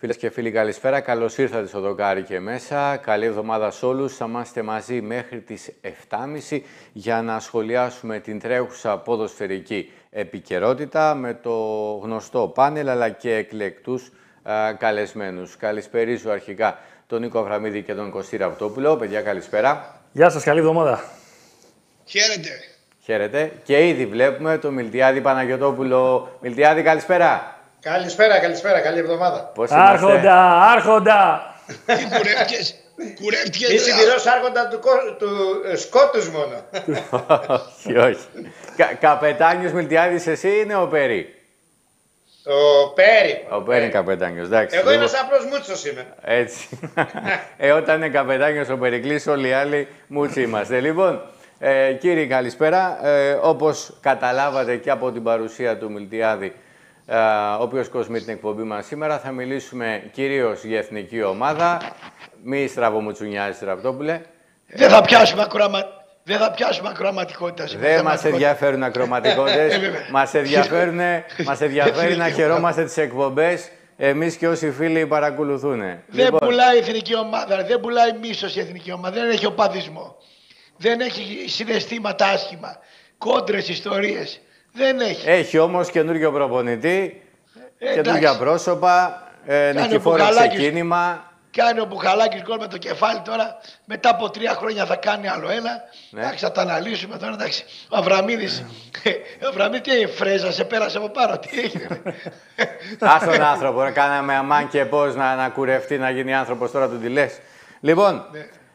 Φίλες και φίλοι, καλησπέρα. Καλώς ήρθατε στο δοκάρι και μέσα. Καλή εβδομάδα σε όλους. Θα είμαστε μαζί μέχρι τις 7.30 για να σχολιάσουμε την τρέχουσα ποδοσφαιρική επικαιρότητα με το γνωστό πάνελ αλλά και εκλεκτούς καλεσμένους. Καλησπερίζω αρχικά τον Νίκο Αβραμίδη και τον Κωστή Ραπτόπουλο. Παιδιά, καλησπέρα. Γεια σας, καλή εβδομάδα. Χαίρετε. Χαίρετε. Και ήδη βλέπουμε τον Μιλτιάδη Παναγιωτόπουλο. Μιλτιάδη, καλησπέρα. Καλησπέρα, καλή εβδομάδα. Πώς Άρχοντα! Τι κουρεύτηκες. Μη συμπληρώσει άρχοντα του σκότους μόνο. όχι. Καπετάνιος Μιλτιάδης εσύ είναι ο Πέρι? Ο Πέρι. Ο Πέρι είναι καπετάνιος, εντάξει. Εγώ ένας απλός μούτσος είμαι. Έτσι. Όταν είναι καπετάνιος ο Περικλής, όλοι οι άλλοι μούτσι είμαστε. Λοιπόν, κύριοι, καλησπέρα. Όπως καταλάβατε και από την παρουσία του Μιλτιάδη, ο οποίος κοσμεί την εκπομπή μας σήμερα, θα μιλήσουμε κυρίως για εθνική ομάδα. Μη στραβομουτσουνιάζεις, Ραπτόπουλε. Δεν θα πιάσουμε ακροαματικότητα. Δεν μας ενδιαφέρουν ακροματικότητες. Μας ενδιαφέρει να χαιρόμαστε τις εκπομπές, εμείς και όσοι φίλοι παρακολουθούν. Δεν πουλάει η εθνική ομάδα, δεν πουλάει μίσος η εθνική ομάδα, δεν έχει οπαδισμό. Δεν έχει συναισθήματα άσχημα, κόντρες, ιστορίες. Δεν έχει. Έχει όμως καινούργιο προπονητή, καινούργια πρόσωπα, νικηφόρο ξεκίνημα. Κάνει ο Μπουχαλάκης γκολ με το κεφάλι τώρα. Μετά από 3 χρόνια θα κάνει άλλο ένα. Ναι. Εντάξει, θα τα αναλύσουμε τώρα. Εντάξει. Ο Αβραμίδης. Ο Αβραμίδης, τι φρέζα, σε πέρασε από πάνω. Τι έγινε. Ας τον άνθρωπο, κάναμε αμάν και πώς να κουρευτεί, να γίνει άνθρωπος, τώρα του τη λες. Λοιπόν,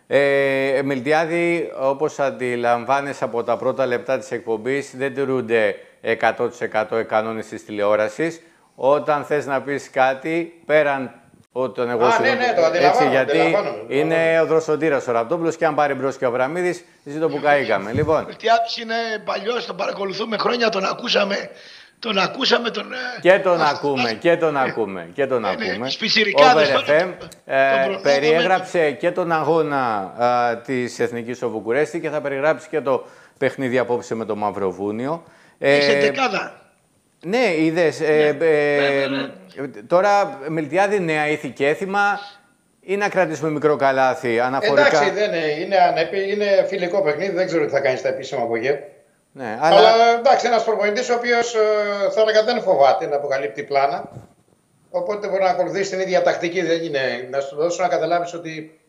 Μιλτιάδη, όπως αντιλαμβάνεσαι από τα πρώτα λεπτά της εκπομπής, δεν τηρούνται 100% οι κανόνες της τηλεόρασης. Όταν θες να πεις κάτι, πέραν όταν εγώ σου ναι, το αντιλαμβάνομαι. Γιατί είναι ο δροσοτήρας ο Ραπτόπουλος και αν πάρει μπρος και ο Αβραμίδης, ζήτω που καήκαμε. Λοιπόν. Ο Μιλτιάδης είναι παλιός, τον παρακολουθούμε χρόνια, τον ακούσαμε. Και τον ακούμε. Σπιτσιρικάδες. Περιέγραψε και τον αγώνα της Εθνικής στο Βουκουρέστι και θα περιγράψει και το παιχνίδι απόψε με το Μαυροβούνιο. Έχει εντεκάδα. Ναι, είδες. Τώρα, Μιλτιάδη, νέα ήθη και έθιμα ή να κρατήσουμε μικρό καλάθι αναφορικά? Εντάξει, είναι φιλικό παιχνίδι, δεν ξέρω τι θα κάνει στα επίσημα από εκεί. Ναι, αλλά εντάξει, ένας προπονητής ο οποίος θα έλεγα δεν φοβάται να αποκαλύπτει πλάνα. Οπότε μπορεί να ακολουθήσει την ίδια τακτική. Δεν είναι. Να σου δώσω να καταλάβεις ότι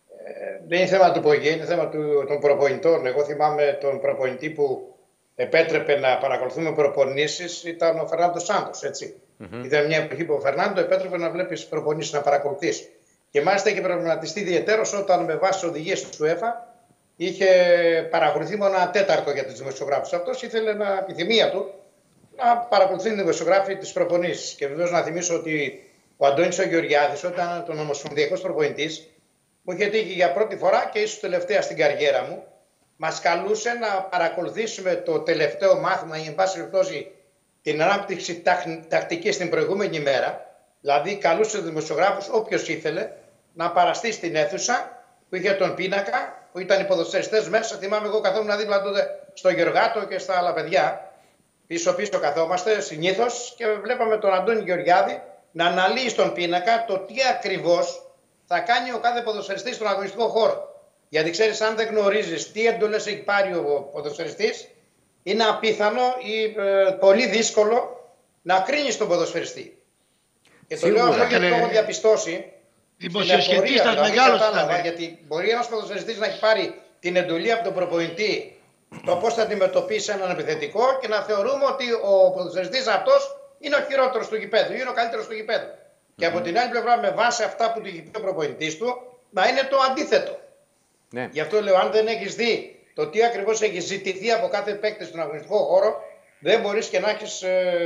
δεν είναι θέμα του ΠΟΓΕ, είναι θέμα των προπονητών. Εγώ θυμάμαι τον προπονητή που επέτρεπε να παρακολουθούμε προπονήσεις, ήταν ο Φερνάντο Σάντος. Ήταν μια εποχή που ο Φερνάντο επέτρεπε να βλέπεις προπονήσεις, να παρακολουθείς. Και μάλιστα είχε προβληματιστεί ιδιαιτέρως όταν με βάση τις οδηγίες του UEFA είχε παρακολουθεί μόνο ένα τέταρτο για τους δημοσιογράφους. Αυτός ήθελε επιθυμία του να παρακολουθεί οι δημοσιογράφοι τις προπονήσεις. Και βεβαίως να θυμίσω ότι ο Αντώνης ο Γεωργιάδης, όταν ήταν τον ομοσπονδιακός προπονητής, μου είχε τύχει για πρώτη φορά και ίσως τελευταία στην καριέρα μου, μας καλούσε να παρακολουθήσουμε το τελευταίο μάθημα, ή εν πάση περιπτώσει την ανάπτυξη τακτικής την προηγούμενη μέρα. Δηλαδή, καλούσε τους δημοσιογράφους, όποιος ήθελε, να παραστεί στην αίθουσα που είχε τον πίνακα, που ήταν οι ποδοσφαιριστές μέσα. Θυμάμαι, εγώ καθόμουν δίπλα τότε στο Γεωργάτο και στα άλλα παιδιά. Πίσω-πίσω καθόμαστε συνήθως και βλέπαμε τον Αντώνη Γεωργιάδη να αναλύει στον πίνακα το τι ακριβώς θα κάνει ο κάθε ποδοσφαιριστής στον αγωνιστικό χώρο. Γιατί ξέρεις, αν δεν γνωρίζεις τι εντολές έχει πάρει ο ποδοσφαιριστής, είναι απίθανο ή πολύ δύσκολο να κρίνεις τον ποδοσφαιριστή. Και το λέω αυτό γιατί το έχω διαπιστώσει. Δημοσιοσχετίστας μεγάλος ήταν. Γιατί μπορεί ένας ποδοσφαιριστής να έχει πάρει την εντολή από τον προπονητή το πώς θα αντιμετωπίσει έναν επιθετικό και να θεωρούμε ότι ο ποδοσφαιριστής αυτός είναι ο χειρότερος του γηπέδου ή είναι ο καλύτερος του γηπέδου. Και από την άλλη πλευρά, με βάση αυτά που του έχει πει ο προπονητής του, να είναι το αντίθετο. Ναι. Γι' αυτό λέω, αν δεν έχεις δει το τι ακριβώς έχει ζητηθεί από κάθε παίκτη στον αγωνιστικό χώρο, δεν μπορείς και να έχεις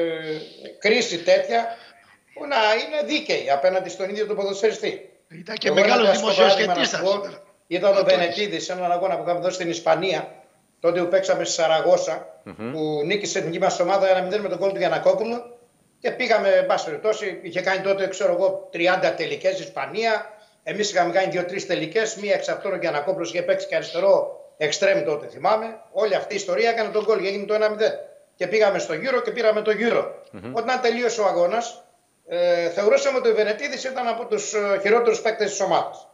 κρίση τέτοια που να είναι δίκαιη απέναντι στον ίδιο τον ποδοσφαιριστή. Ήταν και μεγάλος δημοσιοσχετίστας. Ήταν ο Βενετίδης σε έναν αγώνα που είχαμε δώσει στην Ισπανία, τότε που παίξαμε στη Σαραγώσα, που νίκησε την εθνική μας ομάδα 1-0 με τον γκολ του Γιαννακόπουλου. Και πήγαμε, εν πάση περιπτώσει, είχε κάνει τότε, ξέρω εγώ, 30 τελικές στην Ισπανία. Εμείς είχαμε κάνει 2-3 τελικές. Μία εξ αυτών ο Γιαννακόπουλος είχε παίξει και αριστερό εξτρέμ τότε, θυμάμαι. Όλη αυτή η ιστορία έκανε τον γκολ και έγινε το 1-0. Και πήγαμε στο Euro και πήραμε το Euro. Όταν τελείωσε ο αγώνας, θεωρούσαμε ότι ο Βενετίδης ήταν από τους χειρότερους παίκτες της ομάδας.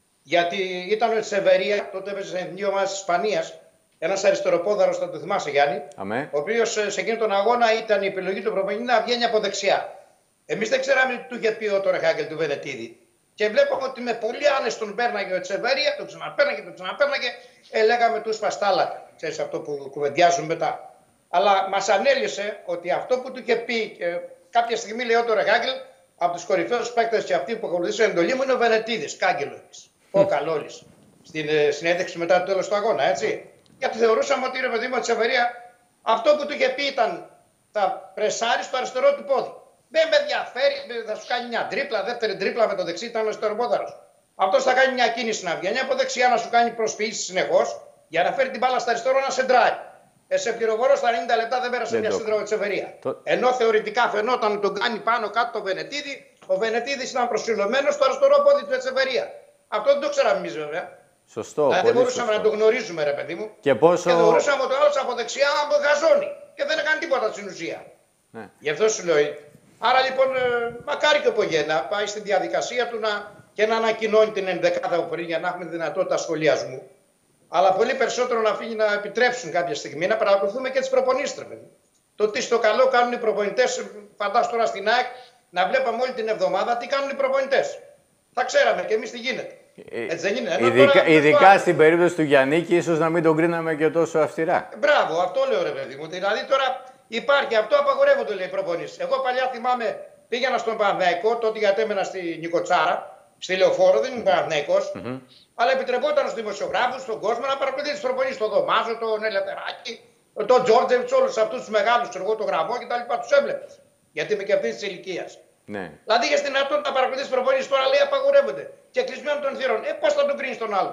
Γιατί ήταν ο Τσεβερία, τότε έπαιζε σε εθνική ομάδα της Ισπανίας, ένας αριστεροπόδαρος, θα το θυμάσαι Γιάννη, Αμέ. ο οποίος σε εκείνον τον αγώνα ήταν η επιλογή του προπονητή να βγαίνει από δεξιά. Εμείς δεν ξέραμε τι του είχε πει ο Τορεχάγκελ του Βενετίδη. Και βλέπαμε ότι με πολύ άνεση τον πέρναγε ο Τσεβερία, τον ξαναπέρναγε, λέγαμε του σπαστάλα. Ξέρεις αυτό που κουβεντιάζουν μετά. Αλλά μας ανέλυσε ότι αυτό που του είχε πει, κάποια στιγμή λέει ο Τορεχάγκελ, από τους κορυφαίους παίκτες και αυτοί που ακολουθήσαν εντολή μου είναι ο Βενετίδης, κάγκελος. Ο Καλόλης. Στην συνέντευξη μετά το τέλος του αγώνα, έτσι. Γιατί θεωρούσαμε ότι ρε παιδί μου, ο Τσεβερία, αυτό που του είχε πει ήταν θα πρεσάρει στο αριστερό του πόδι. Δεν με ενδιαφέρει, θα σου κάνει μια τρίπλα, δεύτερη τρίπλα με το δεξί, ήταν ο αριστεροπόδαρος. Αυτό θα κάνει μια κίνηση να βγαίνει από δεξιά να σου κάνει προσποιήσεις συνεχώς για να φέρει την μπάλα στα αριστερό να σεντράει. Σε πληροφορώ στα 90 λεπτά δεν πέρασε μια σέντρα ο Τσεβερία. Ενώ θεωρητικά φαινόταν ότι τον κάνει πάνω κάτω το Βενετίδη, ο Βενετίδης ήταν προσφυλωμένος στο αριστερό πόδι του Τσεβερία. Αυτό δεν το ξέραμε εμείς βέβαια. Σωστό. Δηλαδή δεν μπορούσαμε να το γνωρίζουμε, ρε παιδί μου. Και πόσο. Και θεωρούσαμε ότι ο άλλος από δεξιά γαζώνει. Και δεν έκανε τίποτα στην ουσία. Ναι. Γι' αυτό σου λέω. Άρα λοιπόν, μακάρι και ο Πογέ να πάει στη διαδικασία του και να ανακοινώνει την ενδεκάδα από πριν για να έχουμε δυνατότητα σχολιασμού. Αλλά πολύ περισσότερο να αφήνει να επιτρέψουν κάποια στιγμή να παρακολουθούμε και τις προπονήσεις. Το τι στο καλό κάνουν οι προπονητές, φαντάσου τώρα στην ΑΕΚ, να βλέπαμε όλη την εβδομάδα τι κάνουν οι προπονητές. Θα ξέραμε και εμείς τι γίνεται. Έτσι δεν είναι. Ειδικά στην περίπτωση του Γιαννίκη, ίσως να μην τον κρίναμε και τόσο αυστηρά. Μπράβο, αυτό λέω ρε παιδί μου. Δηλαδή τώρα υπάρχει αυτό, απαγορεύονται λέει οι προπονήσεις. Εγώ παλιά θυμάμαι, πήγαινα στον Παναθηναϊκό, τότε γιατί έμενα στη Νικοτσάρα, στη Λεωφόρο, δεν ήμουν Παναθηναϊκός, αλλά επιτρεπόταν στους δημοσιογράφους, στον κόσμο να παρακολουθεί τις προπονήσεις. Τον Δωμάζο, τον Ελευθεράκη, τον Τζόρτζεβιτς, όλους αυτούς τους μεγάλους, τον Γραμμό κτλ. Τους έβλεπες. Γιατί είμαι και αυτή τη ηλικία. Ναι. Δηλαδή για την δυνατότητα να παρακολουθεί προπονήσεις τώρα λέει απαγορεύονται. Και κλεισμένων των θυρών. Πώς θα τον κρίνεις τον άλλον.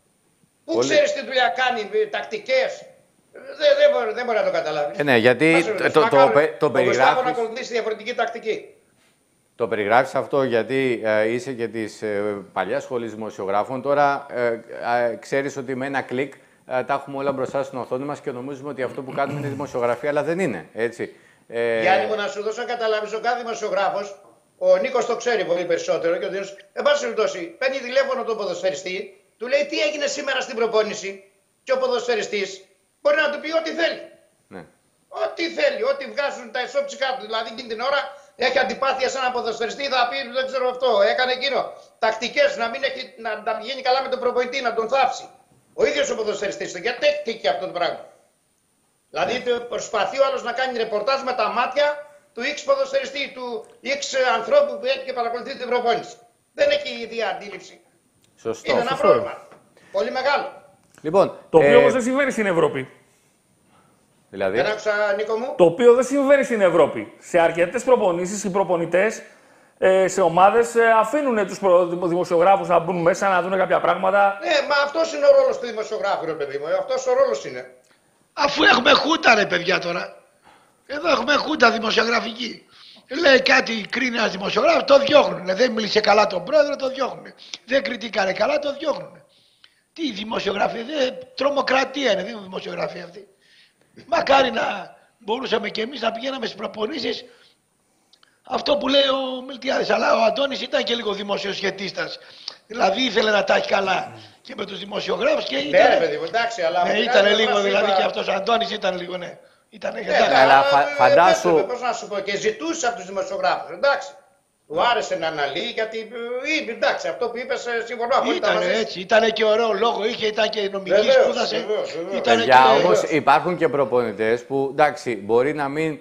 Πού ξέρεις τι δουλειά κάνει, τακτικές. Δεν μπορεί να το καταλάβει. Ναι, γιατί το περιγράφεις. να ακολουθήσει διαφορετική τακτική. Το περιγράφεις αυτό γιατί είσαι και της παλιάς σχολής δημοσιογράφων. Τώρα ξέρεις ότι με ένα κλικ τα έχουμε όλα μπροστά στην οθόνη μας και νομίζουμε ότι αυτό που κάνουμε είναι δημοσιογραφία, αλλά δεν είναι. Έτσι. Γιάννη μου, να σου δώσω να καταλάβεις, ο κάθε δημοσιογράφος, ο Νίκος το ξέρει πολύ περισσότερο και ο Δίνος, εν πάση περιπτώσει, παίρνει τηλέφωνο τον ποδοσφαιριστή, του λέει τι έγινε σήμερα στην προπόνηση και ο ποδοσφαιριστής μπορεί να του πει ό,τι θέλει. Ναι. Ό,τι θέλει, ό,τι βγάζουν τα εσώψικα του. Δηλαδή εκείνη την ώρα έχει αντιπάθεια σε έναν ποδοσφαιριστή, θα πει δεν ξέρω αυτό, έκανε εκείνο. Τακτικές, να βγαίνει καλά με τον προπονητή, να τον θάψει. Ο ίδιος ο ποδοσφαιριστής, γιατί τέκτηκε αυτό το πράγμα. Δηλαδή προσπαθεί ο άλλος να κάνει ρεπορτάζ με τα μάτια του X ποδοσφαιριστή, του X ανθρώπου που έχει και παρακολουθεί την προπόνηση. Δεν έχει η ίδια αντίληψη. Σωστό. Είναι ένα πρόβλημα. Πολύ μεγάλο. Λοιπόν, το οποίο όμως δεν συμβαίνει στην Ευρώπη. Δηλαδή. Δεν άκουσα, Νίκο μου. Το οποίο δεν συμβαίνει στην Ευρώπη. Σε αρκετές προπονήσεις οι προπονητές σε ομάδες αφήνουν τους δημοσιογράφους να μπουν μέσα να δουν κάποια πράγματα. Ναι, μα αυτός είναι ο ρόλος του δημοσιογράφου, ρε παιδί μου. Αυτός ο ρόλος είναι. Αφού έχουμε χούτα, ρε παιδιά τώρα. Εδώ έχουμε χούτα δημοσιογραφική. Λέει κάτι, κρίνει ένας δημοσιογράφος, το διώχνουν. Δεν μίλησε καλά τον πρόεδρο, το διώχνουν. Δεν κριτικάρε καλά, το διώχνουν. Τι δημοσιογραφία, τρομοκρατία είναι, δεν είναι δημοσιογραφία αυτή. Μακάρι να μπορούσαμε κι εμείς να πηγαίναμε στις προπονήσεις. Αυτό που λέει ο Μιλτιάδης, αλλά ο Αντώνης ήταν και λίγο δημοσιοσχετίστας. Δηλαδή ήθελε να τα έχει καλά και με τους δημοσιογράφους και ήταν. Ναι, παιδί μου, εντάξει, αλλά. Ναι, ήταν λίγο δηλαδή και αυτός ο Αντώνης ήταν λίγο, ναι. Ήτανε, αλλά φαντάσου. Πώς να σου πω, και ζητούσε από τους δημοσιογράφους, εντάξει. Του άρεσε να αναλύει, γιατί εντάξει, αυτό που είπες συμφωνώ. Ήταν έτσι, ήταν και ωραίο λόγο, ήταν και νομική σπούδασε. Όμως υπάρχουν και προπονητές που εντάξει, μπορεί να μην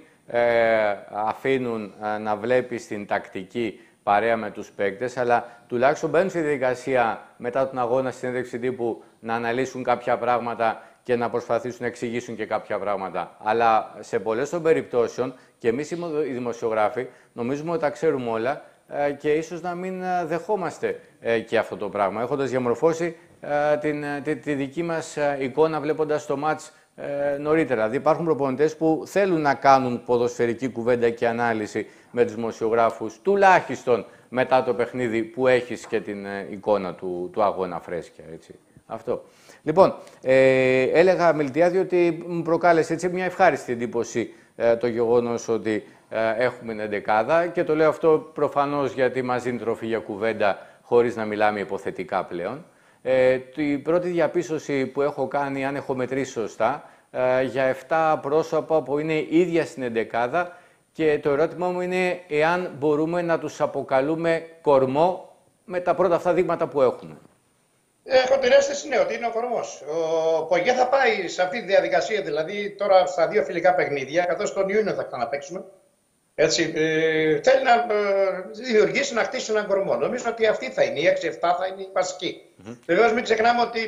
αφήνουν να βλέπεις την τακτική παρέα με τους παίκτες, αλλά τουλάχιστον μπαίνουν στη διαδικασία μετά τον αγώνα στην συνέντευξη τύπου να αναλύσουν κάποια πράγματα και να προσπαθήσουν να εξηγήσουν και κάποια πράγματα. Αλλά σε πολλές των περιπτώσεων, και εμείς οι δημοσιογράφοι νομίζουμε ότι τα ξέρουμε όλα και ίσως να μην δεχόμαστε και αυτό το πράγμα, έχοντας διαμορφώσει τη δική μας εικόνα βλέποντας το μάτς νωρίτερα. Δηλαδή υπάρχουν προπονητές που θέλουν να κάνουν ποδοσφαιρική κουβέντα και ανάλυση με τους δημοσιογράφους, τουλάχιστον μετά το παιχνίδι που έχεις και την εικόνα του αγώνα φρέσκια. Έτσι. Αυτό. Λοιπόν, έλεγα Μιλτιάδη ότι μου προκάλεσε έτσι μια ευχάριστη εντύπωση το γεγονός ότι έχουμε την εντεκάδα και το λέω αυτό προφανώς γιατί μας δίνει τροφή για κουβέντα χωρίς να μιλάμε υποθετικά πλέον. Η πρώτη διαπίστωση που έχω κάνει, αν έχω μετρήσει σωστά, για 7 πρόσωπα που είναι ίδια στην εντεκάδα και το ερώτημα μου είναι εάν μπορούμε να τους αποκαλούμε κορμό με τα πρώτα αυτά δείγματα που έχουμε. Έχω την αίσθηση ότι είναι ο κορμός. Ο Πογέ θα πάει σε αυτή τη διαδικασία, δηλαδή τώρα στα 2 φιλικά παιχνίδια, καθώς τον Ιούνιο θα ξαναπαίξουμε. Έτσι, θέλει να δημιουργήσει, να χτίσει έναν κορμό. Νομίζω ότι αυτή θα είναι, η 6-7 θα είναι η βασική. Βεβαίως μην ξεχνάμε ότι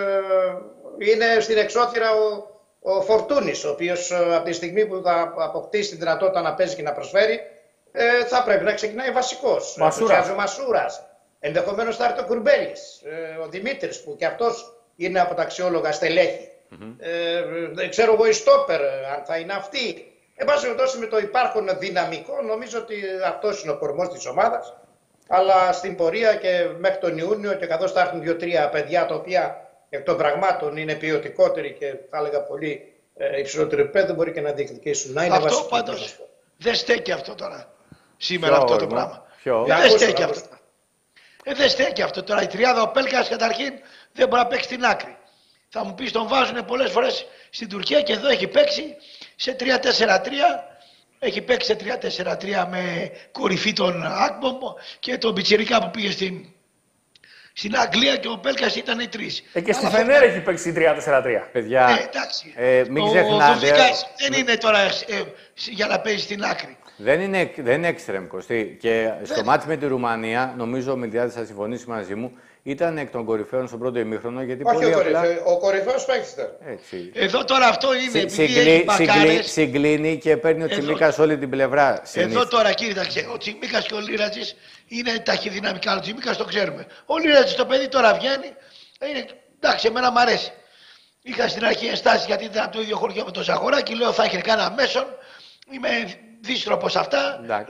είναι στην εξώθυρα ο Φορτούνης, ο οποίος από τη στιγμή που θα αποκτήσει τη δυνατότητα να παίζει και να προσφέρει, θα πρέπει να ξεκινάει βασικός. Ο Μασούρας. Ενδεχομένως θα έρθει ο Κουρμπέλης, ο Δημήτρης που και αυτός είναι από τα αξιόλογα στελέχη. Δεν ξέρω εγώ οι στόπερ αν θα είναι αυτοί. Εν πάση περιπτώσει με το υπάρχον δυναμικό νομίζω ότι αυτός είναι ο κορμός της ομάδας. Αλλά στην πορεία και μέχρι τον Ιούνιο και καθώς θα έρθουν 2-3 παιδιά τα οποία εκ των πραγμάτων είναι ποιοτικότεροι και θα έλεγα πολύ υψηλότερο επίπεδο μπορεί και να διεκδικήσουν. Να είναι αυτό πάντως δεν στέκει αυτό τώρα. Σήμερα αυτό το πράγμα. Δεν στέκει αυτό. Δεν στέκει αυτό τώρα. Η τριάδα ο Πέλκας καταρχήν δεν μπορεί να παίξει στην άκρη. Θα μου πεις τον βάζουν πολλές φορές στην Τουρκία και εδώ έχει παίξει σε 3-4-3. Έχει παίξει σε 3-4-3 με κορυφή τον Ακμπομ και τον Πιτσιρικά που πήγε στην Αγγλία και ο Πέλκας ήταν οι 3. Και στη Φενέρ έχει παίξει 3-4-3. Παιδιά, εντάξει. Μην ξεχνάτε. Ο Δουβίκας δεν είναι τώρα για να παίζει στην άκρη. Δεν είναι έξτρεμ, Κωστή. Και στο μάτς με τη Ρουμανία, νομίζω ο Μιλτιάδης θα συμφωνήσει μαζί μου, ήταν εκ των κορυφαίων στον πρώτο ημίχρονο. Γιατί όχι πολύ απλά... ο κορυφαίος παίκτης. Εδώ τώρα αυτό είναι επειδή έχει μπακάρες. Συγκλίνει και παίρνει ο Τσιμίκας όλη την πλευρά. Εδώ τώρα κοίταξε, ο Τσιμίκας και ο Λίρατζης είναι ταχυδυναμικά. Ο Τσιμίκας το ξέρουμε. Ο Λίρατζης το παιδί τώρα βγαίνει. Εντάξει, εμένα μου αρέσει. Είχα στην αρχή ενστάσεις γιατί ήταν από το ίδιο χωριό με τον Ζαχοράκη. Λέω θα έχει κανένα μέσον. Είμαι δύστροπος αυτά. Τα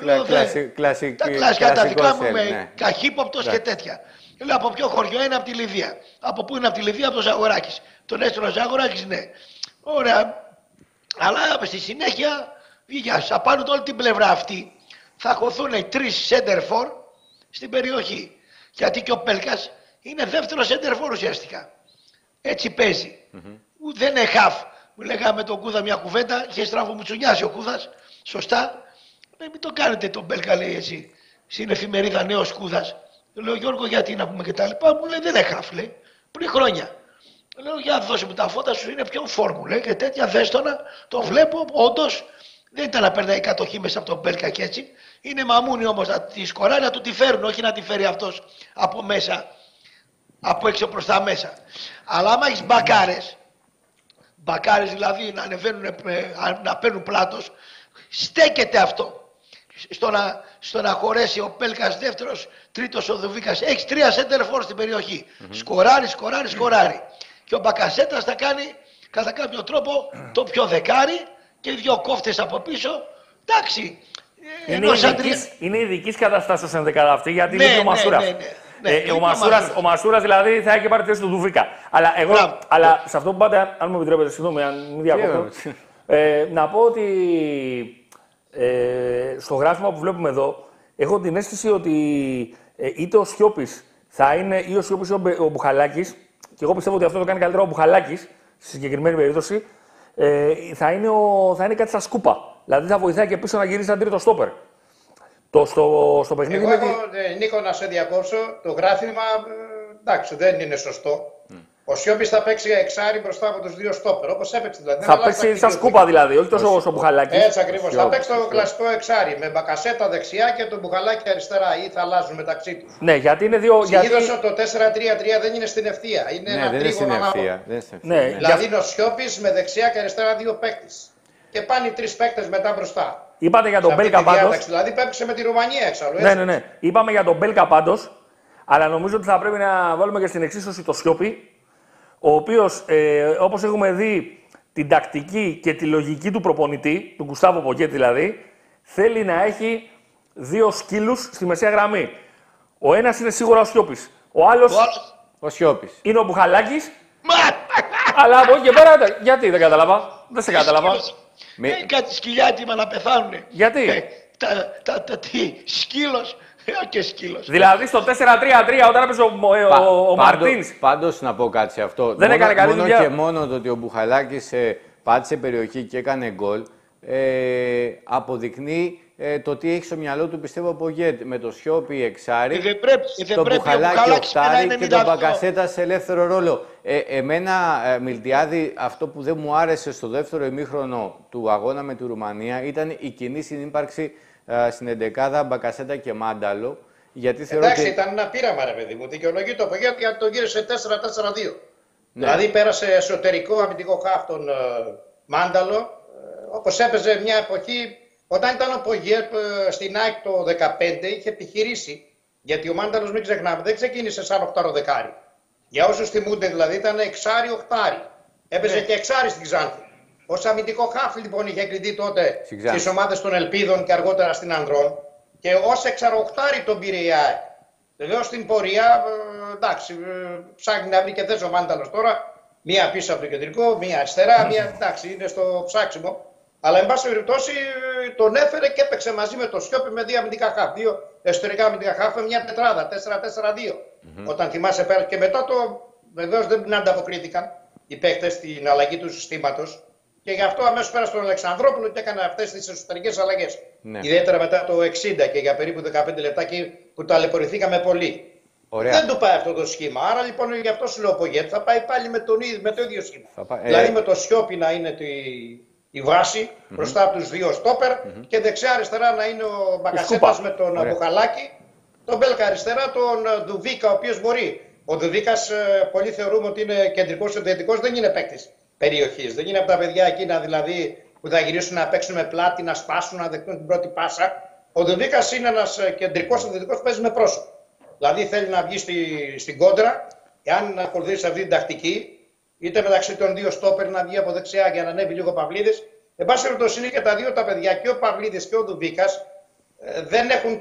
κλασικά τα δικά μου με καχύποπτος και τέτοια. Λέω από ποιο χωριό είναι, από τη Λιβύα. Από πού είναι, από τη Λιβύα, από τον Ζαγοράκης. Τον έστειλε ο Ζαγοράκης, ναι. Ωραία. Αλλά στη συνέχεια βγήκε. Θα πάρουν όλη την πλευρά αυτή. Θα χωθούν 3 center for στην περιοχή. Γιατί και ο Πέλκας είναι δεύτερο center for ουσιαστικά. Έτσι παίζει. Δεν είναι half. Μου λέγαμε τον Κούδα μια κουβέντα, είχε στραβομουτσουνιάσει ο Κούδας. Σωστά. Μην το κάνετε τον Πέλκα, λέει εσύ. Στην εφημερίδα Νέος Κούδας. Λέω Γιώργο, γιατί να πούμε και τα λοιπά. Μου λέει δεν έχαφ, λέει. Πριν χρόνια. Λέω για δώσε μου τα φώτα σου, είναι πιο φόρμου, λέει. Και τέτοια δέστονα, το βλέπω, όντως δεν ήταν να περνάει κατοχή μέσα από τον Πέλκα και έτσι. Είναι μαμούνι όμως να τη σκοράρει, να του τη φέρουν, όχι να τη φέρει αυτός από μέσα, από έξω προς τα μέσα. Αλλά άμα έχεις μπακάρες δηλαδή να ανεβαίνουν, να παίρνουν πλάτος, στέκεται αυτό. Στο να χωρέσει ο Πέλκας δεύτερος, τρίτος ο Δουβίκας. Έχεις 3 center for στην περιοχή. Σκοράρει. Και ο Μπακασέτας θα κάνει κατά κάποιο τρόπο το πιο δεκάρι και 2 κόφτες από πίσω. Εντάξει. Είναι ειδικής καταστάσεως ενδεκάδα αυτή γιατί είναι ο Μασούρας. Ο Μασούρας δηλαδή θα έχει πάρει θέση του Δουβίκα. Αλλά σε αυτό που πάτε, αν μου επιτρέπετε, συγγνώμη, αν μην διακόπτω, να πω ότι στο γράφημα που βλέπουμε εδώ, έχω την αίσθηση ότι είτε ο Σιώπης θα είναι ή ο Σιώπης ή ο Μπουχαλάκης, και εγώ πιστεύω ότι αυτό το κάνει καλύτερα ο Μπουχαλάκης, στη συγκεκριμένη περίπτωση, θα είναι κάτι σαν σκούπα. Δηλαδή θα βοηθάει και πίσω να γυρίσει ένα τρίτο στόπερ. Στο παιχνίδι. Εγώ Νίκο, να σε διακόψω, το γράφημα εντάξει, δεν είναι σωστό. Ο Σιώπης θα παίξει εξάρι μπροστά από τους 2 στόπερ, όπως έπαιξε δηλαδή. Θα παίξει σαν σκούπα δηλαδή, όχι τόσο όσο ο Μπουχαλάκης. Έτσι ακριβώς. Θα παίξει το κλασικό εξάρι με Μπακασέτα δεξιά και τον Μπουχαλάκη αριστερά ή θα αλλάζουν μεταξύ τους. Ναι, γιατί είναι δύο. Συνήθως το 4-3-3 δεν είναι στην ευθεία. Είναι ένα τρίγωνο ανάποδο. Δηλαδή είναι ο Σιώπης με δεξιά και αριστερά 2 παίκτες. Και πάνε 3 παίκτες μετά μπροστά. Είπατε για τον Μπέλκα πάντως. Δηλαδή παίξε με τη Ρουμανία εξάλλου. Ναι. Είπαμε για τον Μπέλκα πάντως, αλλά νομίζω ότι θα πρέπει να βάλουμε και στην εξίσωση το Σιώπη, ο οποίος, όπως έχουμε δει την τακτική και τη λογική του προπονητή, του Γκουστάβο Πογέ δηλαδή, θέλει να έχει 2 σκύλους στη μεσαία γραμμή. Ο ένας είναι σίγουρα ο Σιώπης. Ο άλλος ο Σιώπης είναι ο Μπουχαλάκης. Αλλά από εκεί και πέρα, γιατί δεν κατάλαβα. Δεν σε κατάλαβα. Κάτι σκυλιά έτοιμα να πεθάνουν. Γιατί? Τι, σκύλος. Και σκύλος. Δηλαδή στο 4-3-3 όταν έπαιζε ο Μαρτίνς. Πάντως να πω κάτι σε αυτό. Δεν έκανε καλή δουλειά. Μόνο και μόνο το ότι ο Μπουχαλάκης πάτησε περιοχή και έκανε γκολ αποδεικνύει το τι έχει στο μυαλό του, πιστεύω, από Γετ. Με το Σιώπη εξάρι, το Μπουχαλάκη οχτάρι και τον Μπακασέτα σε ελεύθερο ρόλο. Εμένα, Μιλτιάδη, αυτό που δεν μου άρεσε στο δεύτερο ημίχρονο του αγώνα με τη Ρουμανία ήταν η κοινή συνύπαρξη στην εντεκάδα Μπακασέτα και Μάνταλο. Γιατί θεωρώ εντάξει, ότι... ήταν ένα πείραμα, ρε παιδί μου. Δικαιολογεί το απογεύμα γιατί τον γύρισε 4-4-2. Ναι. Δηλαδή πέρασε εσωτερικό αμυντικό χαφ τον Μάνταλο, όπως έπαιζε μια εποχή όταν ήταν ο Πογιέτ στην ΑΕΚ το 2015, είχε επιχειρήσει. Γιατί ο Μάνταλος, μην ξεχνάμε, δεν ξεκίνησε σαν οχτάρο δεκάρι. Για όσους θυμούνται, δηλαδή ήταν εξάρι οχτάρι. Έπαιζε και εξάρι στην Ξάνθη. Ως αμυντικό χαφ λοιπόν είχε κλειδί τότε στις ομάδες των Ελπίδων και αργότερα στην Ανδρών. Και ως εξαροχτάρι τον πήρε η ΑΕΚ. Βεβαίως στην πορεία, εντάξει, ψάχνει να βρει και θέση ο Μάνταλος τώρα. Μία πίσω από το κεντρικό, μία αριστερά, μία εντάξει, είναι στο ψάξιμο. Αλλά εν πάση περιπτώσει τον έφερε και έπαιξε μαζί με το Σιώπη με δύο αμυντικά χαφ. Δύο εσωτερικά αμυντικά χαφ με μια τετράδα, 4-4-2. Όταν θυμάσαι πέρα και μετά βεβαίως δεν ανταποκρίθηκαν οι παίκτες στην αλλαγή του συστήματος. Και γι' αυτό αμέσως πέρασε τον Αλεξανδρόπουλο και έκανε αυτές τις εσωτερικές αλλαγές. Ναι. Ιδιαίτερα μετά το 60 και για περίπου 15 λεπτάκι που ταλαιπωρηθήκαμε πολύ. Ωραία. Δεν του πάει αυτό το σχήμα. Άρα λοιπόν γι' αυτό σου λέω ο Πογιέτ θα πάει πάλι με το ίδιο σχήμα. Δηλαδή με το Σιώπη να είναι η βάση μπροστά από τους δύο στόπερ και δεξιά-αριστερά να είναι ο Μπακασέτας με τον Μπουχαλάκη. Τον Μπέλκα αριστερά, τον Ντουβίκα, ο οποίος μπορεί. Ο Ντουβίκας πολλοί θεωρούμε ότι είναι κεντρικός συνδετικός, δεν είναι παίκτης περιοχής. Δεν είναι από τα παιδιά εκείνα δηλαδή που θα γυρίσουν να παίξουν με πλάτη, να σπάσουν, να δεχτούν την πρώτη πάσα. Ο Ντουβίκας είναι ένας κεντρικός συνδετικός που παίζει με πρόσωπο. Δηλαδή θέλει να βγει στην κόντρα, εάν ακολουθήσει αυτή την τακτική, είτε μεταξύ των δύο στόπερ να βγει από δεξιά για να ανέβει λίγο ο Παυλίδης. Εν πάση περιπτώσει είναι και τα δύο τα παιδιά, και ο Παυλίδης και ο Ντουβίκας, δεν έχουν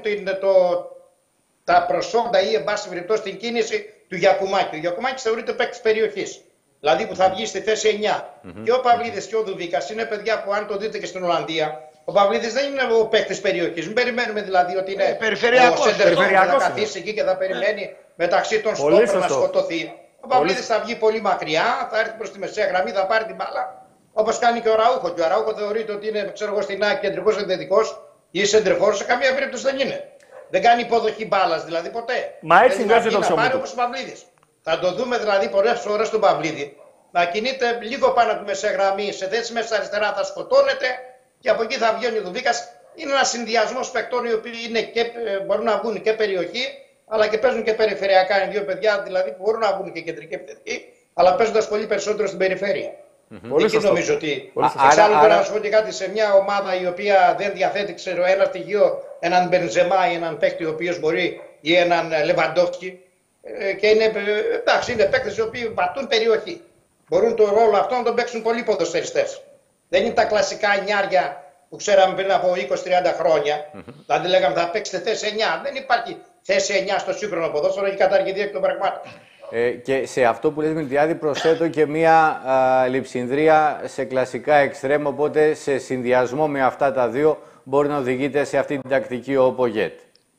τα προσόντα ή εν πάση περιπτώσει την κίνηση του Γιακουμάκη. Ο Γιακουμάκης θεωρείται παίκτης περιοχής. Δηλαδή που θα βγει στη θέση 9. Και ο Παυλίδης και ο Ντουβίκας είναι παιδιά που, αν το δείτε και στην Ολλανδία, ο Παυλίδης δεν είναι ο παίκτης περιοχής. Μην περιμένουμε δηλαδή ότι είναι ο σεντερφόρ που θα καθίσει εκεί και θα περιμένει μεταξύ των στόπερ να σκοτωθεί. Ο Παυλίδης θα βγει πολύ μακριά, θα έρθει προς τη μεσαία γραμμή, θα πάρει την μπάλα. Όπως κάνει και ο Ραούχο. Και ο Ραούχο θεωρείται ότι είναι, ξέρω εγώ, στην ΑΕΚ κεντρικός ενδετικός ή σεντερφόρ. Σε καμία περίπτωση δεν είναι. Δεν κάνει υποδοχή μπάλας δηλαδή ποτέ. Μα έτσι βγάζει το ψωμί του. Όπως ο Παυλίδης. Θα το δούμε δηλαδή πολλές φορές τον Παυλίδη να κινείται λίγο πάνω από τη μεσαία γραμμή, σε θέση μέσα αριστερά θα σκοτώνεται και από εκεί θα βγαίνει ο Ντουβίκας. Είναι ένα συνδυασμός παικτών οι οποίοι μπορούν να βγουν και περιοχή, αλλά και παίζουν και περιφερειακά. Είναι δύο παιδιά δηλαδή που μπορούν να βγουν και κεντρική επιθετική, αλλά παίζοντας πολύ περισσότερο στην περιφέρεια. Εκεί νομίζω ότι. Εξάλλου τώρα να σου πω και κάτι, σε μια ομάδα η οποία δεν διαθέτει, ξέρω, ένα στοιχείο, έναν Μπενζεμά ή έναν παίκτη ο οποίος μπορεί, ή έναν Λεβαντόφσκι. Και είναι παίκτες οι οποίοι πατούν περιοχή. Μπορούν τον ρόλο αυτό να τον παίξουν πολλοί ποδοσφαιριστές. Δεν είναι τα κλασικά εννιάρια που ξέραμε πριν από 20-30 χρόνια. Δηλαδή λέγαμε θα παίξετε θέση 9. Δεν υπάρχει θέση 9 στο σύγχρονο ποδόσφαιρο, έχει καταργηθεί εκ των πραγμάτων. Και σε αυτό που λες, Μιλτιάδη, προσθέτω και μία λειψινδρία σε κλασικά εξτρέμ, οπότε σε συνδυασμό με αυτά τα δύο μπορεί να οδηγείται σε αυτή την τακτική ο Πογιέτ.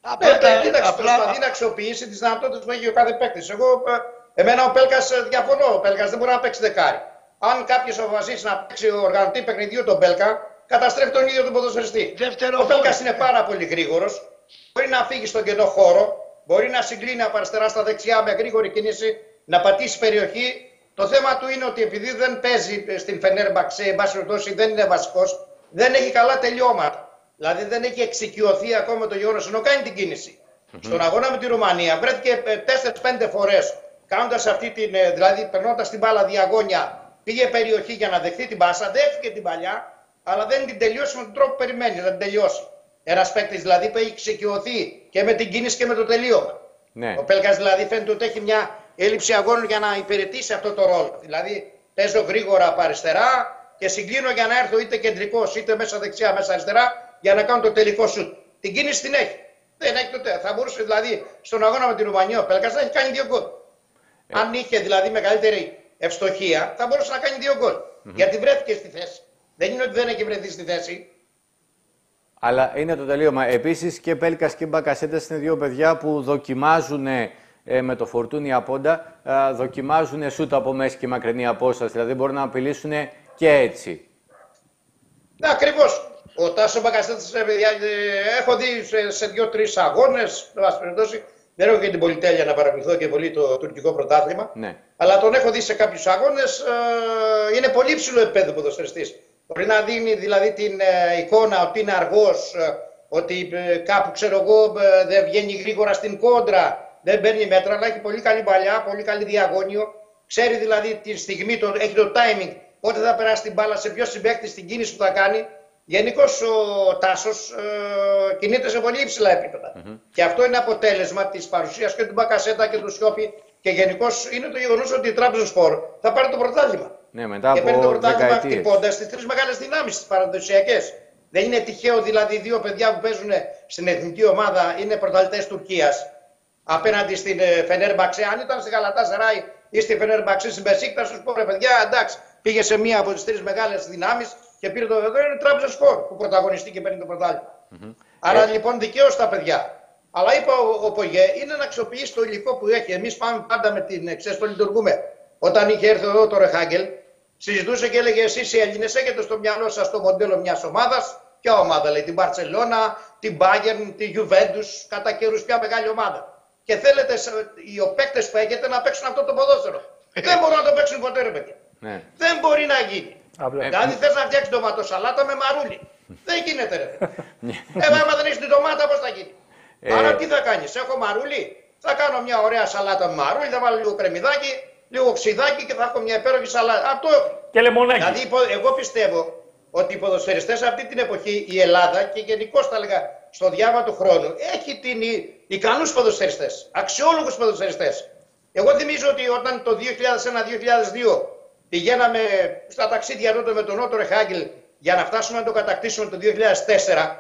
Προσπαθεί να αξιοποιήσει τις δυνατότητες που έχει ο κάθε παίκτης. Εμένα ο Πέλκας διαφωνώ. Ο Πέλκας δεν μπορεί να παίξει δεκάρι. Αν κάποιος αποφασίσει να παίξει οργανωτή παιχνιδιού τον Πέλκα, καταστρέφει τον ίδιο τον ποδοσφαιριστή. Ο Πέλκας είναι πάρα πολύ γρήγορος. Μπορεί να φύγει στον κενό χώρο. Μπορεί να συγκλίνει από αριστερά στα δεξιά με γρήγορη κίνηση, να πατήσει περιοχή. Το θέμα του είναι ότι επειδή δεν παίζει στην Φενέρμπαξε, εν πάση περιπτώσει δεν είναι βασικός, δεν έχει καλά τελειώματα. Δηλαδή δεν έχει εξοικειωθεί ακόμα το γεγονός ενώ κάνει την κίνηση. Στον αγώνα με τη Ρουμανία βρέθηκε 4-5 φορές κάνοντας αυτή την, δηλαδή περνώντας την μπάλα διαγώνια, πήγε περιοχή για να δεχθεί την πάσα, δέχτηκε την παλιά, αλλά δεν την τελειώσει με τον τρόπο που περιμένει να την τελειώσει. Ένας παίκτης δηλαδή που έχει εξοικειωθεί και με την κίνηση και με το τελείωμα. Ναι. Ο Πέλκας δηλαδή φαίνεται ότι έχει μια έλλειψη αγώνων για να υπηρετήσει αυτό το ρόλο. Δηλαδή παίζω γρήγορα από αριστερά και συγκλίνω για να έρθω είτε κεντρικός είτε μέσα δεξιά, μέσα αριστερά για να κάνω το τελικό σουτ. Την κίνηση την έχει. Δεν έχει τότε. Θα μπορούσε δηλαδή στον αγώνα με την Ρουμανία ο Πέλκας να έχει κάνει 2 γκολ. Αν είχε δηλαδή μεγαλύτερη ευστοχία θα μπορούσε να κάνει 2 γκολ. Γιατί βρέθηκε στη θέση. Δεν είναι ότι δεν έχει βρεθεί στη θέση. Αλλά είναι το τελείωμα. Επίσης και Πέλκας και Μπακασέτας είναι δύο παιδιά που δοκιμάζουν με το Φορτούνι Απόντα, δοκιμάζουν σούτ από μέση και μακρινή απόσταση. Δηλαδή μπορούν να απειλήσουν και έτσι. Ναι, ακριβώς. Ο Τάσος Μπακασέτας, έχω δει σε 2-3 αγώνες, δεν έχω και την πολυτέλεια να παρακολουθώ και πολύ το τουρκικό πρωτάθλημα. Ναι. Αλλά τον έχω δει σε κάποιους αγώνες. Είναι πολύ ψηλό επίπεδο ποδοσφαιριστής. Μπορεί να δίνει δηλαδή την εικόνα ότι είναι αργός, ότι κάπου ξέρω εγώ δεν βγαίνει γρήγορα στην κόντρα, δεν παίρνει μέτρα, αλλά έχει πολύ καλή παλιά, πολύ καλή διαγώνιο. Ξέρει δηλαδή τη στιγμή, έχει το timing, πότε θα περάσει την μπάλα, σε ποιο συμπαίκτη, στην κίνηση που θα κάνει. Γενικώς ο Τάσος κινείται σε πολύ υψηλά επίπεδα. Και αυτό είναι αποτέλεσμα της παρουσίας και του Μπακασέτα και του Σιώπη. Και γενικώς είναι το γεγονός ότι η Trabzonspor θα πάρει το πρωτάθλημα. Ναι, μετά και παίρνει το από πρωτάθλημα δεκαετίες. χτυπώντας τις τρεις μεγάλες δυνάμεις, τις παραδοσιακές. Δεν είναι τυχαίο δηλαδή δύο παιδιά που παίζουν στην εθνική ομάδα είναι πρωταθλητές Τουρκίας απέναντι στην Φενέρμπαξε. Αν ήταν στη Γαλατάσαράι ή στη Φενέρμπαξε, στην Μπεσίκτας, σου πω ρε παιδιά, εντάξει, πήγε σε μία από τις τρεις μεγάλες δυνάμεις και πήρε το. Εδώ είναι Trabzonspor που πρωταγωνιστεί και παίρνει το πρωτάθλημα. Άρα λοιπόν δικαίως τα παιδιά. Αλλά είπα ο Πογέ είναι να αξιοποιήσει το υλικό που έχει. Εμείς πάμε πάντα με την εξές, το λειτουργούμε. Όταν είχε έρθει εδώ το Ρεχάγκελ, συζητούσε και έλεγε: εσείς οι Έλληνες έχετε στο μυαλό σας το μοντέλο μιας ομάδας. Ποια ομάδα λέει, την Μπαρτσελώνα, την Bayern, την Juventus, κατά καιρούς ποια μεγάλη ομάδα. Και θέλετε οι παίκτες που έχετε να παίξουν αυτό το ποδόσφαιρο. Δεν μπορούν να το παίξουν ποτέ, ρε παιδιά. Ναι. Δεν μπορεί να γίνει. Δηλαδή θες να φτιάξεις ντοματοσαλάτα με μαρούλι. Δεν γίνεται, ρε. Άμα δεν έχεις την ντομάτα, πώς θα γίνει. Άρα τι θα κάνεις, έχω μαρούλι, θα κάνω μια ωραία σαλάτα με μαρούλι, θα βάλω λίγο κρεμμυδάκι, λίγο ξιδάκι και θα έχω μια υπέροχη σαλάτα. Αυτό έχω. Και λεμονάκι. Δηλαδή εγώ πιστεύω ότι οι ποδοσφαιριστές αυτή την εποχή, η Ελλάδα και γενικώς τα έλεγα στο διάβα του χρόνου, έχει ικανούς ποδοσφαιριστές, αξιόλογους ποδοσφαιριστές. Εγώ θυμίζω ότι όταν το 2001-2002 πηγαίναμε στα ταξίδια τότε με τον Νότο Ρεχάγκελ για να φτάσουμε να το κατακτήσουμε το 2004,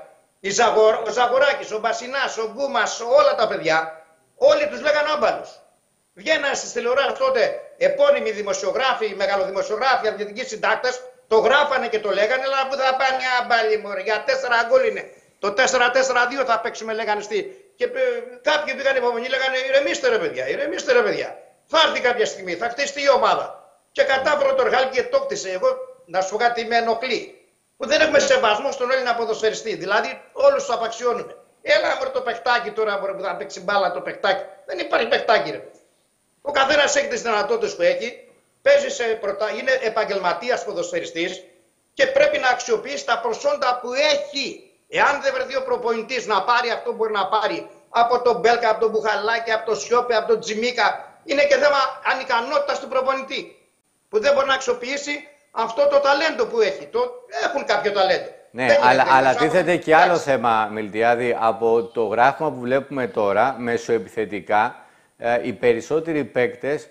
ο Ζαγοράκης, ο Μπασινάς, ο Γκούμας, όλα τα παιδιά, όλοι τους λέγανε άμπαλους. Βγαίνανε στις τηλεοράσεις τότε επώνυμοι δημοσιογράφοι, μεγαλοδημοσιογράφοι, αθλητικοί συντάκτες, το γράφανε και το λέγανε, αλλά που θα πάνε άμπαλοι μωρέ, για 4 γκολ είναι. Το 4-4-2 θα παίξουμε, λέγανε Και κάποιοι πήγαν υπομονή, λέγανε ηρεμήστε ρε παιδιά, ηρεμήστε ρε παιδιά. Θα έρθει κάποια στιγμή, θα χτιστεί η ομάδα. Και κατάφερε το Ρεχάλ και το κτίσε. Εγώ να σου πω κάτι, με ενοχλεί. Που δεν έχουμε σεβασμό στον Έλληνα ποδοσφαιριστή. Δηλαδή, όλους τους απαξιώνουμε. Έλα μωρέ το παιχτάκι τώρα που θα παίξει μπάλα το παιχτάκι. Δεν υπάρχει παιχτάκι, ρε. Ο καθένας έχει τις δυνατότητες που έχει. Παίζει είναι επαγγελματίας ποδοσφαιριστής και πρέπει να αξιοποιήσει τα προσόντα που έχει. Εάν δεν βρεθεί ο προπονητής να πάρει αυτό που μπορεί να πάρει από τον Μπέλκα, από τον Μπουχαλάκη, από τον Σιώπη, από τον Τζιμίκα, είναι και θέμα ανικανότητας του προπονητή. Που δεν μπορεί να αξιοποιήσει αυτό το ταλέντο που έχει. Έχουν κάποιο ταλέντο. Ναι, αλλά τίθεται και άλλο θέμα, Μιλτιάδη. Από το γράφημα που βλέπουμε τώρα, μεσοεπιθετικά, οι περισσότεροι παίκτες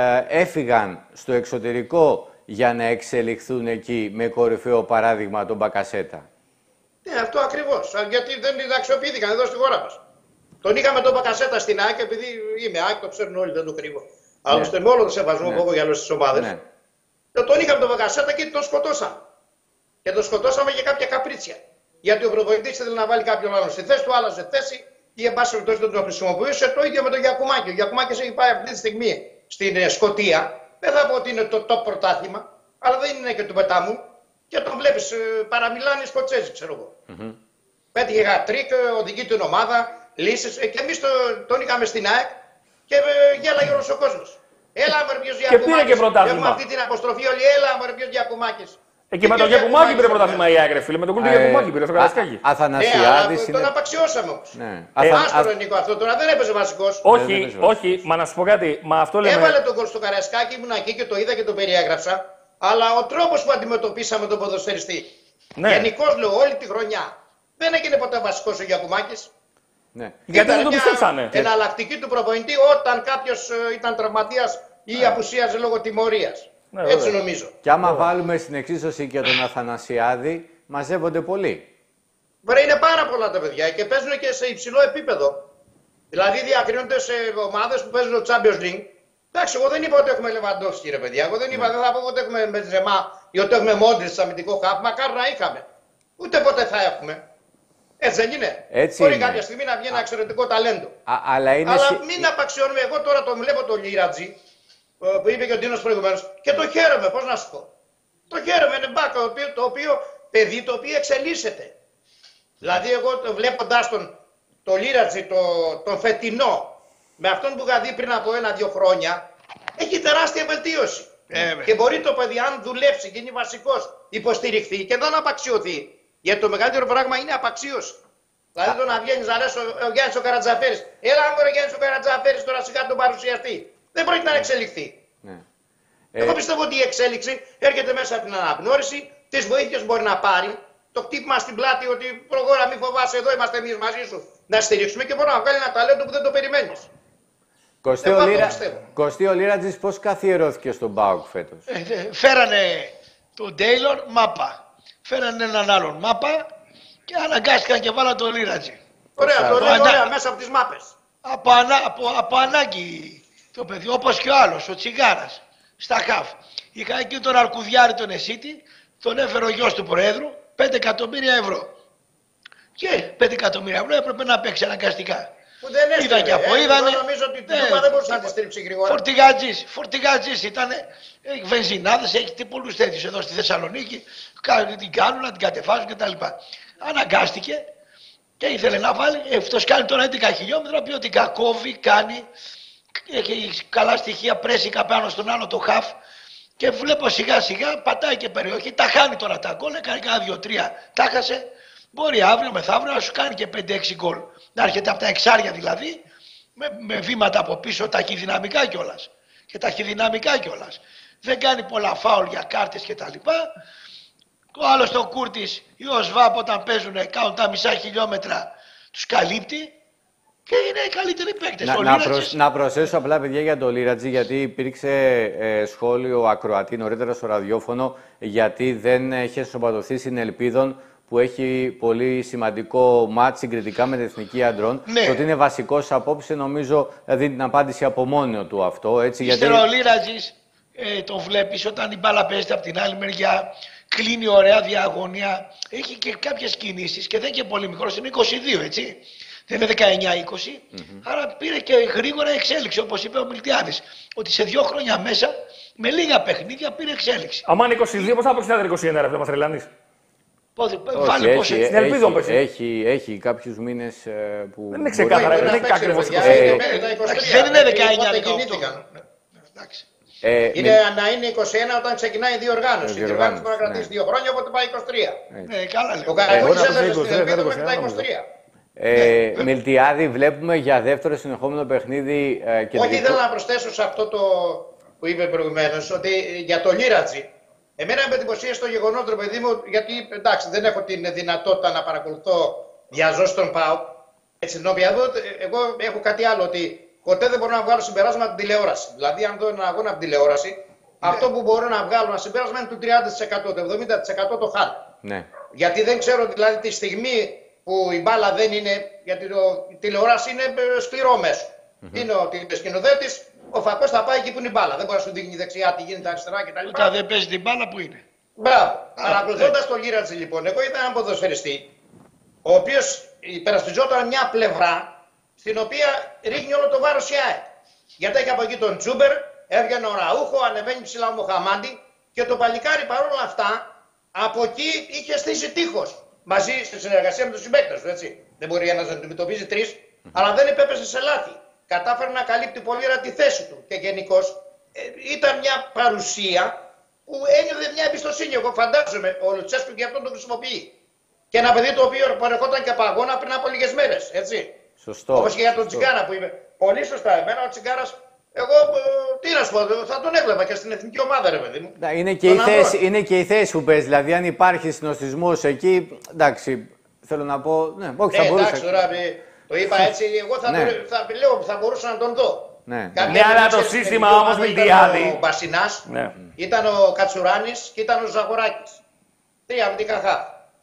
έφυγαν στο εξωτερικό για να εξελιχθούν εκεί, με κορυφαίο παράδειγμα τον Μπακασέτα. Ναι, αυτό ακριβώς. Γιατί δεν αξιοποιήθηκαν εδώ στη χώρα μας. Τον είχαμε τον Μπακασέτα στην ΑΕΚ, επειδή είμαι ΑΕΚ, το ξέρουν όλοι, δεν το κρύβω. Ναι. Άλλωστε με όλο το σεβασμό που έχω για όλες τις ομάδες. Ναι. Τον είχαμε τον Μπακασέτα και τον σκοτώσαμε. Και τον σκοτώσαμε για κάποια καπρίτσια. Γιατί ο προπονητής ήθελε να βάλει κάποιον άλλο στη θέση του, άλλαζε θέση ή εν πάση περιπτώσει δεν τον χρησιμοποιούσε. Το ίδιο με τον Γιακουμάκη. Ο Γιακουμάκης έχει πάει αυτή τη στιγμή στην Σκωτία. Δεν θα πω ότι είναι το top πρωτάθλημα, αλλά δεν είναι και του πετάμου. Και τον βλέπεις, παραμιλάνε οι Σκοτσέζοι, ξέρω εγώ. Πέτυχε γατρίκ, οδηγεί την ομάδα, λύσεις. Και εμείς τον είχαμε στην ΑΕΚ και γέλαγε όλος ο κόσμος. Έλα μωρέ ποιος Γιακουμάκης. Και πήρε και πρωτάθλημα. Έχουμε αυτή την αποστροφή όλοι, έλα μωρέ ποιος Γιακουμάκης. Και με τον Γιακουμάκη πήρε πρωτάθλημα η ΑΕΚ, φίλε. Με τον κούλ του Γιακουμάκη πήρε στο Καρασκάκι. Αθανασιάδης. Τον απαξιώσαμε όμως. Άστο Νίκο αυτό τώρα, δεν έπαιζε βασικός. Όχι, μα να σου πω κάτι. Έβαλε τον κόλ στο Καρασκάκι, ήμουν εκεί και το είδα και το περιέγραψα. Αλλά ο τρόπος που αντιμετωπίσαμε τον ποδοσφαιριστή. Γενικώς λέω όλη τη χρονιά. Δεν έγινε ποτέ βασικός ο Γιακουμάκης. Ναι. Γιατί δεν το πιστέψανε. Εναλλακτική του προπονητή όταν κάποιος ήταν τραυματίας ή απουσίαζε λόγω τιμωρίας. Ναι, έτσι νομίζω. Και άμα βάλουμε στην εξίσωση και τον Αθανασιάδη, μαζεύονται πολλοί. Βέβαια είναι πάρα πολλά τα παιδιά και παίζουν και σε υψηλό επίπεδο. Δηλαδή διακρίνονται σε ομάδες που παίζουν το Champions League Εντάξει, εγώ δεν είπα ότι έχουμε Λεβαντόφσκι, ρε παιδιά. Εγώ δεν είπα, δεν θα πω ότι έχουμε Μπεντζεμά ή ότι έχουμε Μόντριτς αμυντικό χαφ. Μακάρι να είχαμε. Ούτε ποτέ θα έχουμε. Έτσι δεν είναι. Έτσι μπορεί είναι. κάποια στιγμή να βγει ένα εξαιρετικό ταλέντο. Αλλά μην απαξιώνουμε. Εγώ τώρα το βλέπω το Λίρατζι που είπε και ο Ντίνος προηγουμένως και το χαίρομαι. Πώς να σου πω. Το χαίρομαι. Είναι μπάκα το οποίο παιδί το οποίο εξελίσσεται. Δηλαδή, εγώ βλέποντας το Λίρατζι, τον φετινό, με αυτόν που είχα δει πριν από 1-2 χρόνια, έχει τεράστια βελτίωση. Και μπορεί το παιδί, αν δουλέψει και είναι βασικός, υποστηριχθεί και δεν απαξιωθεί. Γιατί το μεγαλύτερο πράγμα είναι απαξίωση. Δηλαδή το να βγαίνει να λες ο Γιάννης ο Καρατζαφέρης, έλα μου ο Γιάννης ο Καρατζαφέρης τώρα σιγά τον παρουσιαστή. Δεν πρόκειται να εξελιχθεί. Ναι. Εγώ πιστεύω ότι η εξέλιξη έρχεται μέσα από την αναγνώριση, τις βοήθειες μπορεί να πάρει, το χτύπημα στην πλάτη ότι προχώρα, μη φοβάσαι, εδώ είμαστε εμείς μαζί σου, να στηρίξουμε και μπορεί να βγάλει ένα ταλέντο που δεν το περιμένεις. Κωστή ο Λίρατζης πώς καθιερώθηκε στον ΠΑΟΚ φέτος? Φέρανε τον Τέιλορ μάπα. Φέρανε έναν άλλον μάπα και αναγκάστηκαν και βάλαν τον Λίρατζη. Ωραία, το λέει ωραία μέσα από τις μάπες. Από ανάγκη το παιδί, όπως και ο άλλος, ο Τσιγάρας, στα χαφ. Είχα εκεί τον Αρκουδιάρη τον Εσίτη, τον έφερε ο γιος του Προέδρου, 5 εκατομμύρια ευρώ. Και 5 εκατομμύρια ευρώ έπρεπε να παίξει αναγκαστικά. Που δεν έστειλε, είδα και από είδανε. Νομίζω ότι την Τούπα δεν μπορούσε να τη στρίψει γρήγορα. Φορτηγάτζης ήταν, έχει βενζινάδες, έχει πολλούς τέτοιους εδώ στη Θεσσαλονίκη, την κάνουν, να την κατεβάζουν κτλ. Αναγκάστηκε και ήθελε να βάλει, αυτός κάνει τώρα 11 χιλιόμετρα, ποιοτικά κόβει, κάνει, έχει καλά στοιχεία, πρέσικα πάνω στον άλλο το χαφ και βλέπω σιγά σιγά πατάει και περιοχή, τα χάνει τώρα τα γκολ, έκανε κάνα 2-3, τα χάσε. Μπορεί αύριο μεθαύριο να σου κάνει και 5-6 γκολ. Να έρχεται από τα εξάρια δηλαδή, με βήματα από πίσω, ταχυδυναμικά κιόλας. Και ταχυδυναμικά κιόλας. Δεν κάνει πολλά φάουλ για κάρτες κτλ. Ο άλλος το Κούρτης ή ο Σβάπ όταν παίζουν, κάνουν τα μισά χιλιόμετρα, τους καλύπτει και είναι οι καλύτεροι παίκτες. Να προσθέσω απλά, παιδιά, για το Λίρατζι, γιατί υπήρξε σχόλιο ακροατή νωρίτερα στο ραδιόφωνο, γιατί δεν έχει ενσωματωθεί στην Ελπίδων, που έχει πολύ σημαντικό μάτς συγκριτικά με την Εθνική Αντρών. Ναι. Το ότι είναι βασικός απόψε, νομίζω δίνει την απάντηση από μόνο του αυτό. Έτσι, γιατί ο Λίρατζης τον βλέπεις όταν η μπάλα παίζεται από την άλλη μεριά, κλείνει ωραία διαγωνία, έχει και κάποιες κινήσεις και δεν είναι και πολύ μικρός, είναι 22 έτσι. Δεν είναι 19-20, άρα πήρε και γρήγορα εξέλιξη, όπως είπε ο Μιλτιάδης, ότι σε 2 χρόνια μέσα, με λίγα παιχνίδια πήρε εξέλιξη. Αν είναι 22, πώς θα παίξει τα 21, ρε, μας τρελάνεις? Έχει κάποιους μήνες που... Δεν είναι ξεκάθαρα, δεν είναι ακριβώς 22. Δεν είναι 19-18. Είναι να είναι 21 όταν ξεκινάει η διοργάνωση. Η διοργάνωση μπορεί να κρατήσει 2 χρόνια, οπότε πάει 23. Καλά λέει. Ο Καραγιώτης έπαιζε στην Ελπίδα μέχρι τα 23. Μιλτιάδη, βλέπουμε για δεύτερο συνεχόμενο παιχνίδι. Όχι, ήθελα να προσθέσω σε αυτό το που είπε προηγουμένως, ότι για το Λίρατζι, εμένα με εντυπωσίασε το γεγονός, ρε παιδί μου, γιατί εντάξει, δεν έχω την δυνατότητα να παρακολουθώ διαζώσει τον ΠΑΟΚ. Εγώ έχω κάτι άλλο, ότι ποτέ δεν μπορώ να βγάλω συμπεράσματα από την τηλεόραση. Δηλαδή, αν δω έναν αγώνα από την τηλεόραση, αυτό που μπορώ να βγάλω ένα συμπέρασμα είναι του 30%, το 70% το χάνω. Ναι. Γιατί δεν ξέρω, δηλαδή, τη στιγμή που η μπάλα δεν είναι. Γιατί η τηλεόραση είναι σκληρό μέσο. Είναι ο σκηνοθέτης, ο φακός θα πάει εκεί που είναι η μπάλα. Δεν μπορεί να σου δείχνει δεξιά τι γίνεται αριστερά κτλ. Όταν δεν παίζει την μπάλα, που είναι. Μπράβο. Παρακολουθώντας τον Λίρατζι, λοιπόν, εγώ είδα έναν ποδοσφαιριστή, ο οποίος υπερασπιζόταν μια πλευρά στην οποία ρίχνει όλο το βάρος η ΑΕΚ. Γιατί έχει από εκεί τον Τζούμπερ, έβγαινε ο Ραούχο, ανεβαίνει ψηλά ο Μοχαμάντι και το παλικάρι παρόλα αυτά από εκεί είχε στήσει τείχος. Μαζί στη συνεργασία με τους συμπαίκτες του, έτσι. Δεν μπορεί ένας να αντιμετωπίζει 3, αλλά δεν υπέπεσε σε λάθη. Κατάφερε να καλύπτει πολύ ωραία τη θέση του και γενικώς ήταν μια παρουσία που ένιωθε μια εμπιστοσύνη. Εγώ φαντάζομαι ο Λουτσέσκου και αυτόν τον χρησιμοποιεί. Και ένα παιδί το οποίο παρεχόταν και από αγώνα πριν από λίγες μέρες, έτσι. Σωστό. Όπως και για τον Τσιγκάρα που είπε. Πολύ σωστά. Εμένα ο Τσιγκάρας, εγώ τι να σου πω, θα τον έβλεπα και στην εθνική ομάδα, ρε παιδί μου. Είναι και η θέση που παίζει. Δηλαδή, αν υπάρχει συνοστισμός εκεί, εντάξει, θέλω να πω. Ναι, όχι, θα μπορούσε. Εντάξει, τώρα το είπα έτσι, εγώ θα μπορούσα να τον δω. Ναι, αλλά το σύστημα όμως Μιλτιάδη. Ήταν ο Μπασινάς, ήταν ο Κατσουράνης και ήταν ο Ζαγοράκης. 3 αμυντικά χαφ.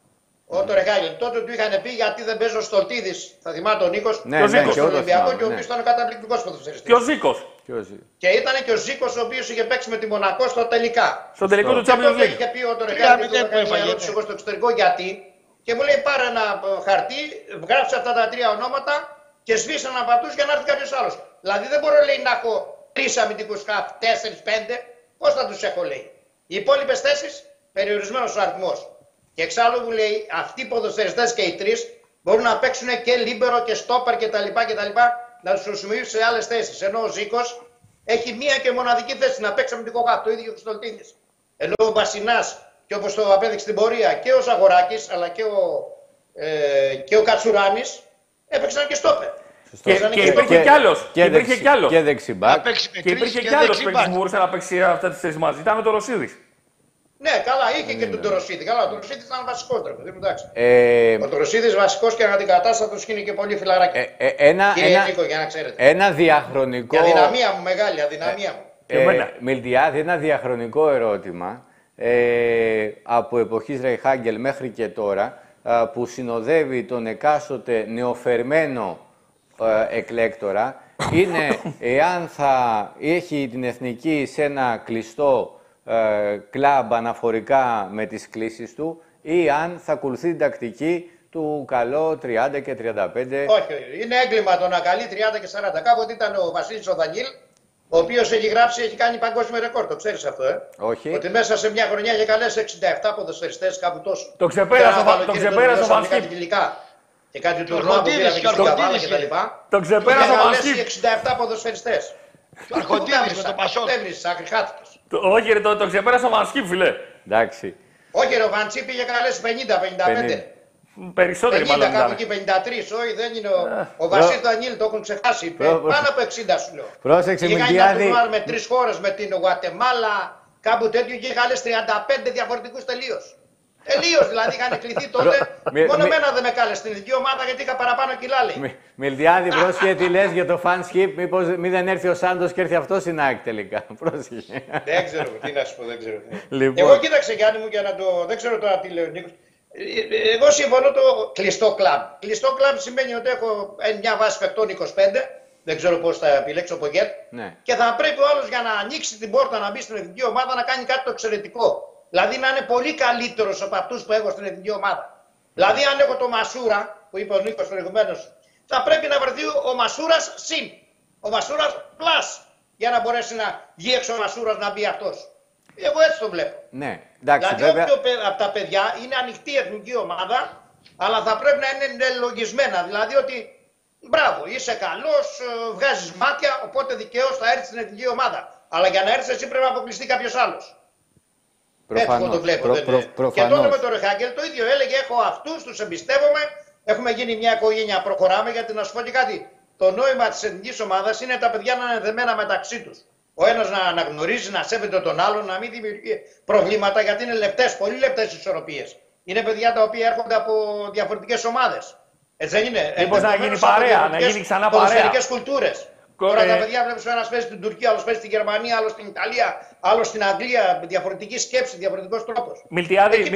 Ο Τορεχάγελ. Τότε του είχαν πει γιατί δεν παίζει ο Στολτίδης. Θα θυμάται ο Νίκος. Ναι, στον Ολυμπιακό και ο οποίος ήταν καταπληκτικός ποδοσφαιριστής. Και ο Ζήκος. Και ήταν και ο Ζήκος ο οποίος είχε παίξει με τη Μονακό στο τελικά. Στο τελικό του Champions League. Είχε πει ο Τορεχάγελ που έκανε μια ερώτηση εγώ στο εξωτερικό γιατί. Και μου λέει πάρε ένα χαρτί, γράψε αυτά τα 3 ονόματα και σβήσε έναν από αυτούς για να έρθει κάποιος άλλος. Δηλαδή δεν μπορώ λέει να έχω 3 αμυντικούς χαφ, 4-5. Πώς θα τους έχω λέει. Οι υπόλοιπες θέσεις περιορισμένος ο αριθμός. Και εξάλλου μου λέει αυτοί οι ποδοσφαιριστές και οι 3 μπορούν να παίξουν και λίμπερο και στόπαρ κτλ. Να τους χρησιμοποιήσουν σε άλλες θέσεις. Ενώ ο Ζήκος έχει μία και μοναδική θέση να παίξει αμυντικό χαφ, το ίδιο και ο Στολτίδης. Ενώ ο Μπασινάς και όπως το απέδειξε στην πορεία και ο Ζαγοράκης αλλά και ο Κατσουράνης έπαιξαν και στόπερ. Και υπήρχε κι άλλος. Και δεξιμπάκ. Και υπήρχε κι άλλος που μπορούσε να παίξει αυτές τις θέσεις μαζί. Ήταν ο Τοροσίδης. Ναι, καλά, είχε και τον Τοροσίδη. Καλά, ο Τοροσίδης ήταν βασικός τρόπο. Ο Τοροσίδης βασικός και αναντικατάστατος είναι και πολύ φιλαράκι. Κύριε Νίκο, για να ξέρετε. Ένα διαχρονικό. Η αδυναμία μου, μεγάλη αδυναμία μου. Μιλτιάδη, ένα διαχρονικό ερώτημα από εποχής Ρεϊχάγκελ μέχρι και τώρα που συνοδεύει τον εκάστοτε νεοφερμένο εκλέκτορα είναι εάν θα έχει την εθνική σε ένα κλειστό κλαμπ αναφορικά με τις κλήσεις του ή αν θα ακολουθεί την τακτική του καλό 30 και 35. Όχι, είναι έγκλημα το να καλεί 30 και 40. Κάποτε ήταν ο Βασίλης ο Δανίλ, ο οποίος έχει κάνει παγκόσμιο ρεκόρ. Το ξέρεις αυτό, Όχι. Ότι μέσα σε μια χρονιά είχε καλέσει 67 ποδοσφαιριστές, κάπου τόσο. Το ξεπέρασε ο Βανσκίπ. Και κάτι του Ρουά που πήραμε και στην Καβάλα και τα λοιπά. Το ξεπέρασε ο Βανσκίπ. 67 ποδοσφαιριστές. Το Αρχοντίδης με το Πασόκ. Δεν βρίσκεις, άκρη χάθηκες. Όχι ρε, το ξεπέρασε ο Βανσκίπ, φιλέ. Εντάξει. Όχι ρε, ο Βαντσίπ είχε καλέσει 50-55. Περισσότεροι μάλλον. 50, κάπου εκεί 53, όχι δεν είναι ο Βασίλης Δανίλ, το έχουν ξεχάσει. Πάνω από 60 σου λέω. Πρόσεξε, Μιλτιάδη. Είχε κάνει με 3 χώρες, με την Γουατεμάλα, κάπου τέτοιο και είχε καλέσει 35 διαφορετικούς τελείως. Τελείως δηλαδή είχαν κληθεί τότε. Μόνο εμένα δεν με κάλεσε στην ειδική ομάδα γιατί είχα παραπάνω κιλά λέει. Μιλτιάδη, πρόσχε τι λες για το fan skip, μήπως μην δεν έρθει ο Σάντος και έρθει αυτός στην ΑΕΚ τελικά. Πρόσχε. Δεν ξέρω, τι να σου πω, δεν ξέρω. Εγώ κοίταξε Γιάννη μου για να το. Δεν ξέρω τώρα τι λέει ο Νίκος. Εγώ συμφωνώ το κλειστό κλαμπ. Κλειστό κλαμπ σημαίνει ότι έχω μια βάση παιχτών 25. Δεν ξέρω πώς θα επιλέξω από γκέτ. Ναι. Και θα πρέπει ο άλλος για να ανοίξει την πόρτα να μπει στην εθνική ομάδα να κάνει κάτι το εξαιρετικό. Δηλαδή να είναι πολύ καλύτερος από αυτούς που έχω στην εθνική ομάδα. Δηλαδή, αν έχω το Μασούρα, που είπε ο Νίκος προηγουμένως, θα πρέπει να βρεθεί ο Μασούρας συν. Ο Μασούρας πλάς. Για να μπορέσει να βγει έξω ο Μασούρας να μπει αυτός. Εγώ έτσι το βλέπω. Ναι, εντάξει, δηλαδή, βέβαια. όποιο από τα παιδιά είναι ανοιχτή εθνική ομάδα, αλλά θα πρέπει να είναι λογισμένα. Δηλαδή ότι μπράβο, είσαι καλός, βγάζεις μάτια, οπότε δικαίως θα έρθει στην εθνική ομάδα. Αλλά για να έρθει εσύ πρέπει να αποκλειστεί κάποιος άλλος. Προφανώς. Έτσι το βλέπω. Και τότε με τον Ρεχάγκελ το ίδιο έλεγε: έχω αυτούς, τους εμπιστεύομαι. Έχουμε γίνει μια οικογένεια, προχωράμε. Γιατί να σου πω και κάτι: το νόημα της εθνικής ομάδας είναι τα παιδιά να είναι δεμένα μεταξύ τους. Ο ένας να αναγνωρίζει, να σέβεται τον άλλον, να μην δημιουργεί προβλήματα γιατί είναι λεπτές, πολύ λεπτές ισορροπίες. Είναι παιδιά τα οποία έρχονται από διαφορετικές ομάδες. Έτσι δεν είναι? Μήπως να γίνει παρέα, να γίνει ξανά παρέα. Ποδοσφαιρικές κουλτούρες. Τώρα τα παιδιά βλέπεις ο ένας παίζει στην Τουρκία, άλλος παίζει στην Γερμανία, άλλος στην Ιταλία, άλλος στην Αγγλία. Διαφορετική σκέψη, διαφορετικός τρόπος. Μιλτιάδη,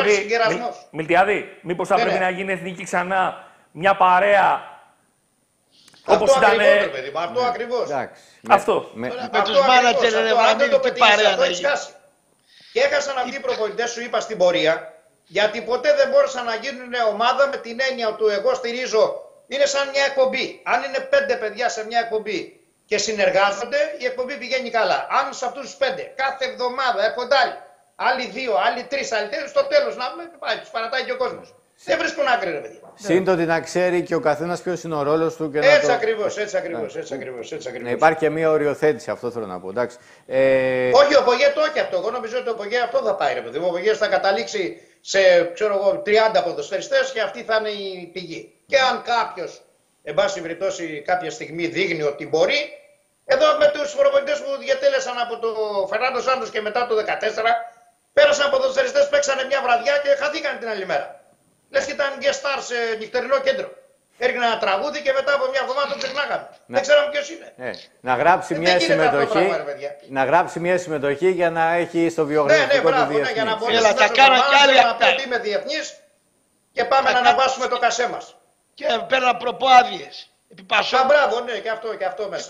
μήπως θα πρέπει να γίνει εθνική ξανά μια παρέα. Όπως ήταν. Αυτό ακριβώς. Αυτό. Με τους μάνατζερ δεν το παρέα να γίνει. Και έχασαν αυτοί οι προπονητές, σου είπα στην πορεία, γιατί ποτέ δεν μπόρεσαν να γίνουν ομάδα με την έννοια του εγώ στηρίζω. Είναι σαν μια εκπομπή. Αν είναι 5 παιδιά σε μια εκπομπή και συνεργάζονται, η εκπομπή πηγαίνει καλά. Αν σε αυτούς τους 5 κάθε εβδομάδα έρχονται άλλοι 2, άλλοι 3, άλλοι 4, στο τέλος να πάει, τους παρατάει και ο κόσμος. Δεν βρίσκουν άκρη, ρε παιδιά. Σύντοτε να ξέρει και ο καθένας ποιος είναι ο ρόλος του. Και έτσι να ακριβώς, έτσι ακριβώς. Να υπάρχει και μια οριοθέτηση, αυτό θέλω να πω. Εντάξει. Όχι, ο Πογέ το όχι αυτό. Εγώ νομίζω ότι ο Πογέ αυτό θα πάει, ρε παιδί. Ο Πογέ θα καταλήξει σε 30 ποδοσφαιριστές και αυτή θα είναι η πηγή. Και αν κάποιος, εν πάση περιπτώσει, κάποια στιγμή δείχνει ότι μπορεί, εδώ με τους προπονητές που διατέλεσαν από το Φερνάντο Σάντος και μετά το 2014, πέρασαν ποδοσφαιριστές, παίξανε μια βραδιά και χαθήκαν την άλλη μέρα. Λες και ήταν guest star σε νυχτερινό κέντρο. Έριχνε ένα τραγούδι και μετά από μια εβδομάδα το ξεχνάγαμε. Δεν ξέραμε ποιος είναι. Να γράψει μια συμμετοχή. Να γράψει μια συμμετοχή για να έχει στο βιογραφικό του διεθνή. Για να μπορέσει να πει ότι είμαι διεθνής. Και πάμε να αναβάσουμε το κασέ μας. Και παίρναν προπό άδειες. Μπράβο, ναι, και αυτό μέσα.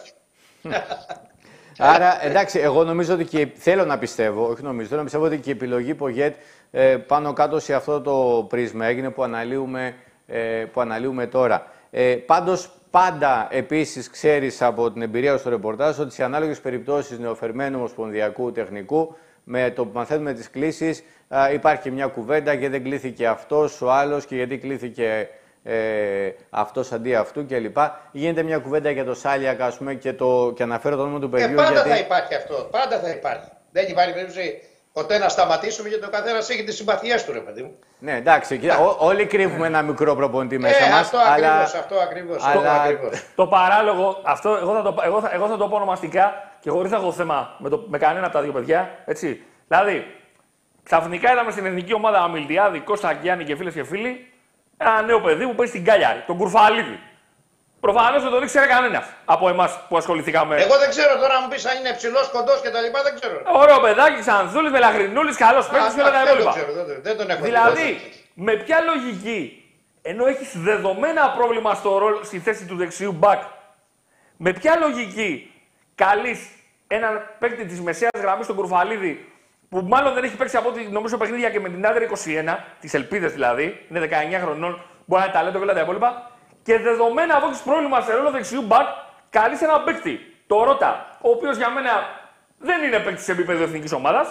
Άρα, εντάξει, εγώ νομίζω ότι και θέλω να πιστεύω, θέλω να πιστεύω ότι και η επιλογή Πογέτ πάνω κάτω σε αυτό το πρίσμα έγινε που αναλύουμε τώρα. Πάντως, πάντα επίσης ξέρεις από την εμπειρία στο ρεπορτάζ ότι σε ανάλογες περιπτώσεις νεοφερμένου ομοσπονδιακού τεχνικού, με το που μαθαίνουμε τις κλήσεις, υπάρχει μια κουβέντα γιατί δεν κλήθηκε αυτός, ο άλλος και γιατί κλήθηκε αυτός αντί αυτού κλπ. Γίνεται μια κουβέντα για το Σάλιακ, ας πούμε, και αναφέρω το όνομα του παιδιού. Πάντα θα υπάρχει αυτό. Πάντα θα υπάρχει. Δεν υπάρχει περίπτωση ποτέ να σταματήσουμε γιατί ο καθένας έχει τις συμπαθίες του, ρε παιδί μου. Ναι, εντάξει. Όλοι κρύβουμε ένα μικρό προπονητή μέσα μας. Αυτό ακριβώς. Το παράλογο, αυτό εγώ θα το πω ονομαστικά και χωρίς να έχω θέμα με κανένα από τα δύο παιδιά. Έτσι. Δηλαδή, ξαφνικά είδαμε στην εθνική ομάδα Αμιλτιάδη, Κώστα Γιάννη και φίλες και φίλοι, ένα νέο παιδί που παίζει στην Κάλιαρη, τον Κουρφαλίδη. Προφανώς δεν τον ήξερε κανένας από εμάς που ασχοληθήκαμε. Εγώ δεν ξέρω τώρα, αν μου πεις αν είναι ψηλός, κοντός κτλ. Δεν ξέρω. Ωραίο παιδάκι, Ξανθούλης, Μελαχρινούλης, καλός παίκτης και όλα τα υπόλοιπα. Δεν τον έχω δει. Δηλαδή, με ποια λογική, ενώ έχεις δεδομένα πρόβλημα στη θέση του δεξιού μπακ, με ποια λογική καλείς έναν παίκτη της μεσαίας γραμμής, τον Κουρφαλίδη, που μάλλον δεν έχει παίξει από ό,τι νομίζω παιχνίδια και με την Άντερ 21, τις ελπίδες δηλαδή, είναι 19 χρονών, μπορεί να είναι ταλέντο και όλα τα υπόλοιπα. Και δεδομένα από έχεις πρόβλημα σε ρόλο δεξιού μπακ, καλείς έναν παίκτη, το Ρώτα, ο οποίος για μένα δεν είναι παίκτη σε επίπεδο εθνικής ομάδας.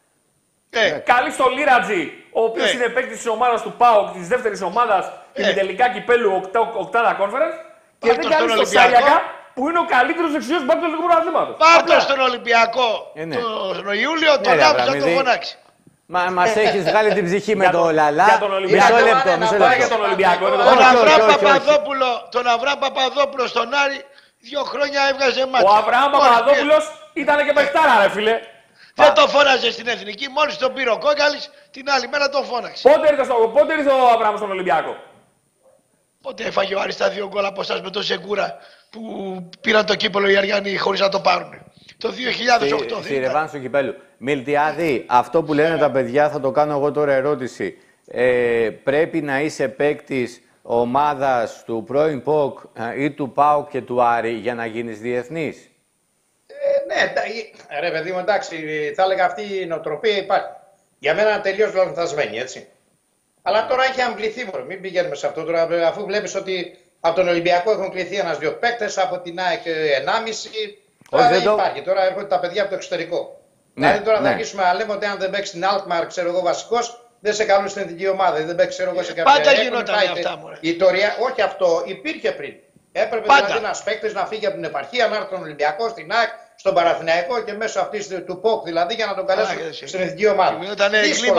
Καλείς τον Λίρατζι, ο οποίος είναι παίκτη της ομάδας του ΠΑΟΚ, της δεύτερης ομάδας και τελικά κυπέλου οκτάδα conference. Και δεν καλείς τον Σάλιακα, που είναι ο καλύτερος δεξιός μπακ του ελληνικού πρωταθλήματος. Πάρτο στον Ολυμπιακό τον Ιούλιο, τον άφησα να τον φωνάξει. Μας έχεις βγάλει την ψυχή με το Λαλά. Μισό λεπτό. Για τον Ολυμπιακό. Τον Αβραάμ Παπαδόπουλο στον Άρη 2 χρόνια έβγαζε μάτια. Ο Αβραάμ Παπαδόπουλος ήταν και παιχτάρα, ρε φίλε. Δεν τον φώναζε στην εθνική, μόλις τον πήρε ο Κόκαλης, την άλλη μέρα τον φώναξε. Πότε ήρθε ο Αβραάμ στον Ολυμπιακό? Πότε έφαγε ο Άρης τα 2 γκολ από εσάς με τον Σεκούρα που πήραν το κύπελο οι Αριανοί χωρίς να το πάρουν. Το 2008. Στη ρεβάνς του κυπέλου. Μιλτιάδη, αυτό που λένε τα παιδιά, θα το κάνω εγώ τώρα ερώτηση. Πρέπει να είσαι παίκτης ομάδας του πρώην ΠΟΚ ή του ΠΑΟΚ και του Άρη για να γίνεις διεθνής? Ναι, ρε παιδί μου, εντάξει, θα έλεγα αυτή η νοοτροπία υπάρχει. Για μένα είναι τελείως λανθασμένη, έτσι. Αλλά τώρα έχει αμπληθεί, μην πηγαίνουμε σε αυτό τώρα, αφού βλέπεις ότι από τον Ολυμπιακό έχουν κληθεί 1-2 παίκτες, από την ΑΕΚ 1,5. Τώρα δεν υπάρχει, τώρα έρχονται τα παιδιά από το εξωτερικό. Ναι, δηλαδή τώρα θα αρχίσουμε να λέμε ότι αν δεν παίξει την Alkmaar, ξέρω εγώ, βασικός, δεν σε καλούν στην εθνική ομάδα, δεν παίξει, ξέρω εγώ, σε κάποια. Πάντα γινόταν αυτά, μωρέ. Όχι αυτό, υπήρχε πριν. Έπρεπε δηλαδή ένας παίκτης να φύγει από την επαρχία, να έρθει στον Ολυμπιακό, στην ΑΕΚ, στον Παναθηναϊκό και μέσω αυτή του ΠΟΚ δηλαδή για να τον καλέσουν στην εθνική ομάδα. Γινόταν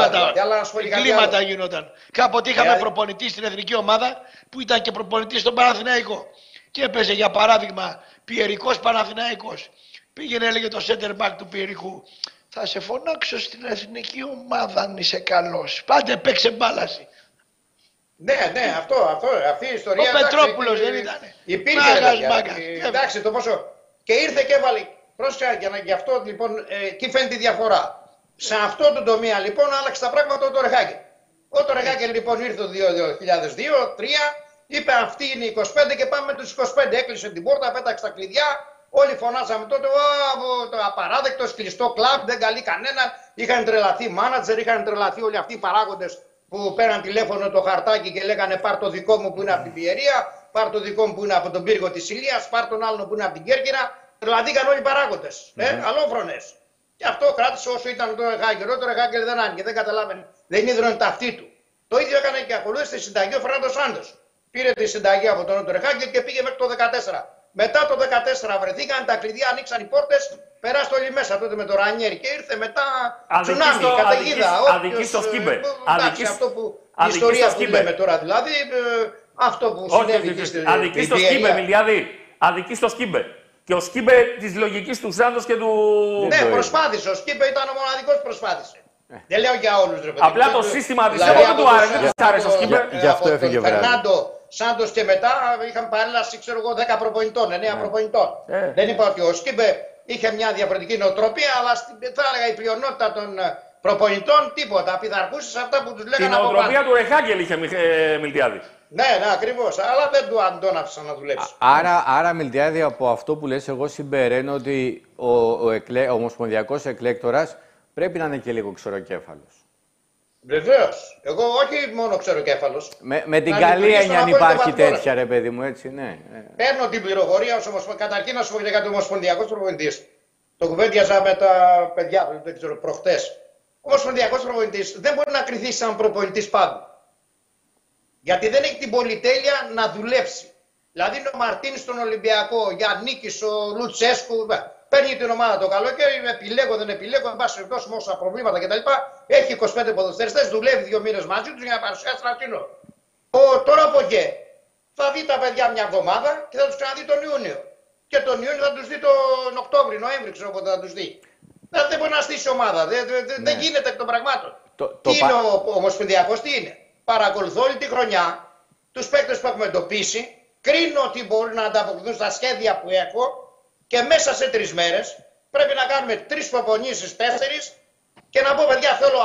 κλίματα γινόταν. Κάποτε είχαμε προπονητή στην εθνική ομάδα που ήταν και προπονητή στον Παναθηναϊκό. Και έπαιζε για παράδειγμα Πιερικός Παναθηναϊκός. Πήγαινε, έλεγε το center back του Πιερικού. Θα σε φωνάξω στην εθνική ομάδα αν είσαι καλός. Πάντε παίξε μπάλαση. Ναι, αυτή η ιστορία. Ο Πετρόπουλος δεν ήταν. Υπήρχε. Εντάξει, το πόσο. Και ήρθε και έβαλε. Πρόσεχε, γι' αυτό λοιπόν εκεί φαίνεται η διαφορά. Σε αυτό το τομέα λοιπόν άλλαξε τα πράγματα ο Τορεχάκερ. Ο Τορεχάκερ λοιπόν ήρθε το 2002-2003, είπε αυτή είναι 25 και πάμε με τους 25. Έκλεισε την πόρτα, πέταξε τα κλειδιά. Όλοι φωνάζαμε τότε, το απαράδεκτο, κλειστό κλαμπ, δεν καλεί κανένα. Είχαν τρελαθεί μάνατζερ, είχαν τρελαθεί όλοι αυτοί οι παράγοντες που πέραν τηλέφωνο το χαρτάκι και λέγανε πάρ το δικό μου που είναι από την Πιερία, πάρ το δικό μου που είναι από τον πύργο της Ηλίας, πάρ τον άλλον που είναι από την Κέρκυρα. Τρελαθήκαν όλοι οι παράγοντες, αλόφρονες. Και αυτό κράτησε όσο ήταν το Ρεχάκερ. Ο Ρεχάκερ δεν άνοιγε, δεν καταλάβαινε, δεν ίδρωνε τα αυτή του. Το ίδιο έκανε και ακολούθησε τη συνταγή ο Φερνάντο Σάντος. Πήρε τη συνταγή από τον Ρεχάκερ και πήγε μέχρι το 14. Μετά το 14 βρεθήκαν τα κλειδιά, ανοίξαν οι πόρτες, περάστε όλοι μέσα τότε με το Ρανιέρι και ήρθε μετά τσουνάμι, καταιγίδα. Αδική στο Σκύμπε. Η ιστορία που λέμε τώρα δηλαδή, αυτό που συνέβη στην Αδική στο Σκύμπε, Μιλιάδη. Αδική στο Σκύμπε. Και ο Σκύμπε της λογικής του Σάντος και του... Ναι, προσπάθησε. Ο Σκύμπε ήταν ο μοναδικός που προσπάθησε. Δεν λέω για όλους, ρε παιδί. Απλά το σύστημα της δεν του άρεσε. Δεν της άρεσε ο Σκύμπε. Γι' αυτό έφυγε ο Φερνάντο Σάντος και μετά είχαν παρέλαση, ξέρω εγώ, 10 προπονητών, 9 προπονητών. Δεν είπα ότι ο Σκύμπε είχε μια διαφορετική νοοτροπία, αλλά θα έλεγα η πλειονότητα των Προπονητών τίποτα. Πειθαρχούσε σε αυτά που του λέγανε. Την οτροπία του Ρεχάγκελ είχε Μιλτιάδη. Ναι, ακριβώς. Αλλά δεν τον άφησαν να δουλέψει. Άρα, Μιλτιάδη, από αυτό που λες, εγώ συμπεραίνω ότι ο ομοσπονδιακός εκλέκτορας πρέπει να είναι και λίγο ξεροκέφαλος. Βεβαίως. Εγώ όχι μόνο ξεροκέφαλος. Με την καλή έννοια αν υπάρχει τέτοια, ρε παιδί μου, έτσι, ναι. Παίρνω την πληροφορία καταρχήν να σου πω για το ομοσπονδιακό προπονητής. Το κουβέντιαζα με τα παιδιά, δεν ξέρω, προχτές. Ο ομοσπονδιακός προπονητής δεν μπορεί να κριθεί σαν προπονητής πάντου. Γιατί δεν έχει την πολυτέλεια να δουλέψει. Δηλαδή ο Μαρτίνης στον Ολυμπιακό, για Νίκης, ο Λουτσέσκου, παίρνει την ομάδα το καλοκαίρι, επιλέγω, δεν επιλέγω, εν πάση περιπτώσει με όσα προβλήματα κτλ. Έχει 25 ποδοσφαιριστές, δουλεύει 2 μήνες μαζί τους για να παρουσιάσει ένα σύνολο. Τώρα από εκεί θα δει τα παιδιά μια εβδομάδα και θα τους ξαναδεί τον Ιούνιο. Και τον Ιούνιο θα τους δει τον Οκτώβριο, Νοέμβρη, ξέρω πότε θα τους δει. Δεν μπορεί να στήσει ομάδα, δεν γίνεται εκ των πραγμάτων. Τι είναι ο ομοσπονδιακός, τι είναι. Παρακολουθώ όλη τη χρονιά τους παίκτες που έχουμε εντοπίσει, κρίνω ότι μπορούν να ανταποκριθούν στα σχέδια που έχω και μέσα σε 3 μέρες πρέπει να κάνουμε 3 προπονήσεις, 4 και να πω παιδιά θέλω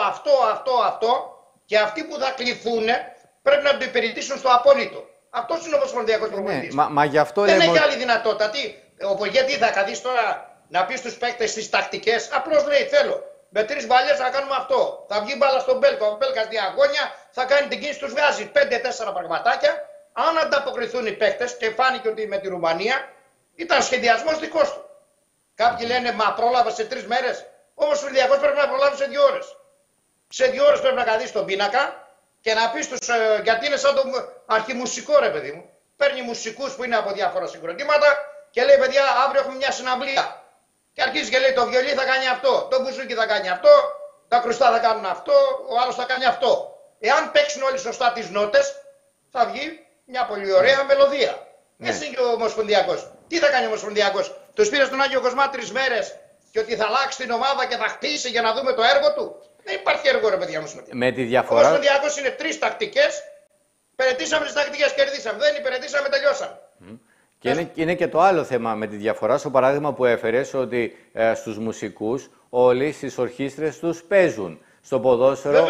αυτό και αυτοί που θα κληθούν πρέπει να το υπηρετήσουν στο απόλυτο. Αυτός είναι ο ομοσπονδιακός προπονητής. Μα γι' αυτό δεν έχει άλλη δυνατότητα. Γιατί θα καθίσει τώρα να πει στους παίκτες τις τακτικές, απλώς λέει θέλω. Με 3 μπαλιές θα κάνουμε αυτό. Θα βγει μπάλα στον Μπέλκα. Ο Μπέλκας διαγώνια θα κάνει την κίνηση, τους βγάζει 5-4 πραγματάκια. Αν ανταποκριθούν οι παίκτες, και φάνηκε ότι με τη Ρουμανία ήταν σχεδιασμός δικός του. Κάποιοι λένε μα πρόλαβε σε 3 μέρες. Όμως ο Ολυμπιακός πρέπει να προλάβει σε 2 ώρες. Σε 2 ώρες πρέπει να καθίσει στον πίνακα και να πει στους. Γιατί είναι σαν το αρχιμουσικό ρε παιδί μου. Παίρνει μουσικούς που είναι από διάφορα συγκροτήματα και λέει παιδιά αύριο έχουμε μια συναυλία. Και αρχίζει και λέει το βιολί θα κάνει αυτό, το μπουζούκι θα κάνει αυτό, τα κρουστά θα κάνουν αυτό, ο άλλος θα κάνει αυτό. Εάν παίξουν όλοι σωστά τις νότες, θα βγει μια πολύ ωραία μελωδία. Ναι. Έτσι είναι και ο Ομοσπονδιακός. Τι θα κάνει ο Ομοσπονδιακός, τους πήρε στον Άγιο Κοσμά 3 μέρες και ότι θα αλλάξει την ομάδα και θα χτίσει για να δούμε το έργο του. Δεν υπάρχει έργο ρε παιδιά μου. Με τη διαφορά. Ο Ομοσπονδιακός είναι 3 τακτικές, υπηρετήσαμε τις τακτικές, κερδίσαμε. Δεν υπηρετήσαμε, τελειώσαμε. Και είναι και το άλλο θέμα με τη διαφορά, στο παράδειγμα που έφερες, ότι στους μουσικούς όλοι στις ορχήστρες τους παίζουν. Στο ποδόσφαιρο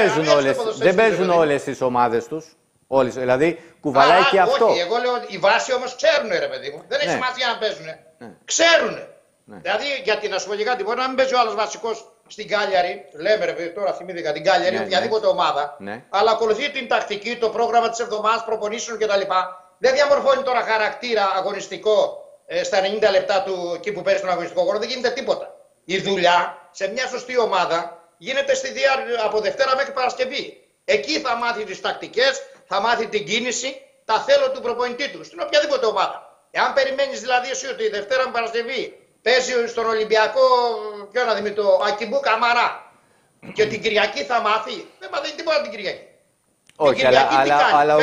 δεν παίζουν όλες τις ομάδες τους. Όλες, δηλαδή κουβαλάει και αυτό. Όχι, εγώ λέω ότι οι βάσει όμως ξέρουν ρε παιδί μου. Δεν έχει σημασία να παίζουν. Ξέρουν. Δηλαδή γιατί να σου πω και κάτι, μπορεί να μην παίζει ο άλλος βασικός στην Κάλιαρη. Λέμε ρε παιδί, τώρα θυμήθηκα την Κάλιαρη, οποιαδήποτε ομάδα. Αλλά ακολουθεί την τακτική, το πρόγραμμα της εβδομάδας, προπονήσεων κτλ. Δεν διαμορφώνει τώρα χαρακτήρα αγωνιστικό στα 90 λεπτά του εκεί που παίζει στον αγωνιστικό χώρο, δεν γίνεται τίποτα. Η δουλειά σε μια σωστή ομάδα γίνεται από Δευτέρα μέχρι Παρασκευή. Εκεί θα μάθει τις τακτικές, θα μάθει την κίνηση, τα θέλω του προπονητή του, στην οποιαδήποτε ομάδα. Εάν περιμένεις δηλαδή εσύ ότι η Δευτέρα με Παρασκευή παίζει στον Ολυμπιακό, ποιο να δει, το Ακιμπού Καμαρά και την Κυριακή θα μάθει, δεν μαθαίνει τίποτα την Κυριακή. Όχι, αλλά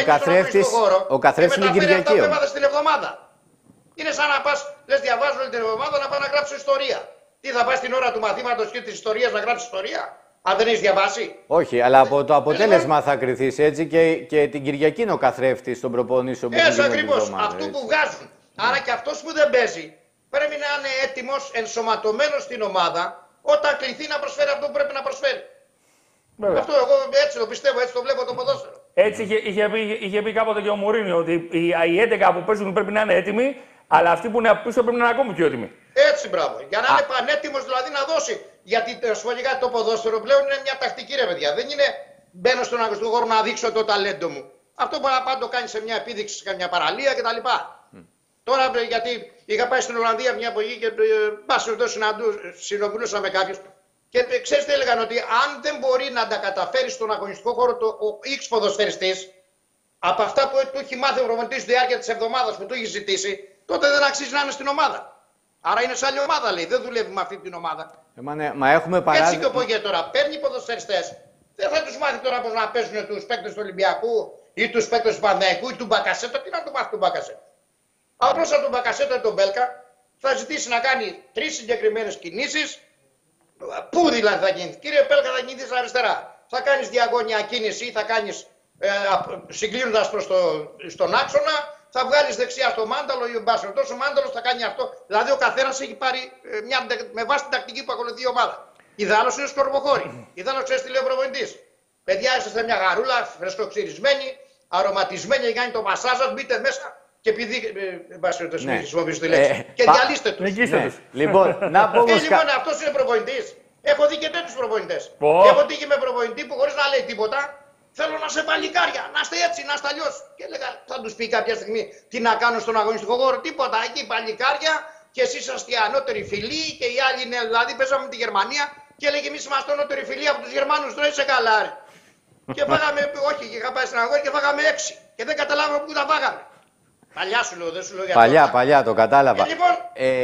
ο καθρέφτης είναι Κυριακή. Αυτά στην εβδομάδα. Είναι σαν να πας, λες διαβάζω όλη την εβδομάδα να πάω να γράψω ιστορία. Τι θα πας την ώρα του μαθήματος και της ιστορίας να γράψεις ιστορία, αν δεν έχεις διαβάσει. Όχι, αλλά από το αποτέλεσμα θα κριθείς έτσι και την Κυριακή είναι ο καθρέφτης των προπονήσεων που γίνονται. Ακριβώς, αυτού που βγάζουν. Άρα και αυτός που δεν παίζει πρέπει να είναι έτοιμος, ενσωματωμένος στην ομάδα όταν κληθεί να προσφέρει αυτό που πρέπει να προσφέρει. Βέβαια. Αυτό εγώ έτσι το πιστεύω, έτσι το βλέπω το ποδόσφαιρο. Έτσι είχε πει κάποτε και ο Μουρίνιο ότι οι 11 που παίζουν πρέπει να είναι έτοιμοι, αλλά αυτοί που είναι πίσω πρέπει να είναι ακόμη πιο έτοιμοι. Έτσι, μπράβο. Για να είναι πανέτοιμος δηλαδή να δώσει. Γιατί σου πω και κάτι, το ποδόσφαιρο πλέον είναι μια τακτική ρε παιδιά. Δεν είναι μπαίνω στον αγωνιστικό χώρο να δείξω το ταλέντο μου. Αυτό μπορεί να το κάνει σε μια επίδειξη, σε μια παραλία κτλ. Τώρα γιατί είχα πάει στην Ολλανδία μια εποχή και συνομιλούσα με κάποιους. Και ξέρεις τι έλεγαν, ότι αν δεν μπορεί να τα καταφέρει στον αγωνιστικό χώρο ο X ποδοσφαιριστής, από αυτά που του έχει μάθει ο προπονητής στη διάρκεια της εβδομάδας που του έχει ζητήσει, τότε δεν αξίζει να είναι στην ομάδα. Άρα είναι σε άλλη ομάδα, λέει. Δεν δουλεύει με αυτή την ομάδα. Μα έχουμε παράδειγμα. Έτσι και ο Πογέ τώρα παίρνει ποδοσφαιριστές. Δεν θα τους μάθει τώρα πώς να παίζουν τους παίκτες του Ολυμπιακού ή τους παίκτες του Παναθηναϊκού ή του Μπακασέτα. Τι να του μάθει του Μπακασέτα. Απλώς από τον Μπακασέτα ή τον Μπέλκα θα ζητήσει να κάνει 3 συγκεκριμένες κινήσεις. Πού δηλαδή θα κινηθεί. Κύριε Μπέλκα, θα κινηθείς αριστερά. Θα κάνεις διαγώνια κίνηση ή θα κάνεις συγκλίνοντας προς στον άξονα. Θα βγάλεις δεξιά στο μάνταλο ή ο μάνταλος θα κάνει αυτό. Δηλαδή ο καθένας έχει πάρει με βάση την τακτική που ακολουθεί η ομάδα. Ιδάλλως είναι σκορποχώρη. Ιδάλλως ξέρεις τι λέει ο προπονητής. Παιδιά, είσαστε μια γαρούλα, φρεσκοξυρισμένη, αρωματισμένη, για κάνει το μασάζ σας, μπείτε μέσα και επειδή. Δεν χρησιμοποιήσω τη λέξη. Και διαλύστε τους. Λοιπόν, να πω όμως. Λοιπόν, αυτός είναι προπονητής. Έχω δει και τέτοιους προπονητές. Έχω τύχει με προπονητή που χωρίς να λέει τίποτα, θέλω να σε παλικάρια, να είστε έτσι, να είστε αλλιώς. Και έλεγα, θα τους πει κάποια στιγμή τι να κάνουν στον αγωνιστικό χώρο. Τίποτα, εκεί παλικάρια και εσείς είσαστε οι ανώτεροι φιλοί και οι άλλοι είναι. Δηλαδή, παίζαμε με τη Γερμανία και έλεγε εμείς είμαστε ανώτεροι φιλοί από τους Γερμανούς. Τώρα είσαι καλά, ρε. Και φάγαμε, όχι, είχα πάει στην αγώνα και φάγαμε 6. Και δεν καταλάβαμε πού τα φάγαμε. Παλιά σου λέω, δεν σου λέω για Παλιά, το κατάλαβα. Λοιπόν...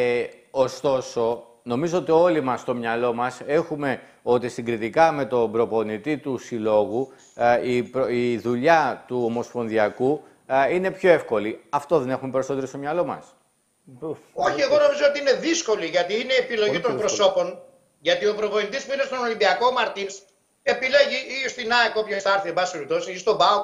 Ωστόσο, νομίζω ότι όλοι μας στο μυαλό μας έχουμε ότι συγκριτικά με τον προπονητή του συλλόγου η δουλειά του ομοσπονδιακού είναι πιο εύκολη. Αυτό δεν έχουμε περισσότερο στο μυαλό μας? Όχι, εγώ νομίζω ότι είναι δύσκολη γιατί είναι επιλογή των προσώπων. Γιατί ο προπονητής που είναι στον Ολυμπιακό, ο Μαρτίνς, επιλέγει ή στην ΑΕΚ όποιος θα έρθει, εν πάση περιπτώσει, ή στον ΠΑΟΚ,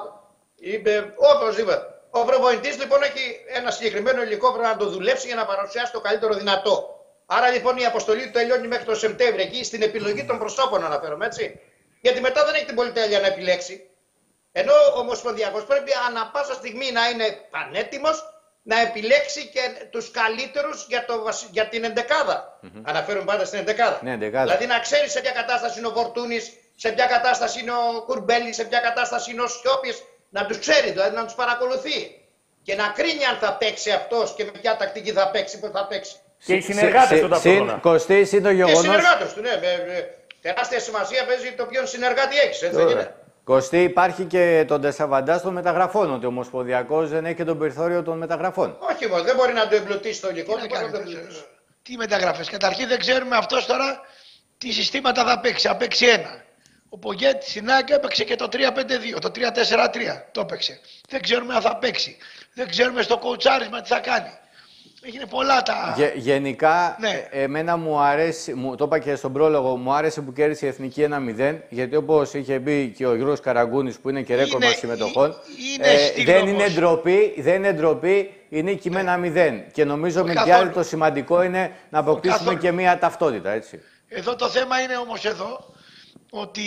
οπωσδήποτε. Ο προπονητής λοιπόν έχει ένα συγκεκριμένο υλικό, πρέπει να το δουλέψει για να παρουσιάσει το καλύτερο δυνατό. Άρα λοιπόν η αποστολή του τελειώνει μέχρι το Σεπτέμβριο, εκεί στην επιλογή των προσώπων αναφέρομαι, έτσι. Γιατί μετά δεν έχει την πολυτέλεια να επιλέξει. Ενώ ο Ομοσπονδιακός πρέπει ανά πάσα στιγμή να είναι πανέτοιμος να επιλέξει και τους καλύτερους για την εντεκάδα. Αναφέρουμε πάντα στην εντεκάδα. Ναι, δηλαδή να ξέρει σε ποια κατάσταση είναι ο Φορτούνης, σε ποια κατάσταση είναι ο Κουρμπέλης, σε ποια κατάσταση είναι ο Σιώπης. Να τους ξέρει, δηλαδή να τους παρακολουθεί. Και να κρίνει αν θα παίξει αυτός και με ποια τακτική θα παίξει, πώς θα παίξει. Και οι συνεργάτες του ταυτόχρονα. Κωστή, είναι το γεγονός. Και οι συνεργάτες του, ναι. Τεράστια σημασία παίζει το ποιον συνεργάτη έχεις, έτσι δεν είναι? Κωστή, υπάρχει και τον ντεσαβαντάζ των μεταγραφών, ότι ο Ομοσπονδιακός δεν έχει και το περιθώριο των μεταγραφών. Όχι μόνο, δεν μπορεί να το εμπλουτίσει το υλικό. Τι μεταγραφές? Καταρχήν δεν ξέρουμε αυτός τώρα τι συστήματα θα παίξει. Θα παίξει ένα. Ο Πογκέτ στην ΑΕΚ έπαιξε και το 3-5-2, το 3-4-3 το έπαιξε. Δεν ξέρουμε αν θα παίξει. Δεν ξέρουμε στο κοουτσάρισμα τι θα κάνει. Έγινε πολλά τα... Γενικά, ναι. Εμένα μου αρέσει, το είπα και στον πρόλογο, μου άρεσε που κέρδισε η Εθνική 1-0, γιατί όπως είχε πει και ο Γιώργος Καραγκούνης που είναι και ρέκορ μας συμμετοχών, δεν είναι ντροπή, η νίκη με 1-0. Και νομίζω με διάρκεια το σημαντικό είναι να αποκτήσουμε και μία ταυτότητα, έτσι. Εδώ το θέμα είναι όμως εδώ, ότι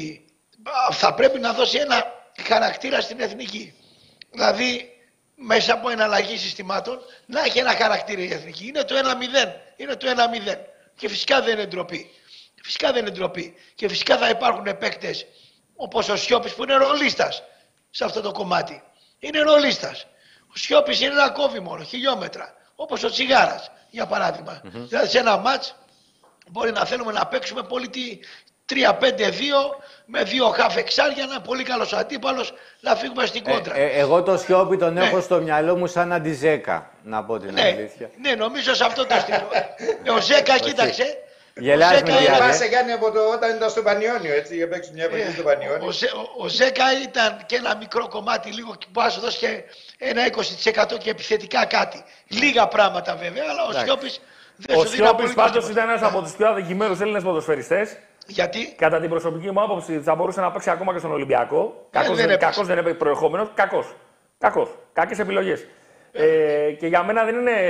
θα πρέπει να δώσει ένα χαρακτήρα στην εθνική. Δηλαδή, μέσα από εναλλαγή συστημάτων, να έχει ένα χαρακτήρα η εθνική. Είναι το 1-0. Είναι το 1-0. Και φυσικά δεν είναι ντροπή. Φυσικά δεν είναι ντροπή. Και φυσικά θα υπάρχουν παίκτες όπως ο Σιώπης που είναι ρολίστας σε αυτό το κομμάτι. Είναι ρολίστας. Ο Σιώπης είναι ένα κόβι μόνο, χιλιόμετρα. Όπως ο Τσιγάρας, για παράδειγμα. Δηλαδή σε ένα μάτς μπορεί να θέλουμε να παίξουμε πολύ 3-5-2 με 2 χαφ εξάρια, ένα πολύ καλός αντίπαλος, να φύγουμε στην κόντρα. Εγώ το Σιώπη τον έχω στο μυαλό μου σαν αντιζέκα, να πω την αλήθεια. Ναι, νομίζω σε αυτό το στυλ. Ο Ζέκα, κοίταξε. Γελάς με Θυμάσαι Γιάννη από όταν ήταν στο Πανιόνιο, έτσι, για παίξει μια εποχή στο Πανιόνιο. Ο Ζέκα ήταν και ένα μικρό κομμάτι, λίγο που σου δώσει και ένα 20% και επιθετικά κάτι. Λίγα πράγματα βέβαια, αλλά ο Σιώπης δεν σου δίνει. Ο Σιώπης πάντως ήταν ένας από τους πιο αδικημένους Έλληνες ποδοσφαιριστές. Γιατί? Κατά την προσωπική μου άποψη, θα μπορούσε να παίξει ακόμα και στον Ολυμπιακό. Κακός δεν έπαιξε προερχόμενος. Κακός. Κακές επιλογές. Και για μένα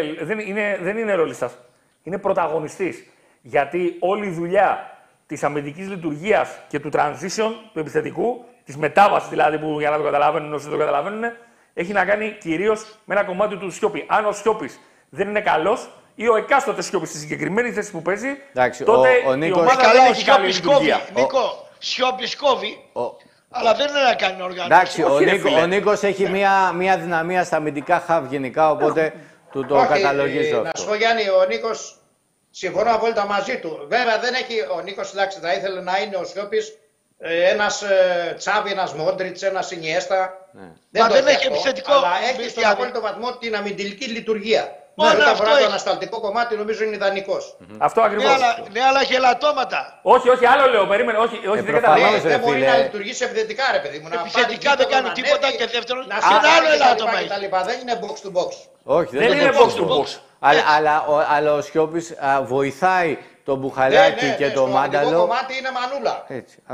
δεν είναι ρολιστάς. Είναι πρωταγωνιστής. Γιατί όλη η δουλειά της αμυντικής λειτουργίας και του transition, του επιθετικού, της μετάβασης δηλαδή, που για να το καταλαβαίνουν όσοι το καταλαβαίνουν, έχει να κάνει κυρίως με ένα κομμάτι του Σιώπη. Αν ο Σιώπης δεν είναι καλός, ή ο εκάστοτε Σιώπης στη συγκεκριμένη θέση που παίζει, τότε η ομάδα δεν έχει καλή λειτουργία. Νίκο, Σιώπης κόβει, αλλά δεν είναι να κάνει οργάνωση. Εντάξει, ο Νίκος έχει μια δυναμία στα αμυντικά χαβ γενικά, οπότε του το καταλογίζω. Να σου πω Γιάννη, ο Νίκος, συμφωνώ απόλυτα μαζί του. Βέβαια δεν έχει, ο Νίκος εντάξει, θα ήθελε να είναι ο Σιώπης ένας Τσάβη, ένας Μόντριτς, ένας Ινιέστα. Δεν έχει επιθετικό. Αλλά έχει στον απόλυτο βαθμό την αμυντική λειτουργία. Όσον αφορά το ανασταλτικό κομμάτι, νομίζω είναι ιδανικός. Αυτό ακριβώς. Ναι, αλλά έχει ελαττώματα. Όχι, άλλο λέω. Περίμενε. Όχι, δεν καταλαβαίνω. Δεν μπορεί να λειτουργήσει επιθετικά, ρε παιδί μου. Επιθετικά δεν κάνει τίποτα και δεύτερον. Να σε άλλο ελάττωμα. Δεν είναι box to box. Όχι, δεν είναι box to box. Αλλά ο Σιώπης βοηθάει τον Μπουχαλάκη και τον Μάνταλο. Το κομμάτι είναι μανούλα.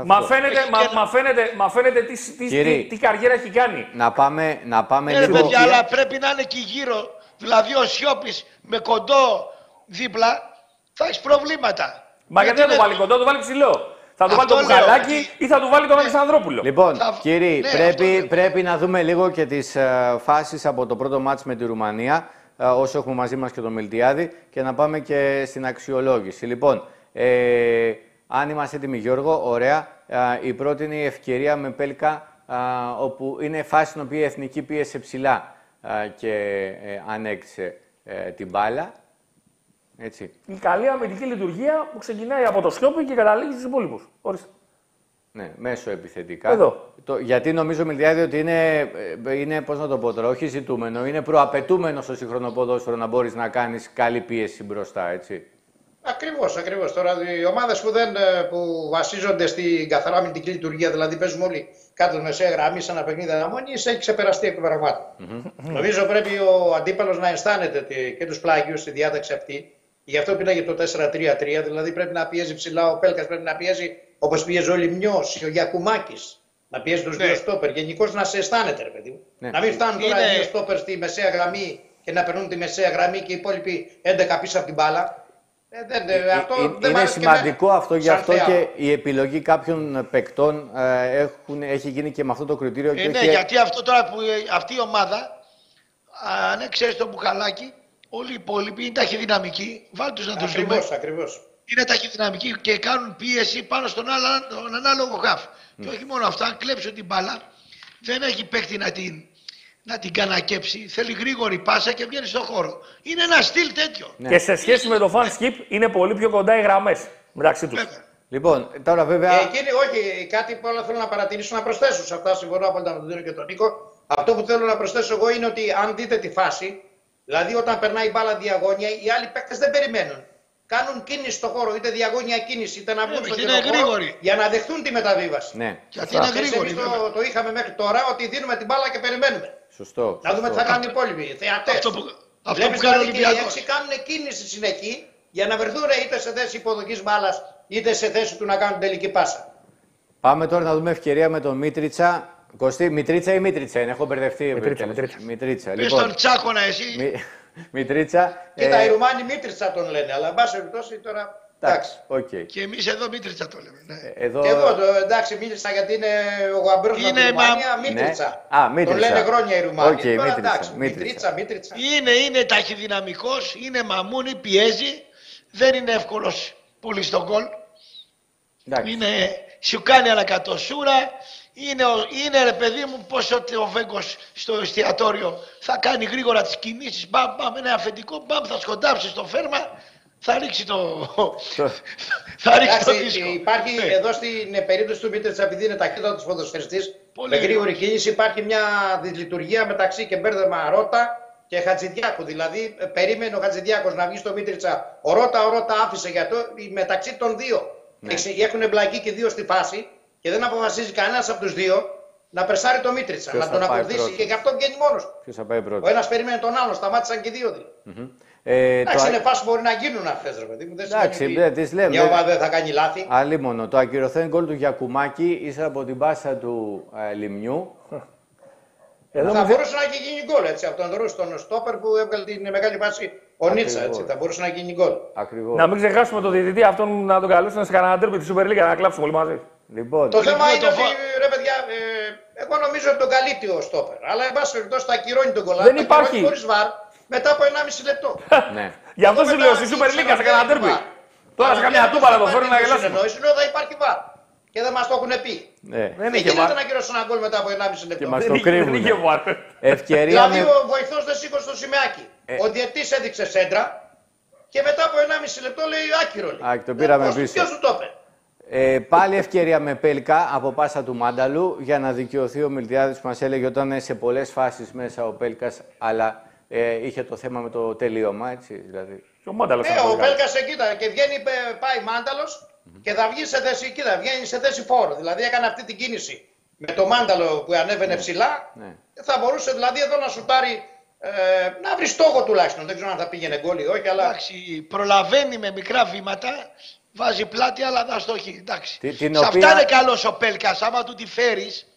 Μα φαίνεται τι καριέρα έχει κάνει. Να πάμε λίγο. Αλλά πρέπει να είναι εκεί γύρω. Δηλαδή ο Σιώπης με κοντό δίπλα θα έχει προβλήματα. Μα γιατί δεν το βάλει κοντό, το βάλει ψηλό. Θα του βάλει το Μπουχαλάκι ή θα του βάλει τον Αλεξανδρόπουλο. Λοιπόν, κύριοι, πρέπει να δούμε λίγο και τις φάσεις από το πρώτο μάτς με τη Ρουμανία, όσο έχουμε μαζί μας και τον Μιλτιάδη, και να πάμε και στην αξιολόγηση. Λοιπόν, αν είμαστε έτοιμοι, Γιώργο, ωραία. Η πρώτη είναι η ευκαιρία με Πέλκα, όπου είναι φάση στην οποία η Εθνική πίεσε ψηλά και ανέκτησε την μπάλα. Έτσι. Η καλή αμυντική λειτουργία που ξεκινάει από το Σιόπι και καταλήγει στους υπόλοιπους. Ορίστε. Ναι, μέσω επιθετικά. Εδώ. Γιατί νομίζω, Μιλτιάδη, ότι είναι, πώς να το πω τώρα, όχι ζητούμενο, είναι προαπαιτούμενο στο σύγχρονο ποδόσφαιρο να μπορείς να κάνεις καλή πίεση μπροστά, έτσι. Ακριβώς. Τώρα οι ομάδες που βασίζονται στην καθαρά αμυντική λειτουργία, δηλαδή παίζουμε όλοι κάτω στη μεσαία γραμμή σε ένα παιχνίδι αναμονής, έχει ξεπεραστεί εκ των πραγμάτων. Νομίζω πρέπει ο αντίπαλος να αισθάνεται και τους πλάγιους στη διάταξη αυτή. Γι' αυτό πήγε το 4-3-3, δηλαδή πρέπει να πιέζει ψηλά ο Πέλκας, πρέπει να πιέζει όπως πιέζει ο Λιμνιός, ο Γιακουμάκης. Να πιέζει τους δύο στόπερ. Γενικώς να σε αισθάνεται, ρε παιδί μου. Να μην φτάνουν τώρα οι δύο στόπερ στη μεσαία γραμμή και να περνούν τη μεσαία γραμμή και οι υπόλοιποι 11 πίσω από την μπάλα. Είναι σημαντικό αυτό, γι' αυτό και η επιλογή κάποιων παικτών έχει γίνει και με αυτό το κριτήριο. Ναι, γιατί αυτό τώρα που αυτή η ομάδα, αν ξέρεις το Μπουχαλάκι, όλοι οι υπόλοιποι είναι ταχυδυναμικοί. Βάλτε τους να τους δούμε. Ακριβώς. Είναι ταχυδυναμικοί και κάνουν πίεση πάνω στον ανάλογο χαφ. Και όχι μόνο αυτά, αν κλέψουν την μπάλα, δεν έχει παίκτη να την κανακέψει. Θέλει γρήγορη πάσα και βγαίνει στον χώρο. Είναι ένα στυλ τέτοιο. Ναι. Και σε σχέση με το fan skip είναι πολύ πιο κοντά οι γραμμές μεταξύ τους. Λοιπόν, τώρα βέβαια. Εκείνοι, όχι, κάτι που όλα θέλω να παρατηρήσω, να προσθέσω σε αυτά. Συμφωνώ απόλυτα με τον Δίνο και τον Νίκο. Αυτό που θέλω να προσθέσω εγώ είναι ότι αν δείτε τη φάση, δηλαδή όταν περνάει η μπάλα διαγώνια, οι άλλοι παίκτες δεν περιμένουν. Κάνουν κίνηση στο χώρο, είτε διαγώνια κίνηση, είτε να βγουν στο χώρο για να δεχθούν τη μεταβίβαση. Ναι. Γιατί είναι γρήγοροι. Το είχαμε μέχρι τώρα ότι δίνουμε την μπάλα και περιμένουμε. Σωστό. Να δούμε τι θα κάνουν οι υπόλοιποι θεατές. Αυτό που κάνει ο Ολυμπιακός. Οι κάνουν κίνηση συνεχή για να βρεθούν είτε σε θέση υποδοχής μπάλας είτε σε θέση του να κάνουν τελική πάσα. Πάμε τώρα να δούμε ευκαιρία με τον Μίτριτσα. Κωστή, Μιτρίτσα ή Μίτριτσα είναι, έχω μπερδευτεί. Μιτρίτσα. Πες τον Τσάκωνα εσύ. Μιτρίτσα. Κοίτα, οι Ρουμάνοι Μίτριτσα τον λένε, αλλά εν πάση περιπτώσει τώρα. Εντάξει. Okay. Και εμείς εδώ Μίτριτσα το λέμε. Ναι. Εδώ... Και εγώ εντάξει, μίλησα γιατί είναι ο γαμπρός από τη Ρουμάνια, Μίτριτσα. Ναι. Τον λένε χρόνια οι Ρουμάνοι. Okay, τώρα, Μίτριτσα. Μίτριτσα. Είναι ταχυδυναμικός, είναι μαμούνι, πιέζει. Δεν είναι εύκολος πολύ στον γκολ. Σου κάνει ανακατοσούρα. Είναι ρε παιδί μου πόσο ο Βέγκος στο εστιατόριο θα κάνει γρήγορα τις κινήσεις. Μπαμ, ένα αφεντικό, μπαμ, θα σκοντάψει στο φέρμα. Θα ρίξει το δίσκο. Υπάρχει εδώ στην περίπτωση του Μίτριτσα, επειδή είναι ταχύτατος ποδοσφαιριστής, με γρήγορη κίνηση, υπάρχει μια δυσλειτουργία μεταξύ και μπέρδεμα Ρότα και Χατζηδιάκου. Δηλαδή, περίμενε ο Χατζηδιάκος να βγει στο Μίτριτσα. Ο Ρότα άφησε για το μεταξύ των δύο. Ναι. Έχουν εμπλακεί και δύο στη φάση και δεν αποφασίζει κανένας από τους δύο να περσάρει το Μίτριτσα, να τον ακολουθήσει και γι' αυτό βγαίνει μόνος. Ποιος θα πάει πρώτος. Ο ένας περίμενε τον άλλον, σταμάτησαν και οι δύο δηλαδή. Εντάξει, είναι φάση που μπορεί να γίνουν αυτές, ρε παιδί μου. Δεν μια ομάδα δεν θα κάνει λάθη. Αλίμονο. Το ακυρωθέν γκολ του Γιακουμάκη ύστερα από την πάσα του Λιμνιού. Θα μπορούσε να έχει γίνει γκολ έτσι, από τον Ρούς, τον στόπερ που έβγαλε την μεγάλη βάση ο Νίτσα. Έτσι, θα μπορούσε να γίνει γκολ. Να μην ξεχάσουμε τον διαιτητή αυτόν να τον καλούσαν σε κανένα τέρμι τη Super League να κλάψουμε όλοι μαζί. Λοιπόν, το θέμα είναι ότι, ρε παιδιά, εγώ νομίζω ότι τον καλύπτει ο στόπερ. Αλλά εν πάση περιπτώσει θα ακυρώνει τον γκολ. Δεν υπάρχει. Χωρίς βαρ μετά από 1,5 λεπτό. Γι' αυτό σου λέω στη Super League σε κανένα τέρμι. Τώρα σε καμιά τούμπα να το φέρουν να γελάσουν. Ενώ θα υπάρχει βαρ. Και δεν μας το έχουν πει. Δεν γίνεται να κυρώσουν ένα γκολ μετά από 1,5 λεπτό. Και μας το κρύβουν. Δηλαδή ο βοηθός δεν σήκωσε το σημαίακι. Ο διαιτής έδειξε σέντρα και μετά από 1,5 λεπτό λέει άκυρο. Το πήραμε πίσω. Ποιος του το είπε. Πάλι ευκαιρία με Πέλκα από πάσα του Μάνταλου για να δικαιωθεί ο Μιλτιάδης που μας έλεγε ότι ήταν σε πολλές φάσεις μέσα ο Πέλκας, αλλά είχε το θέμα με το τελείωμα, έτσι δηλαδή. Ο Πέλκας εκεί ήταν και βγαίνει, πάει Μάνταλος και θα βγει σε θέση, κοίτα, βγαίνει σε θέση φόρο. Δηλαδή έκανε αυτή την κίνηση με το Μάνταλο που ανέβαινε ψηλά. Θα μπορούσε δηλαδή εδώ να σουτάρει, να βρει στόχο τουλάχιστον. Δεν ξέρω αν θα πήγαινε γκολ ή όχι, αλλά. Εντάξει, προλαβαίνει με μικρά βήματα. Βάζει πλάτη, αλλά θα στοχεί. Εντάξει. Σε αυτά είναι καλός ο Πέλκας. Άμα του τη φέρεις,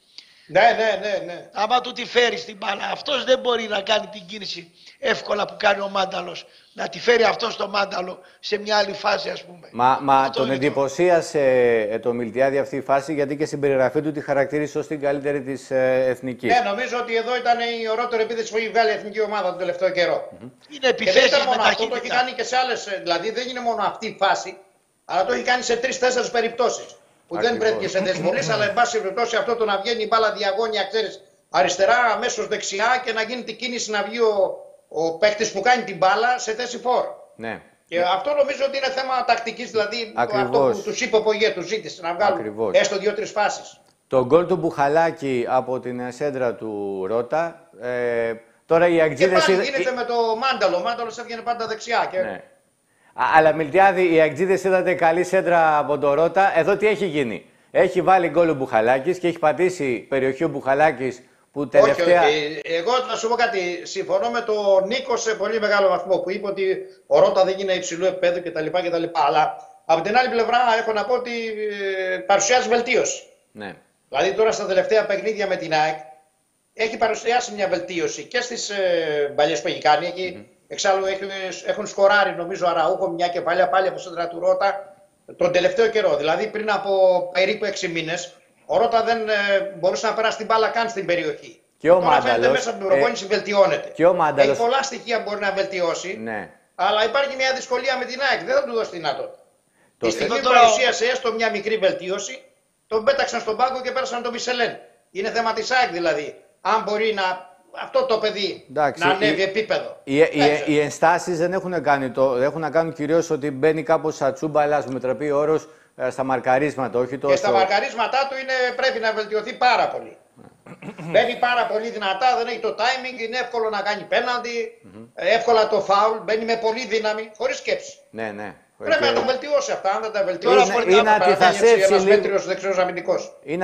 Ναι. Άμα του τη φέρει την μπάλα, αυτός δεν μπορεί να κάνει την κίνηση εύκολα που κάνει ο Μάνταλος. Να τη φέρει αυτό στο Μάνταλο σε μια άλλη φάση, ας πούμε. Μα τον εντυπωσίασε το Μιλτιάδη αυτή η φάση, γιατί και στην περιγραφή του τη χαρακτήρισε ως την καλύτερη της εθνικής. Ναι, νομίζω ότι εδώ ήταν η ωραιότερη επίθεση που έχει βγάλει η εθνική ομάδα τον τελευταίο καιρό. Είναι επιθέσεις δεν ήταν με μόνο αυτό, το ταχύτητα. έχει κάνει και σε άλλες. Δηλαδή δεν είναι μόνο αυτή η φάση, αλλά το έχει κάνει σε 3-4 περιπτώσεις. Που δεν βρέθηκε σε δεσμολής, αλλά εν πάση περιπτώσει αυτό το να βγαίνει η μπάλα διαγώνια, ξέρεις, αριστερά, αμέσως δεξιά και να γίνει την κίνηση να βγει ο παίκτης που κάνει την μπάλα σε θέση φόρ. Ναι. Και αυτό νομίζω ότι είναι θέμα τακτικής, δηλαδή Ακριβώς. αυτό που τους είπε ο Πογέ, τους ζήτησε να βγάλουν έστω 2-3 φάσεις. Το γκολ του Μπουχαλάκη από την σέντρα του Ρώτα. Τώρα οι Αγγλίδες. Και πάλι γίνεται με το Μάνταλο. Ο Μάνταλος έβγαινε πάντα δεξιά. Και... Ναι. Αλλά Μιλτιάδη, οι Αγγλίδες είδατε καλή σέντρα από τον Ρώτα. Εδώ τι έχει γίνει? Έχει βάλει γκολ ο Μπουχαλάκης και έχει πατήσει περιοχή ο Μπουχαλάκης που τελευταία. Όχι, εγώ θα σου πω κάτι. Συμφωνώ με τον Νίκο σε πολύ μεγάλο βαθμό που είπε ότι ο Ρώτα δεν είναι υψηλού επίπεδου κτλ. Αλλά από την άλλη πλευρά έχω να πω ότι παρουσιάζει βελτίωση. Ναι. Δηλαδή τώρα στα τελευταία παιχνίδια με την ΑΕΚ έχει παρουσιάσει μια βελτίωση και στις μπαλιές που έχει κάνει. Εξάλλου έχουν σκοράρει νομίζω Αραούχο μια κεφαλιά πάλι από σέντρα του Ρώτα τον τελευταίο καιρό. Δηλαδή πριν από περίπου 6 μήνες ο Ρώτα δεν μπορούσε να περάσει την μπάλα καν στην περιοχή. Και ο Τώρα φαίνεται Μάνταλος, μέσα από την προπόνηση βελτιώνεται. Και ο Μάνταλος. Έχει πολλά στοιχεία που μπορεί να βελτιώσει. Ναι. Αλλά υπάρχει μια δυσκολία με την ΑΕΚ. Δεν θα του δώσει δυνατότητα. Το Τη στιγμή που τώρα... παρουσίασε έστω μια μικρή βελτίωση, τον πέταξαν στον πάγκο και πέρασαν τον Μισελέν. Είναι θέμα της ΑΕΚ δηλαδή. Αν μπορεί αυτό το παιδί Εντάξει, να ανέβει επίπεδο. Οι ενστάσεις δεν έχουν κάνει έχουν να κάνουν κυρίως ότι μπαίνει κάπως σαν τσούμπαλας, με τραπεί όρος, στα μαρκαρίσματα, όχι τόσο. Και στα μαρκαρίσματά του πρέπει να βελτιωθεί πάρα πολύ. Μπαίνει πάρα πολύ δυνατά, δεν έχει το timing, είναι εύκολο να κάνει πέναντι, εύκολα το φάουλ, μπαίνει με πολύ δύναμη, χωρίς σκέψη. Ναι. Πρέπει να το βελτιώσει αυτά, αν δεν τα βελτιώσει. Είναι να αντιθασέψει ένας λίγο. μέτριος δεξιός αμυντικός. Είναι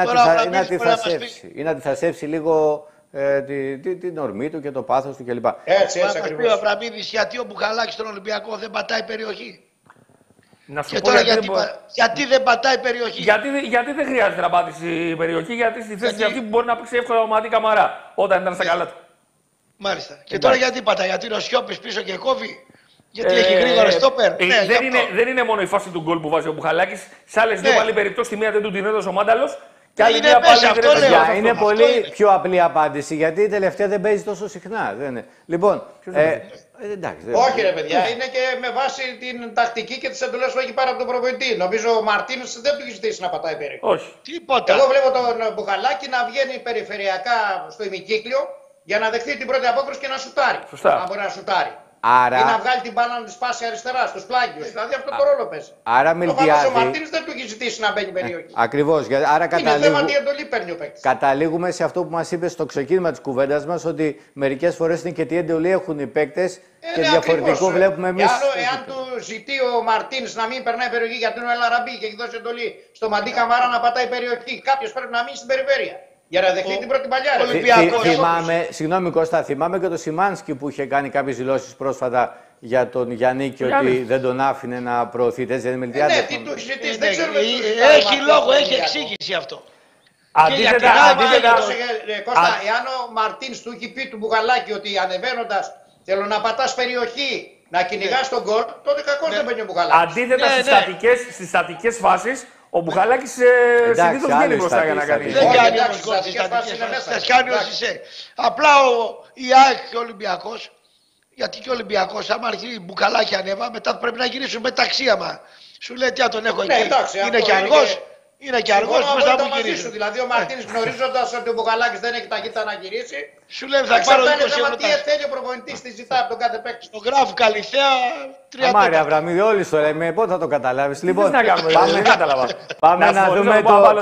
να αντιθασέψει λίγο την ορμή του και το πάθος του κλπ. Έτσι Μας πει ακριβώς. ο Αβραμίδης γιατί ο Μπουχαλάκης στον Ολυμπιακό δεν πατάει περιοχή. Να σου Και πω τώρα γιατί δεν πατάει περιοχή. γιατί δεν χρειάζεται να πάτησει η περιοχή, γιατί στη θέση αυτή μπορεί να παίξει εύκολα ο Μαντί Καμαρά όταν ήταν στα καλά του. Μάλιστα. Και τώρα γιατί πατάει, γιατί είναι ο Σιώπης πίσω και κόβει. Γιατί έχει γρήγορα στόπερ. Δεν είναι μόνο η φάση του γκολ που βάζει ο Μπουχαλάκης. Σε άλλες δύο πάλι περιπτώσεις, τη μία δεν του την έδωσε ο Μάνταλος. Και άλλη μία πάλι είναι πολύ πιο απλή απάντηση, γιατί η τελευταία δεν παίζει τόσο συχνά. Λοιπόν, εντάξει. Όχι ρε παιδιά, είναι και με βάση την τακτική και τις εντολές που έχει πάρει από τον προπονητή. Νομίζω ο Μαρτίνς δεν του έχει ζητήσει να πατάει περιοχή. Όχι. Τίποτα. Εγώ βλέπω τον Μπουχαλάκη να βγαίνει περιφερειακά στο ημικύκλιο για να δεχθεί την πρώτη απόκριση και να σουτάρει. Σωστά. Αν μπορεί να σουτάρει. Άρα... Ή να βγάλει την μπάλα να τη σπάσει αριστερά, στους πλάγιους. Δηλαδή αυτό το ρόλο παίζει. Άρα ο Μαρτίνς δεν του έχει ζητήσει να μπαίνει περιοχή. Ακριβώς. Άρα Είναι θέμα τι εντολή παίρνει ο παίκτης. Καταλήγουμε σε αυτό που μας είπε στο ξεκίνημα της κουβέντας μας, ότι μερικές φορές είναι και τι εντολή έχουν οι παίκτες και διαφορετικό ακριβώς. βλέπουμε εμείς. Εάν του ζητεί ο Μαρτίνς να μην περνάει περιοχή γιατί είναι ο Ελαραμπή και έχει δώσει εντολή στο Μαντί Καμαρά να πατάει περιοχή, κάποιος πρέπει να μείνει στην περιφέρεια. Για να δεχτεί την πρώτη παλιά. Συγγνώμη Κώστα, θυμάμαι και το Σιμάνσκι που είχε κάνει κάποιες δηλώσεις πρόσφατα για τον Γιαννίκη ότι δεν τον άφηνε να προωθείται. Ναι, τι του έχει ζητήσει, δεν ξέρουμε. Έχει λόγο, έχει εξήγηση αυτό. Αντίθετα, Κώστα, εάν ο Μαρτίνς του έχει πει του Μπουχαλάκη ότι ανεβαίνοντας θέλω να πατάς περιοχή, να κυνηγάς τον γκολ, τότε κακώς δεν μπαίνει ο Μπουχαλάκης. Αντίθετα στις στατικές φάσεις, ο Μπουχαλάκης συνήθως βγαίνει μπροστά για να κάνει. Δεν κάνει ο Σισε. Απλά η ΑΕΚ και ο Ολυμπιακός, γιατί και ο Ολυμπιακός, άμα αρχίσει Μπουχαλάκη ανέβα, μετά πρέπει να γυρίσουν μεταξύ άμα. Σου λέει τι τον έχω εκεί. Είναι και αργός. Είναι και αργός, πώς θα μου γυρίσουν. Δηλαδή ο Μαρτίνς γνωρίζοντας ότι ο Μπουχαλάκης δεν έχει ταχύτητα να γυρίσει, σου λέει θα πάρω 20 ευρώ. Τι θέλει ο προπονητής, τη ζητά από τον κάθε παίκτη. Το γράφει Καλυθέα 30. Μάρια Αβραμίδη, όλοι στο λέμε, πότε θα το καταλάβεις. Λοιπόν, να κάνουμε, δεν κατάλαβα. Πάμε να δούμε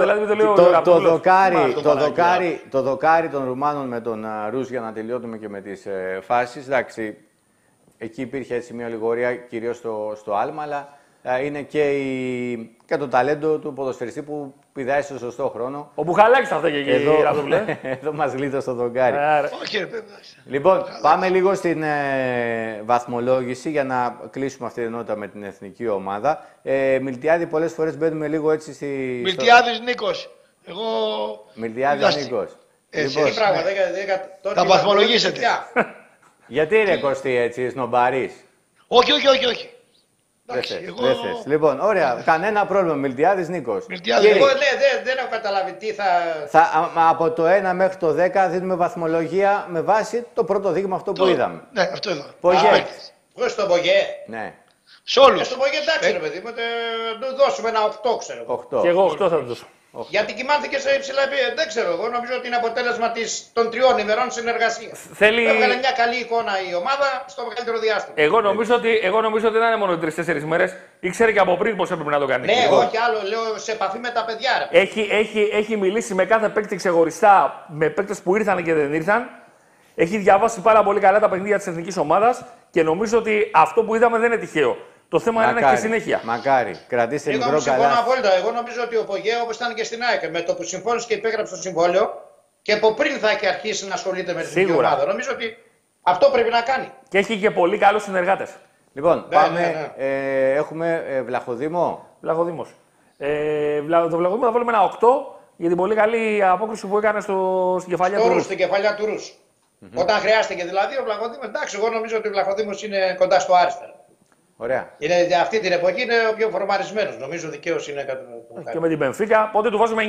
το δοκάρι των Ρουμάνων με τον Ρους για να τελειώνουμε και με τις φάσεις. Εντάξει, εκεί υπήρχε έτσι μια λιγορία κυρίως στο άλμα, αλλά είναι και το ταλέντο του ποδοσφαιριστή που πηδάει στο σωστό χρόνο. Ο Μπουχαλάκης θα φταίει εκεί, Ραδοβλέ. Εδώ μας γλίτωσε το δοκάρι. Όχι, Λοιπόν, πάμε λίγο στην βαθμολόγηση για να κλείσουμε αυτή την ενότητα με την εθνική ομάδα. Μιλτιάδη, πολλές φορές μπαίνουμε λίγο έτσι Μιλτιάδης Νίκος. Μιλτιάδης Νίκος. Τι πράγμα, θα βαθμολογήσετε. Γιατί είναι Κωστή έτσι, σνομπαρής? Όχι. Δεν θες. Λοιπόν, ωραία. Κανένα πρόβλημα. Μιλτιάδης Νίκος. Εγώ δεν έχω καταλάβει τι θα... Από το 1 μέχρι το 10 δίνουμε βαθμολογία με βάση το πρώτο δείγμα αυτό που είδαμε. Ναι, αυτό εδώ. Πογέ. Εγώ στον Πογέ. Ναι. Σε όλους. Στον Πογέ εντάξει ρε παιδί μου, του δώσουμε ένα 8 ξέρω εγώ. Και εγώ 8 θα του δώσω. Γιατί κοιμάθηκε σε υψηλά επίπεδα. Δεν ξέρω. Εγώ νομίζω ότι είναι αποτέλεσμα των 3 ημερών συνεργασίας. Έβγαλε μια καλή εικόνα η ομάδα στο μεγαλύτερο διάστημα. Εγώ νομίζω ότι δεν είναι μόνο 3-4 μέρες. Ήξερε και από πριν πώς έπρεπε να το κάνει. Ναι, όχι άλλο. Λέω σε επαφή με τα παιδιά. Ρε. Έχει μιλήσει με κάθε παίκτη ξεχωριστά, με παίκτες που ήρθαν και δεν ήρθαν. Έχει διαβάσει πάρα πολύ καλά τα παιχνίδια της εθνικής ομάδας και νομίζω ότι αυτό που είδαμε δεν είναι τυχαίο. Το θέμα είναι και συνέχεια. Μακάρι. Κρατήστε μικρό καλά. Συμφωνώ απόλυτα. Εγώ νομίζω ότι ο Πογέ, όπως ήταν και στην ΑΕΚ, με το που συμφώνησε και υπέγραψε το συμβόλαιο και από πριν θα έχει αρχίσει να ασχολείται με την ομάδα. Νομίζω ότι αυτό πρέπει να κάνει. Και έχει και πολύ καλούς συνεργάτες. Λοιπόν, πάμε. Έχουμε Βλαχοδήμο. Βλαχοδήμος. Το Βλαχοδήμο θα βάλουμε ένα 8 για την πολύ καλή απόκριση που έκανε στην κεφαλιά του Ρους. Στην κεφαλιά του Ρους. Όταν χρειάστηκε δηλαδή ο Βλαχοδήμος. Εντάξει, εγώ νομίζω ότι ο Βλαχοδήμος είναι κοντά στο άριστο. Ωραία. Είναι, αυτή την εποχή είναι ο πιο φορμαρισμένος. Νομίζω δικαίως είναι κάτι. Και με την Μπενφίκα, πότε του βάζουμε 9,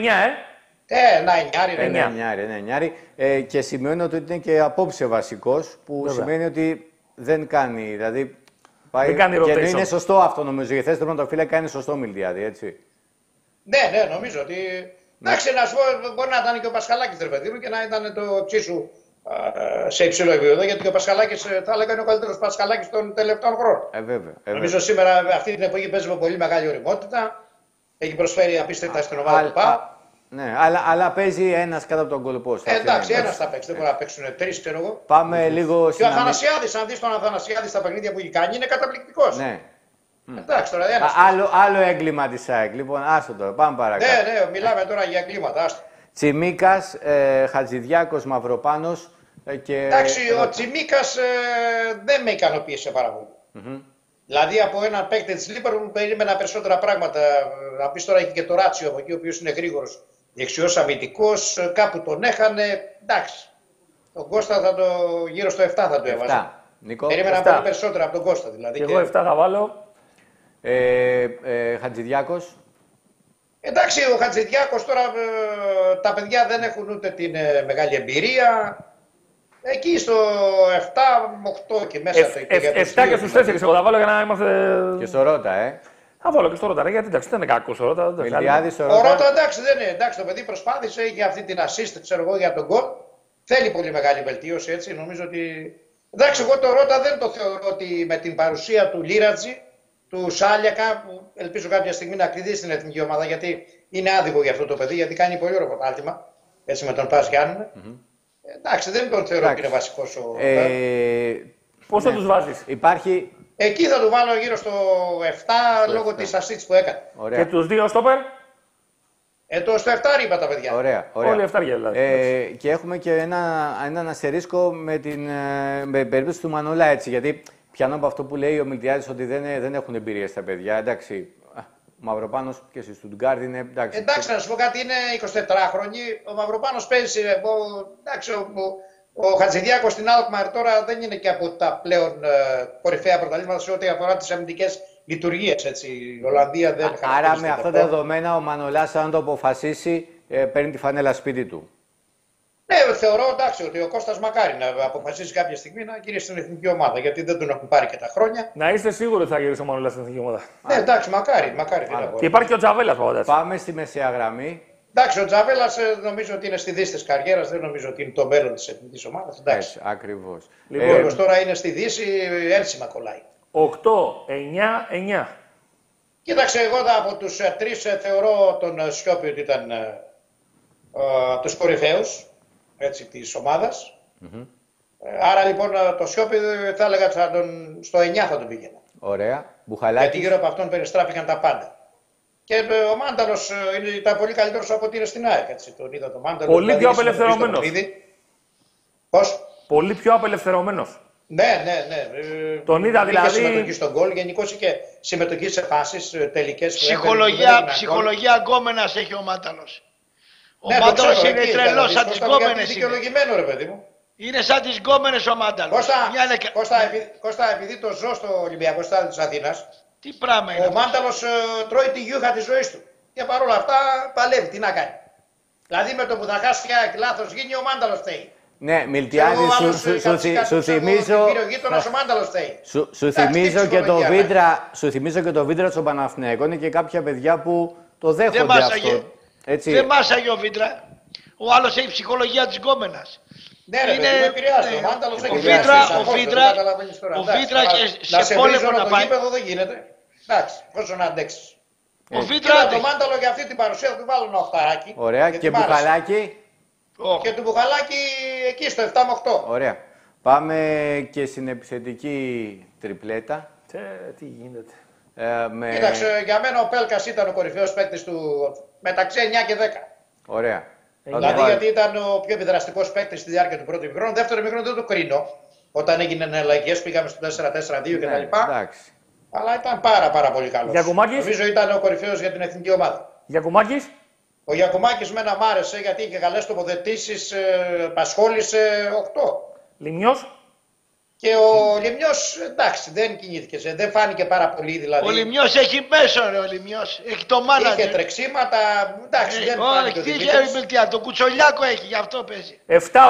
εννιάρι. Και σημειώνω ότι είναι και απόψε βασικός, που σημαίνει ότι δεν κάνει. Δηλαδή, πάει δεν κάνει και είναι σωστό αυτό νομίζω. Η θέση του τερματοφύλακα είναι σωστό Μιλτιάδη, έτσι. Ναι, νομίζω ότι. Εντάξει, να σου πω, μπορεί να ήταν και ο Πασχαλάκης, ρε παιδί μου, και να ήταν το εξίσου σε υψηλό επίπεδο, γιατί και ο Πασχαλάκης θα έλεγα είναι ο καλύτερος Πασχαλάκης των τελευταίων χρόνων. Βέβαια. Νομίζω σήμερα αυτή την εποχή παίζει με πολύ μεγάλη ωριμότητα. Έχει προσφέρει απίστευτα στην ομάδα του ΠΑ. Ναι, αλλά παίζει ένας κάτω από τον γκολ. Εντάξει, ένας θα παίξει. Δεν μπορεί να παίξουν 3, ξέρω εγώ. Πάμε λίγο και ο Αθανασιάδης, αν δεις τον Αθανασιάδη στα παιχνίδια που έχει κάνει, είναι καταπληκτικός. Ναι. Εντάξει, τώρα ένας. Άλλο έγκλημα της ΑΕΚ. Λοιπόν, άστο τώρα, πάμε παρακάτω. Ναι, μιλάμε τώρα για εγκλήματα. Άστο. Τσιμίκας, Χατζηδιάκος, Μαυροπάνος. Εντάξει, ο Τσιμίκας δεν με ικανοποίησε πάρα πολύ. Δηλαδή από έναν παίκτη της Λίβερπουλ περίμενα περισσότερα πράγματα. Να πεις τώρα έχει και το Ράτσιο από εκεί, ο οποίος είναι γρήγορος, δεξιός αμυντικός, κάπου τον έχανε. Εντάξει. Τον Κώστα γύρω στο 7 θα το έβαζα. Περίμενα πολύ περισσότερα από τον Κώστα δηλαδή. Και εγώ 7 θα βάλω. Χατζηδιάκος. Εντάξει, ο Χατζηδιάκος τώρα τα παιδιά δεν έχουν ούτε την μεγάλη εμπειρία. Εκεί στο 7-8 και μέσα. 7 και στους 4 εγώ θα βάλω για να είμαστε. Και στο Ρώτα, Θα βάλω και στο Ρώτα, γιατί εντάξει δεν είναι κακός ο Ρώτα. Ο Ρώτα εντάξει δεν είναι. Εντάξει, το παιδί προσπάθησε, είχε αυτή την assist, ξέρω εγώ, για τον γκολ. Θέλει πολύ μεγάλη βελτίωση, έτσι. Νομίζω ότι. Εντάξει, εγώ το Ρώτα δεν το θεωρώ ότι με την παρουσία του Λίρατζη, του Σάλιακα, που ελπίζω κάποια στιγμή να κλειδίσει στην εθνική ομάδα, γιατί είναι άδικο για αυτό το παιδί, γιατί κάνει πολύ ωραίο πρωτάθλημα. Έτσι με τον Πας Γιάννενα. Εντάξει, δεν τον θεωρώ ότι είναι βασικός ο. Πώς θα τους βάζεις? Υπάρχει. Εκεί θα του βάλω γύρω στο 7 λόγω της assist που έκανε. Ωραία. Και τους δύο στόπερ? Στο 7 είπα τα παιδιά. Ωραία. Όλοι 7 δηλαδή. Και έχουμε και έναν αστερίσκο με περίπτωση του Μανολά, έτσι. Γιατί πιάνω από αυτό που λέει ο Μιλτιάδης ότι δεν έχουν εμπειρία στα παιδιά. Εντάξει. Ο Μαυροπάνος και στη Στουτγκάρδη είναι εντάξει. Εντάξει, να σου πω κάτι, είναι 24χρονοι. Ο Μαυροπάνος παίζει. Εντάξει, ο Χατζηδιάκος στην Αλκμαρ τώρα δεν είναι και από τα πλέον κορυφαία πρωταθλήματα σε ό,τι αφορά τις αμυντικές λειτουργίες. Η Ολλανδία δεν έχει. Άρα με αυτά τα δεδομένα ο Μανολάς, αν το αποφασίσει, παίρνει τη φανέλα σπίτι του. Ναι, θεωρώ εντάξει ότι ο Κώστας μακάρι να αποφασίσει κάποια στιγμή να γυρίσει στην εθνική ομάδα. Γιατί δεν τον έχουν πάρει και τα χρόνια. Να είστε σίγουροι ότι θα γυρίσει ο Μανολάς στην εθνική ομάδα. Ναι, εντάξει, μακάρι. Και υπάρχει και ο Τζαβέλας πάντα. Πάμε στη μεσαία γραμμή. Εντάξει, ο Τζαβέλας νομίζω ότι είναι στη δύση της καριέρας, δεν νομίζω ότι είναι το μέλλον της εθνικής ομάδας. Εντάξει, ακριβώς. Λοιπόν, τώρα είναι στη δύση, ένσημα κολλάει. 8-9-9. Κοίταξε, εγώ από τους τρεις θεωρώ τον Σιώπη ότι ήταν τους κορυφαίους της ομάδας. Άρα λοιπόν το Σιώπη θα έλεγα στο 9 θα τον πήγαινα. Ωραία. Μπουχαλάκης. Γιατί γύρω από αυτόν περιστράφηκαν τα πάντα. Και ο Μάνταλος ήταν πολύ καλύτερος από ότι είναι στην ΑΕΚ. Τον είδα το Μάνταλο. Πολύ πιο απελευθερωμένος. Πώς? Πολύ πιο απελευθερωμένος. Ναι. Τον είδα δηλαδή. Είχε συμμετοχή στον γκολ, γενικώς είχε συμμετοχή σε φάσεις τελικές. Ψυχολογία γκόμενας έχει ο Μάνταλος. Ο Μάνταλος είναι τρελός, σαν τις γκόμενες. Είναι δικαιολογημένο, ρε παιδί μου. Είναι σαν τις γκόμενες ο Μάνταλος. Κώστα, επειδή το ζω στο Ολυμπιακό Στάδιο της Αθήνας, τι πράγμα είναι. Ο Μάνταλος τρώει τη γιούχα της ζωής του. Και παρόλα αυτά παλεύει, τι να κάνει. Δηλαδή με το που θα χάσει λάθος γίνει, ο Μάνταλος φταίει. Ναι, Μιλτιάδη, σου θυμίζω και το Βίντρα στον Παναθηναϊκό. Είναι και κάποια παιδιά που το δέχονται αυτό. Δεν μάσαγε ο Βίντρα. Ο άλλος έχει ψυχολογία της γκόμενας. Ναι, ρε, είναι επηρεάζει. Ο Μάνταλος έχει ο Βίντρα σε πόλεμο να πάει. Το δεν γίνεται. Εντάξει, όσο να αντέξεις. Ο Βίντρα το Μάνταλο για αυτή την παρουσία θα του βάλω ένα οχταράκι. Ωραία, και Μπουχαλάκι. Και του Μπουχαλάκι εκεί στο 7 με 8. Ωραία. Πάμε και στην επιθετική τριπλέτα. Τι γίνεται. Κοίταξε, για μένα ο Πέλκας ήταν ο κορυφαίος παίκτης του μεταξύ 9 και 10. Ωραία. Δηλαδή γιατί ήταν ο πιο επιδραστικός παίκτης στη διάρκεια του πρώτου ημιχρόνου. Δεύτερο ημιχρόνο δεν το κρίνω. Όταν έγιναν εναλλαγές, πήγαμε στο 4-4-2 κτλ. Αλλά ήταν πάρα πολύ καλός. Γιακουμάκης. Νομίζω ήταν ο κορυφαίος για την εθνική ομάδα. Γιακουμάκης. Ο Γιακουμάκης μένα μ' άρεσε γιατί είχε καλές τοποθετήσεις, απασχόλησε 8. Λιμιός. Και ο Λιμιός, εντάξει, δεν κινήθηκε, δεν φάνηκε πάρα πολύ δηλαδή. Ο Λιμιός έχει μέσο, ρε, ο Λιμιός. Έχει το μάνατζερ. Είχε τρεξίματα, εντάξει, δεν φάνηκε. Τι είχε, το Κουτσολιάκο έχει, γι' αυτό παίζει.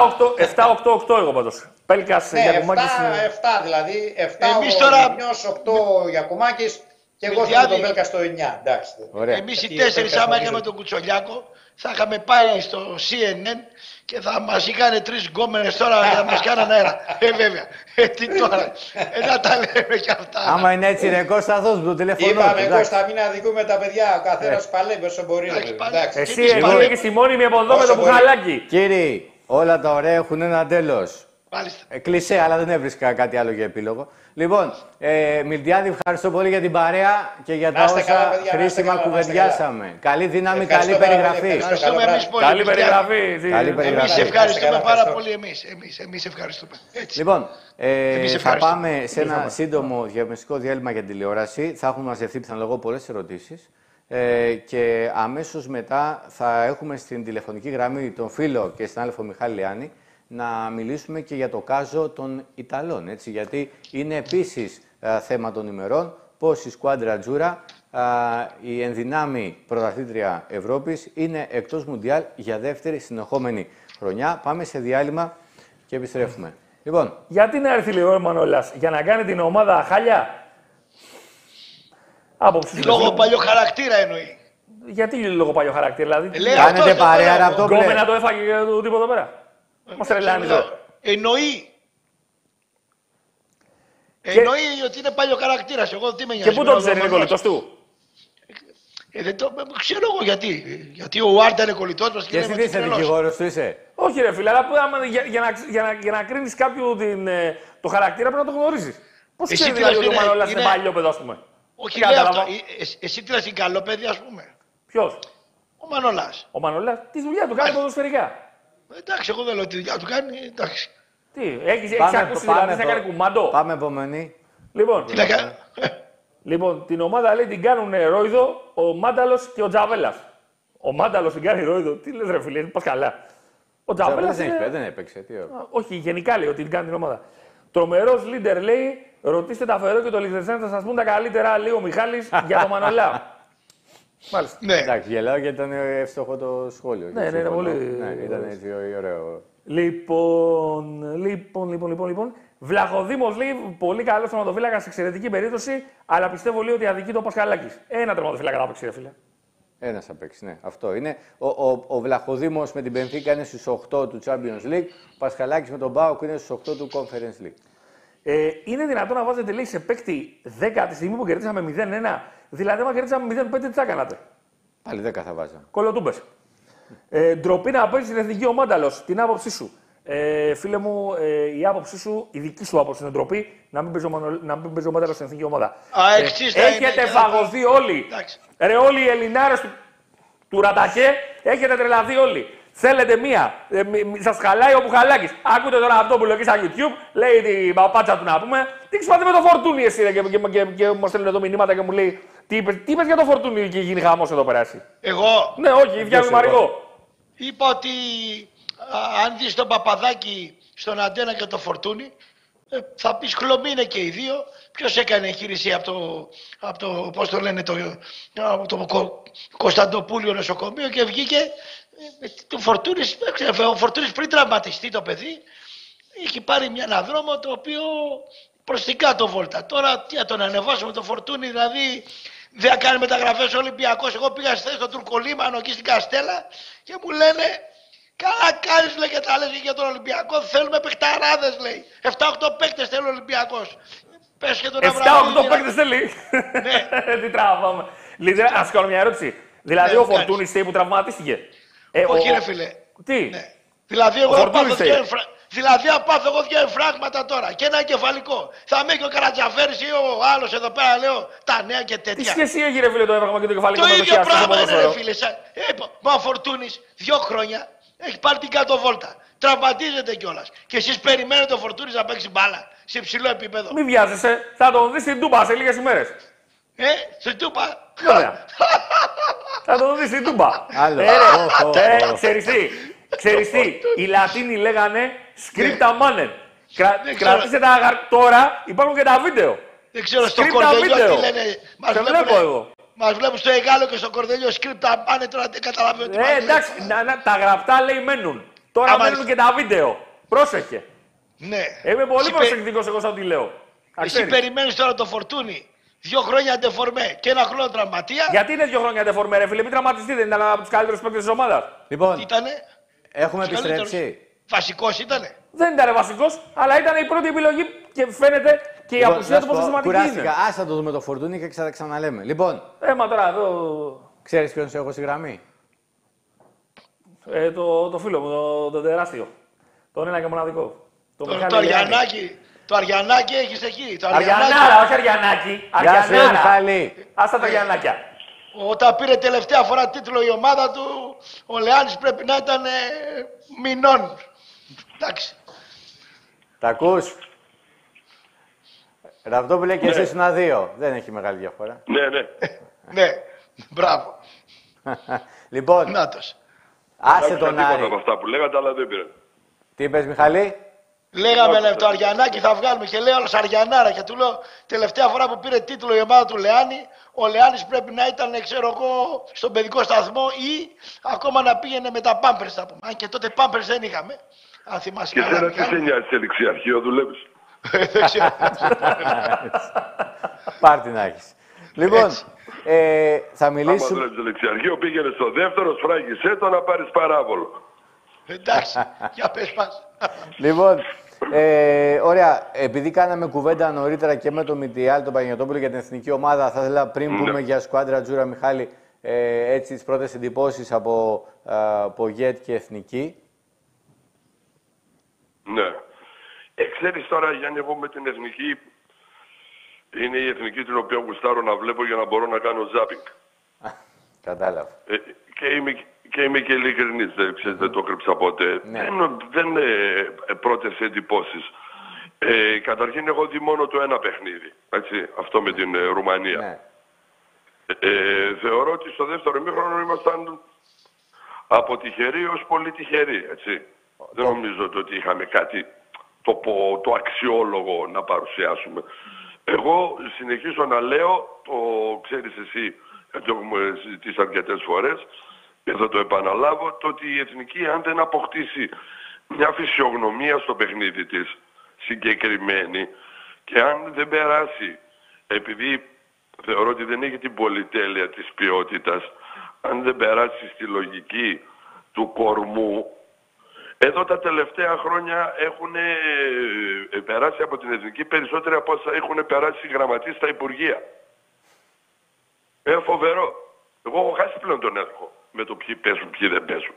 7-8-8 εγώ πάντως. Πέλκας, Γιακουμάκης. 7 δηλαδή, 7 ο Λιμιός, 8 ο Γιακουμάκης και εγώ θέλω τον Πέλκα στο 9. Εμείς οι 4 άμα είχαμε τον Κουτσολιάκο θα είχαμε πάει στο CNN και θα μας είχαν 3 γκόμενες τώρα για να μας κάνουν αέρα. Βέβαια. Τι τώρα. Να τα λέμε κι αυτά. Άμα είναι έτσι ρε Κώστα, δώσ' μου το τηλέφωνο. Είπαμε Κώστα, μην αδικούμε τα παιδιά. Ο καθένας παλεύει όσο μπορεί. Εσύ επιλέγεις η μόνιμη από εδώ με το Μπουχαλάκι. Κύριοι, όλα τα ωραία έχουν ένα τέλος. Μάλιστα. Κλισέ, αλλά δεν έβρισκα κάτι άλλο για επίλογο. Λοιπόν, Μιλτιάδη, ευχαριστώ πολύ για την παρέα και για τα όσα χρήσιμα κουβεντιάσαμε. Καλή δύναμη, καλή περιγραφή. Ευχαριστούμε εμείς πολύ. Καλή περιγραφή. Εμείς ευχαριστούμε πάρα πολύ εμείς ευχαριστούμε. Λοιπόν, θα πάμε σε ένα σύντομο διαφημιστικό διάλειμμα για τηλεόραση. Θα έχουν μαζευτεί πιθανολογώ πολλές ερωτήσεις. Και αμέσως μετά θα έχουμε στην τηλεφωνική γραμμή τον φίλο και συνάδελφο Μιχάλη Λιάννη να μιλήσουμε και για το κάζο των Ιταλών, έτσι, γιατί είναι επίσης θέμα των ημερών πώς η σκουάντρα Τζούρα, η ενδυνάμει πρωταθλήτρια Ευρώπης, είναι εκτός Μουντιάλ για δεύτερη συνεχόμενη χρονιά. Πάμε σε διάλειμμα και επιστρέφουμε. Λοιπόν. Γιατί να έρθει λίγο ο Μανώλας, για να κάνει την ομάδα χάλια. Λόγω παλιό χαρακτήρα εννοεί. Γιατί λόγω παλιό χαρακτήρα, δηλαδή. Κάνετε παρέα από το μπλε. Γκόμενα το έφαγε και το τίποτα εδώ πέρα. Μας τρελάνει εδώ. Εννοεί ότι είναι παλιό χαρακτήρας. Εγώ τι με νοιάζει. Και πού το ξέρει, είναι κολλητός του. Δεν το ξέρω εγώ γιατί. Γιατί ο Άρντα είναι κολλητός μας. Και εσύ τι είσαι, δικηγόρος του είσαι. Όχι ρε φίλε, αλλά για να κρίνεις κάποιου το χαρακτήρα πρέπει να το γνωρίζεις. Πώς ξέρεις δηλαδή ότι ο Μανώλας είναι παλιό παιδό, ας πούμε. Όχι, λέει αυτό. Εσύ τι είναι καλό παιδί, ας πούμε. Ποιος? Ο Μανώλας. Ο Μανώλας, τη δουλειά του κάνει ποδοσφαιρικά. Εντάξει, εγώ δεν λέω τη δουλειά του κάνει, εντάξει. Τι, έχεις ακούσει δηλαδή να κάνει κουμάντο. Πάμε επόμενη. Λοιπόν, την ομάδα λέει την κάνουν Ρόιδο, ο Μάνταλος και ο Τζαβέλας. Ο Μάνταλος την κάνει Ρόιδο. Τι λες ρε φίλε, πας καλά. Ο Τζαβέλας δεν έπαιξε. Όχι, γενικά λέει ότι την κάνει την ομάδα. Τρομερός leader λέει, ρωτήστε τα Φερό και το Λιχτενστάιν θα σας πούν τα καλύτερα, λέει ο Μιχάλης για το Μανολά. Μάλιστα. Ναι. Εντάξει, γελάω γιατί ήταν εύστοχο το σχόλιο. Ναι, είναι πολύ. Ναι, ήταν έτσι ωραίο. Λοιπόν. Βλαχοδήμος λέει πολύ καλό τερματοφύλακας, εξαιρετική περίπτωση, αλλά πιστεύω λέει ότι αδικεί το Πασχαλάκης. Ένα τερματοφύλακα θα παίξει, ρε φίλε. Ένας θα παίξει, ναι. Αυτό είναι. Ο Βλαχοδήμος με την Μπενφίκα είναι στους 8 του Champions League. Ο Πασχαλάκης με τον ΠΑΟΚ είναι στους 8 του Conference League. Είναι δυνατόν να βάζετε λέει σε παίκτη 10 τη στιγμή που κερδίσαμε 0-1, δηλαδή άμα κερδίσαμε 0-5 τι θα κάνατε. Πάλι 10 θα βάζα. Κολοτούμπες. Ντροπή να παίζει στην εθνική ο Μάνταλος, την άποψή σου. Φίλε μου, η άποψή σου, η δική σου άποψη είναι ντροπή να μην παίζει ο Μάνταλος στην εθνική ομάδα. Έχετε φαγωθεί όλοι. Ρε, όλοι οι Ελληνάρες του Ρατακέ έχετε τρελαθεί όλοι. Θέλετε μία. Σας χαλάει ο Μπουχαλάκης. Ακούτε τώρα αυτό που λέει στα YouTube, λέει την παπάτσα του να πούμε. Τι ξυπάτε με το Φορτούνι εσύ και μου στέλνουν εδώ μηνύματα και μου λέει τι είπες για το Φορτούνι και γίνει χαμός εδώ πέρα εσύ. Εγώ. Ναι, όχι, βγαίνει μαρικό. είπα ότι αν δεις τον Παπαδάκη στον Αντένα και το Φορτούνι, θα πεις χλωμί είναι και οι δύο. Ποιος έκανε εγχείρηση από το πώς το λένε, το Κωνσταντοπούλιο νοσοκομείο και βγήκε του Φορτούνης. Ο Φορτούνης πριν τραυματιστεί το παιδί, είχε πάρει ένα δρόμο το οποίο προς την κάτω βόλτα. Τώρα τι να τον ανεβάσουμε το Φορτούνι, δηλαδή δεν θα κάνει μεταγραφές ο Ολυμπιακός. Εγώ πήγα στο Τουρκολίμανο εκεί στην Καστέλα και μου λένε καλά κάνεις, λέει, και τα λες για τον Ολυμπιακό. Θέλουμε παιχταράδες, λέει. 7-8 παίκτες θέλει ο Ολυμπιακός. Πες και τον Αβραμίδη. 7-8 παίκτες θέλει. Ναι. Τι τραβάμε. Λίδερα, ας κάνω μια ερώτηση. Δηλαδή ο Φορτούνης που τραυματίστηκε. Όχι ρε φίλε. Τι. Ναι. Δηλαδή εγώ αν πάθω εγώ δύο εμφράγματα τώρα και ένα εγκεφαλικό, θα είμαι και ο Καρατζαφέρης ή ο άλλος εδώ πέρα, λέω τα νέα και τέτοια. Τι σχέση έχει ρε φίλε το έμφραγμα και το κεφαλικό το με το ίδιο χιάστο πράγμα είναι ρε φίλε. Μα ο Φορτούνης 2 χρόνια έχει πάρει την κάτω βόλτα. Τραυματίζεται κιόλας. Και εσείς περιμένετε ο Φορτούνης να παίξει μπάλα σε υψηλό επίπεδο. Μην βιάζεσαι, θα τον δεις στην Τούμπα σε λίγες ημέρες. Στην Τούμπα. Θα τον δεις στην Τούμπα. Ξέρεις τι, οι Λατίνοι λέγανε scripta manen. Κρατήστε τα τώρα, υπάρχουν και τα βίντεο. Δεν ξέρω στο Κορδελιό τι λένε. Μας βλέπουν στο Εγάλο και στο Κορδελιό scripta manen, τώρα δεν καταλαβαίνω τι μας εντάξει, τα γραπτά λέει μένουν. Τώρα μένουν και τα βίντεο. Πρόσεχε. Ναι. Είμαι πολύ προσεκτικός εγώ σαν τι λέω. Εσύ περιμένεις τώρα το Φορτούνι. 2 χρόνια αντεφορμέ και 1 χρόνο τραυματία. Γιατί είναι 2 χρόνια αντεφορμέ, ρε φίλε, μην τραυματιστεί, δεν ήταν από τους καλύτερους παίκτες της ομάδας. Λοιπόν, ήτανε. Έχουμε επιστρέψει. Βασικός ήτανε. Δεν ήταν βασικός, αλλά ήταν η πρώτη επιλογή και φαίνεται και η απουσία του πόσο σημαντική είναι. Κουράστηκα, ας θα το δούμε το Φορτούνι και θα ξαναλέμε. Λοιπόν, μα τώρα εδώ... Ξέρεις ποιον σε έχω στη γραμμή? Το φίλο μου, το τεράστιο. Τον ένα και μοναδικό. Το Αριανάκι. Το Αριανάκι έχεις εκεί. Αριανάρα, όχι Αριανάκι. Γεια σου, Μιχάλη. Άστα τα Αριανάκια. Όταν πήρε τελευταία φορά τίτλο η ομάδα του, ο Λεάνης πρέπει να ήταν μηνών. Εντάξει. Τα ακούς? Ραβδόπουλε και εσύ ήσουν 2. Δεν έχει μεγάλη διαφορά. Ναι. Ναι, μπράβο. Λοιπόν, Νάτος. Άσε τον Άρη. Από αυτά που λέγατε, αλλά δεν πήρε. Τι είπες, Μιχαλή? Λέγαμε το Αριανάκι θα βγάλουμε και λέει όλος Αριανάρα και του λέω τελευταία φορά που πήρε τίτλο η ομάδα του Λεάνη, ο Λεάνης πρέπει να ήταν, ξέρω εγώ, στον παιδικό σταθμό ή ακόμα να πήγαινε με τα πάμπερς, θα πούμε. Αν και τότε πάμπερς δεν είχαμε. Αν θυμάσαι και καλά. Και εσένα τι σε νοιάζει, σε ληξιαρχείο δουλεύεις? Δεν ξέρω. Πάρτι να έχεις. Λοιπόν, θα μιλήσουμε... Άμα δουλεύεις σε ληξιαρχείο, πήγαινε στο δεύτερο, σφράγισέ το να πάρεις παράβολο. Εντάξει, για πες μας. Λοιπόν, ωραία, επειδή κάναμε κουβέντα νωρίτερα και με τον Μητιάλ, τον Παγιωτόπουλο για την εθνική ομάδα, θα ήθελα πριν πούμε για σκουάντρα Τζούρα, Μιχάλη, έτσι τις πρώτες εντυπώσεις από Πογέτ και εθνική. Ναι. Ξέρεις τώρα, Γιάννη, εγώ με την εθνική, είναι η εθνική την οποία γουστάρω να βλέπω για να μπορώ να κάνω ζάπινγκ. Κατάλαβα. Και είμαι και ειλικρινής, δεν το κρύψα ποτέ. Ναι. Δεν είναι πρώτες εντυπώσεις. Καταρχήν έχω δει μόνο το ένα παιχνίδι, έτσι, αυτό με την Ρουμανία. Ναι. Θεωρώ ότι στο δεύτερο ημίχρονο ήμασταν από τυχεροί ως πολύ τυχεροί, έτσι. Δεν νομίζω ότι είχαμε κάτι το αξιόλογο να παρουσιάσουμε. Εγώ συνεχίζω να λέω, το ξέρεις εσύ, το έχουμε συζητήσει αρκετές φορές, και θα το επαναλάβω, το ότι η εθνική αν δεν αποκτήσει μια φυσιογνωμία στο παιχνίδι της συγκεκριμένη και αν δεν περάσει, επειδή θεωρώ ότι δεν έχει την πολυτέλεια της ποιότητας, αν δεν περάσει στη λογική του κορμού, εδώ τα τελευταία χρόνια έχουν περάσει από την εθνική περισσότεροι από όσα έχουν περάσει οι γραμματείς στα Υπουργεία. Φοβερό. Εγώ έχω χάσει πλέον τον έλεγχο με το ποιοι παίζουν, ποιοι δεν παίζουν.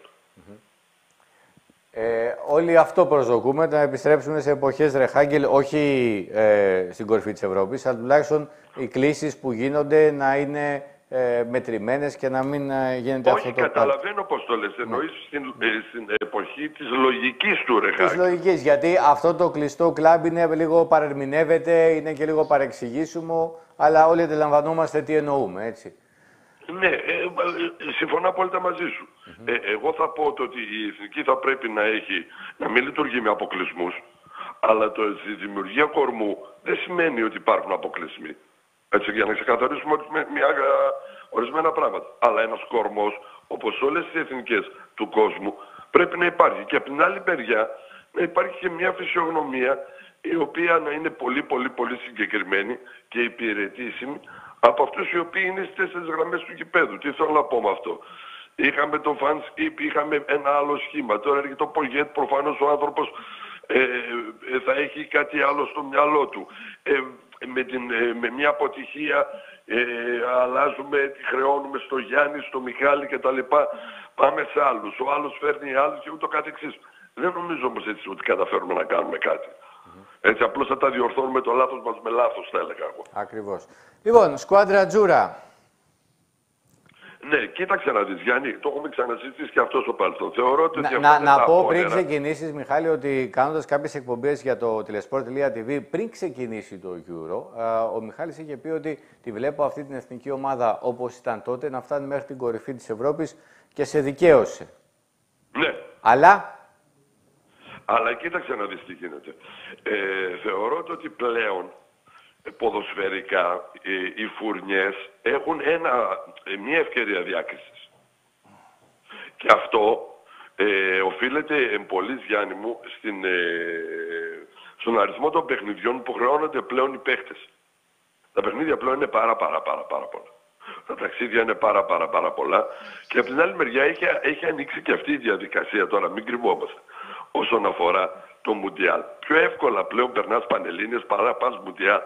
Όλοι αυτό προσδοκούμε, να επιστρέψουμε σε εποχές Ρεχάγκελ, όχι στην κορυφή της Ευρώπης, αλλά τουλάχιστον οι κλήσεις που γίνονται να είναι μετρημένες και να μην γίνεται αυτό το πράγμα. Όχι, καταλαβαίνω πώς το λες. Εννοείς στην εποχή της λογικής του Ρεχάγκελ. Της λογικής, γιατί αυτό το κλειστό κλαμπ είναι λίγο παρερμηνεύεται, είναι και λίγο παρεξηγήσιμο, αλλά όλοι αντιλαμβανόμαστε τι εννοούμε, έτσι. Ναι, συμφωνώ απόλυτα μαζί σου. Εγώ θα πω ότι η εθνική θα πρέπει να μην λειτουργεί με αποκλεισμούς, αλλά η δημιουργία κορμού δεν σημαίνει ότι υπάρχουν αποκλεισμοί. Έτσι, για να ξεκαθαρίσουμε ορισμένα πράγματα. Αλλά ένας κορμός, όπως όλες οι εθνικές του κόσμου, πρέπει να υπάρχει. Και από την άλλη μεριά να υπάρχει και μια φυσιογνωμία η οποία να είναι πολύ συγκεκριμένη και υπηρετήσιμη από αυτούς οι οποίοι είναι στις 4 γραμμές του γηπέδου. Τι θέλω να πω με αυτό. Είχαμε το Fanskip, είχαμε ένα άλλο σχήμα. Τώρα έρχεται το Πογέτ, προφανώς ο άνθρωπος θα έχει κάτι άλλο στο μυαλό του. Με μια αποτυχία αλλάζουμε, τη χρεώνουμε στο Γιάννη, στο Μιχάλη κτλ. Πάμε σε άλλους. Ο άλλος φέρνει άλλους και ούτω καθεξής. Δεν νομίζω όμως έτσι ότι καταφέρουμε να κάνουμε κάτι. Έτσι απλώς θα τα διορθώνουμε το λάθος μας με λάθος, θα έλεγα εγώ. Ακριβώς. Λοιπόν, σκουάντρα Τζούρα. Ναι, κοίταξε να δεις, Γιάννη, το έχουμε ξανασυζητήσει και αυτό στο παρελθόν. Θεωρώ ότι να πω πριν ξεκινήσεις, Μιχάλη, ότι κάνοντας κάποιες εκπομπές για το Telesport.tv, πριν ξεκινήσει το Euro, ο Μιχάλης είχε πει ότι τη βλέπω αυτή την εθνική ομάδα όπως ήταν τότε να φτάνει μέχρι την κορυφή της Ευρώπης και σε δικαίωσε. Ναι. Αλλά κοίταξε να δεις τι γίνεται. Θεωρώ ότι πλέον ποδοσφαιρικά οι φουρνιές έχουν μια ευκαιρία διάκρισης. Και αυτό οφείλεται πολύ, Γιάννη μου, στον αριθμό των παιχνιδιών που χρεώνονται πλέον οι παίχτες. Τα παιχνίδια πλέον είναι πάρα πολλά. Τα ταξίδια είναι πάρα πολλά. Και από την άλλη μεριά έχει ανοίξει και αυτή η διαδικασία τώρα, μην κρυβόμαστε, όσον αφορά το Μουντιάλ. Πιο εύκολα πλέον περνάς Πανελλήνιες παρά πας Μουντιάλ.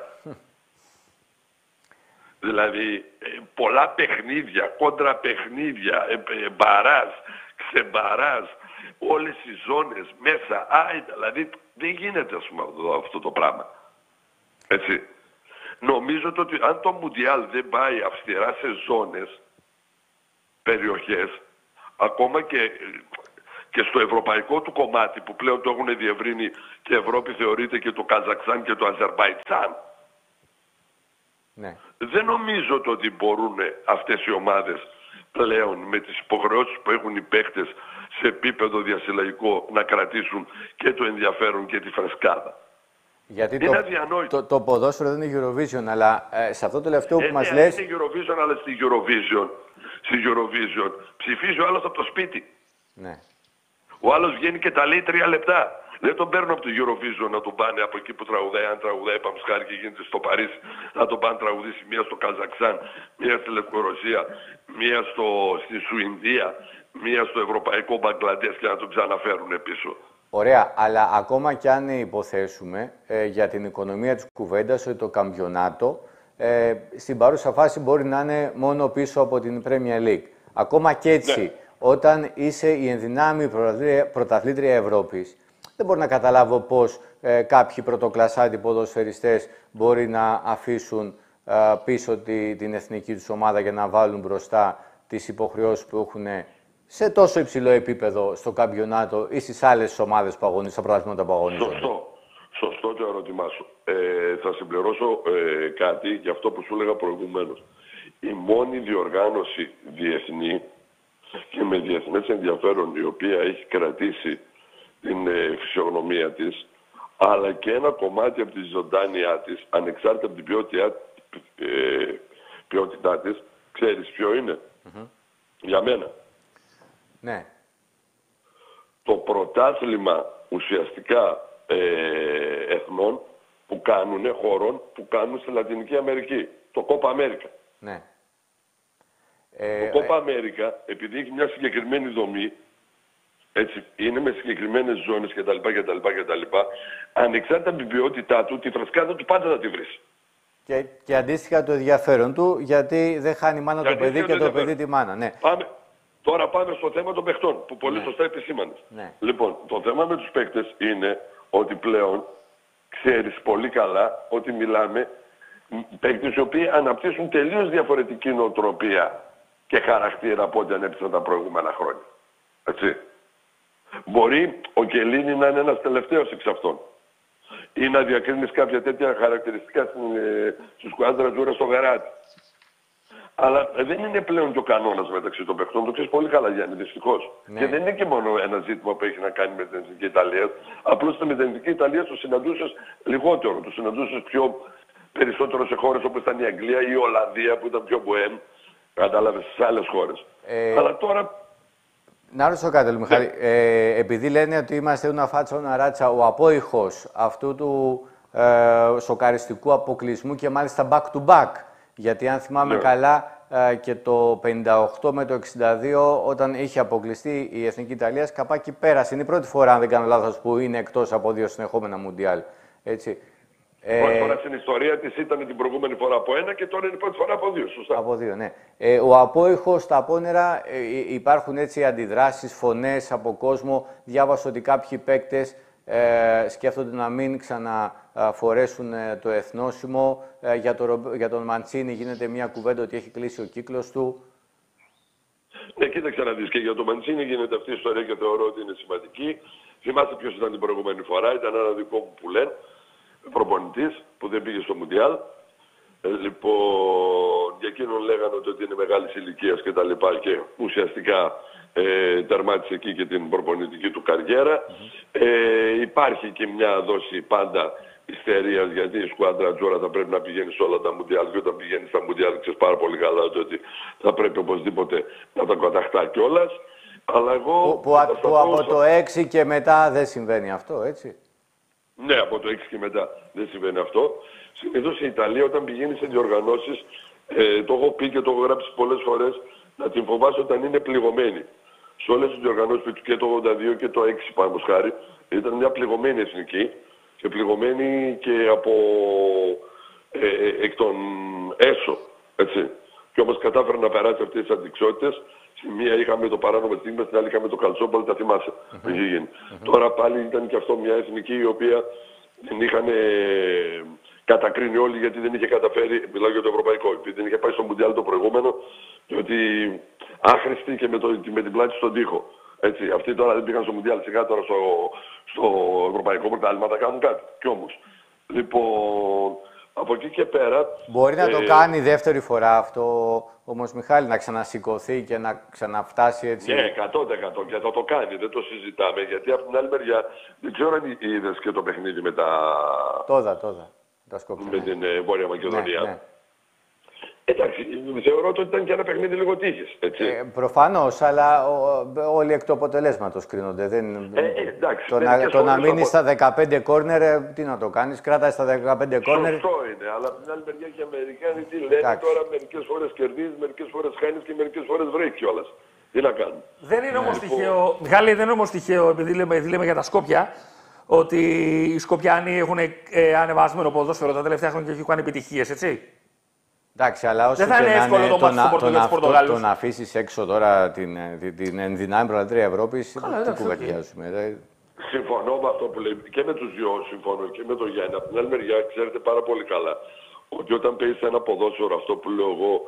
Δηλαδή, πολλά παιχνίδια, κόντρα παιχνίδια, μπαράζ, ξεμπαράζ, όλες οι ζώνες μέσα, δηλαδή δεν γίνεται ας πούμε αυτό το πράγμα. Έτσι. Νομίζω ότι αν το Μουντιάλ δεν πάει αυστηρά σε ζώνες, περιοχές, ακόμα και στο ευρωπαϊκό του κομμάτι που πλέον το έχουν διευρύνει και Ευρώπη θεωρείται και το Καζακστάν και το Αζερμπαϊτζάν. Ναι. Δεν νομίζω ότι μπορούν αυτές οι ομάδες πλέον με τις υποχρεώσεις που έχουν οι παίκτες σε επίπεδο διασυλλαγικό να κρατήσουν και το ενδιαφέρον και τη φρεσκάδα. Γιατί το ποδόσφαιρο δεν είναι Eurovision, αλλά σε αυτό το τελευταίο που μας λες... Είναι Eurovision, αλλά στη Eurovision ψηφίζει ο άλλος από το σπίτι. Ναι. Ο άλλος βγαίνει και τα λέει 3 λεπτά. Δεν τον παίρνουν από το Eurovision να τον πάνε από εκεί που τραγουδάει. Αν τραγουδάει Παμψχάρη και γίνεται στο Παρίσι, να τον πάνε τραγουδήσει μία στο Καζακστάν, μία στη Λευκορωσία, μία στη Σουηδία, μία στο ευρωπαϊκό Μπαγκλαντές και να τον ξαναφέρουν πίσω. Ωραία, αλλά ακόμα κι αν υποθέσουμε για την οικονομία της κουβέντας ότι το καμπιονάτο στην παρούσα φάση μπορεί να είναι μόνο πίσω από την Premier League. Ακόμα κι έτσι, ναι, όταν είσαι η ενδυνάμει πρωταθλήτρια Ευρώπης, δεν μπορώ να καταλάβω πώς κάποιοι πρωτοκλασσάτοι ποδοσφαιριστές μπορεί να αφήσουν πίσω την εθνική τους ομάδα για να βάλουν μπροστά τις υποχρεώσεις που έχουν σε τόσο υψηλό επίπεδο στο καμπιονάτο ή στις άλλες ομάδες που αγωνίζονται, στα πρωταθλήματα που αγωνίζονται. Σωστό το ερώτημά σου. Θα συμπληρώσω κάτι για αυτό που σου έλεγα προηγουμένως. Η μόνη διοργάνωση διεθνή και με διεθνές ενδιαφέρον η οποία έχει κρατήσει την φυσιογνωμία της, αλλά και ένα κομμάτι από τη ζωντάνειά της, ανεξάρτητα από την ποιότητά της, ξέρεις ποιο είναι? Για μένα. Ναι. Το πρωτάθλημα ουσιαστικά εθνών που κάνουν, χωρών που κάνουν στη Λατινική Αμερική. Το Copa America. Ναι. Το Copa America, επειδή έχει μια συγκεκριμένη δομή, έτσι, είναι με συγκεκριμένες ζώνες κτλ. Ανεξάρτητα από την ποιότητά του, τη φρεσκάδα του πάντα θα τη βρεις. Και αντίστοιχα το ενδιαφέρον του, γιατί δεν χάνει μάνα το παιδί και το παιδί τη μάνα. Ναι. Τώρα πάμε στο θέμα των παιχτών, που πολύ σωστά επισήμανες. Ναι. Λοιπόν, το θέμα με τους παίκτες είναι ότι πλέον ξέρεις πολύ καλά ότι μιλάμε παίκτες οι οποίοι αναπτύσσουν τελείως διαφορετική νοοτροπία και χαρακτήρα από ό,τι ανέπτυσαν τα προηγούμενα χρόνια. Έτσι. Μπορεί ο Κελίνη να είναι ένας τελευταίος εξ αυτών. Ή να διακρίνεις κάποια τέτοια χαρακτηριστικά στη σκουάντρα Τζούρα στο Γεράτη. Αλλά δεν είναι πλέον και ο κανόνας μεταξύ των παιχτών. Το ξέρεις πολύ καλά, Γιάννη, δυστυχώς. Ναι. Και δεν είναι και μόνο ένα ζήτημα που έχει να κάνει με την Εθνική Ιταλία. Απλώς με την Εθνική Ιταλία το συναντούσες λιγότερο. Το συναντούσες περισσότερο σε χώρες όπως ήταν η Αγγλία ή η Ολλανδία που ήταν πιο μποέμ. Κατάλαβες, στις άλλες χώρες. Αλλά τώρα. Να ρωτήσω κάτι, Μιχάλη. Επειδή λένε ότι είμαστε una faccia una raccia, ο απόϊχος αυτού του σοκαριστικού αποκλεισμού και μάλιστα back-to-back. Γιατί αν θυμάμαι καλά και το 58 με το 62, όταν είχε αποκλειστεί η Εθνική Ιταλία, καπάκι πέρασε. Είναι η πρώτη φορά, αν δεν κάνω λάθος, που είναι εκτός από 2 συνεχόμενα Μουντιάλ. Έτσι. Πρώτη φορά στην ιστορία της ήταν την προηγούμενη φορά από 1 και τώρα είναι η πρώτη φορά από 2. Σωστά. Από 2, ναι. Ο απόϊχος στα απόνερα, υπάρχουν έτσι αντιδράσεις, φωνές από κόσμο. Διάβασα ότι κάποιοι παίκτες σκέφτονται να μην ξαναφορέσουν το εθνόσημο. Για τον Μαντσίνη γίνεται μια κουβέντα ότι έχει κλείσει ο κύκλος του. Ναι, κοίταξε να δεις, και για τον Μαντσίνη γίνεται αυτή η ιστορία και θεωρώ ότι είναι σημαντική. Θυμάστε ποιος ήταν την προηγούμενη φορά, ήταν ένα δικό μου που λένε, προπονητής που δεν πήγε στο Μουντιάλ. Λοιπόν, για εκείνον λέγανε ότι είναι μεγάλης ηλικίας και τα λοιπά και ουσιαστικά τερμάτισε εκεί και την προπονητική του καριέρα. Υπάρχει και μια δόση πάντα ιστερίας, γιατί η σκουάντρα Ατζούρα θα πρέπει να πηγαίνει σε όλα τα Μουντιάλ και όταν πηγαίνει στα Μουντιάλ ξέρεις πάρα πολύ καλά ότι θα πρέπει οπωσδήποτε να τα καταχτά κιόλας. Αλλά εγώ... Που από το 6 και μετά δεν συμβαίνει αυτό, έτσι. Ναι, από το 6 και μετά δεν συμβαίνει αυτό. Συνήθως η Ιταλία όταν πηγαίνει σε διοργανώσεις, το έχω πει και το έχω γράψει πολλές φορές, να την φοβάσαι όταν είναι πληγωμένη. Σε όλες τις διοργανώσεις και το 82 και το 6 πάνω χάρη, ήταν μια πληγωμένη εθνική και πληγωμένη και από εκ των έσω, έτσι. Και όμως κατάφερε να περάσει αυτές τις αντικσότητες. Στη μία είχαμε το παράνομο στίγμα, στην άλλη είχαμε το καλτσόπολο, τα θυμάσαι. Τώρα πάλι ήταν και αυτό μια εθνική η οποία δεν είχαν κατακρίνει όλοι γιατί δεν είχε καταφέρει, μιλάω για το ευρωπαϊκό, επειδή δεν είχε πάει στο Μουντιάλ το προηγούμενο και ότι άχρηστη και με την πλάτη στον τοίχο. Έτσι, αυτοί τώρα δεν πήγαν στο Μουντιάλ, σιγά τώρα στο ευρωπαϊκό πρωτάθλημα θα κάνουν κάτι. Κι όμως. Λοιπόν, από εκεί και πέρα... Μπορεί να το κάνει δεύτερη φορά αυτό όμως, Μιχάλη, να ξανασηκωθεί και να ξαναφτάσει έτσι. Ναι, 100% και θα το κάνει, δεν το συζητάμε. Γιατί από την άλλη μεριά δεν ξέρω αν είδες και το παιχνίδι με τα... Τόδα. Με την Βόρεια Μακεδονία. Ναι. Εντάξει, θεωρώ ότι ήταν και ένα παιχνίδι λίγο τύχης, έτσι. Προφανώς, αλλά όλοι εκ του αποτελέσματος κρίνονται. Εντάξει, το να μείνεις στα 15 κόρνερ, τι να το κάνεις, κράτα στα 15 κόρνερ. Σωστό είναι, αλλά από την άλλη μεριά και οι Αμερικάνοι τι λένε τώρα, μερικές φορές κερδίζεις, μερικές φορές χάνεις και μερικές φορές βρέχει κιόλας. Τι να κάνουμε. Δεν είναι όμως τυχαίο, Μιχάλη, δεν είναι όμως τυχαίο, επειδή λέμε για τα Σκόπια, ότι οι Σκοπιάνοι έχουν ανεβασμένο ποδόσφαιρο τα τελευταία χρόνια και έχουν κάνει επιτυχίες, έτσι. Εντάξει, αλλά όσο δεν θα είναι εύκολο το μάτι του Πορτογάλου. Το να αφήσεις έξω τώρα την ενδυνάμει πρωταθλήτρια Ευρώπης, τι κουβεντιάζουμε. Συμφωνώ με αυτό που λέει και με τους δυο, συμφωνώ και με τον Γιάννη. Από την άλλη μεριά, ξέρετε πάρα πολύ καλά ότι όταν παίζεις ένα ποδόσφαιρο, αυτό που λέω εγώ,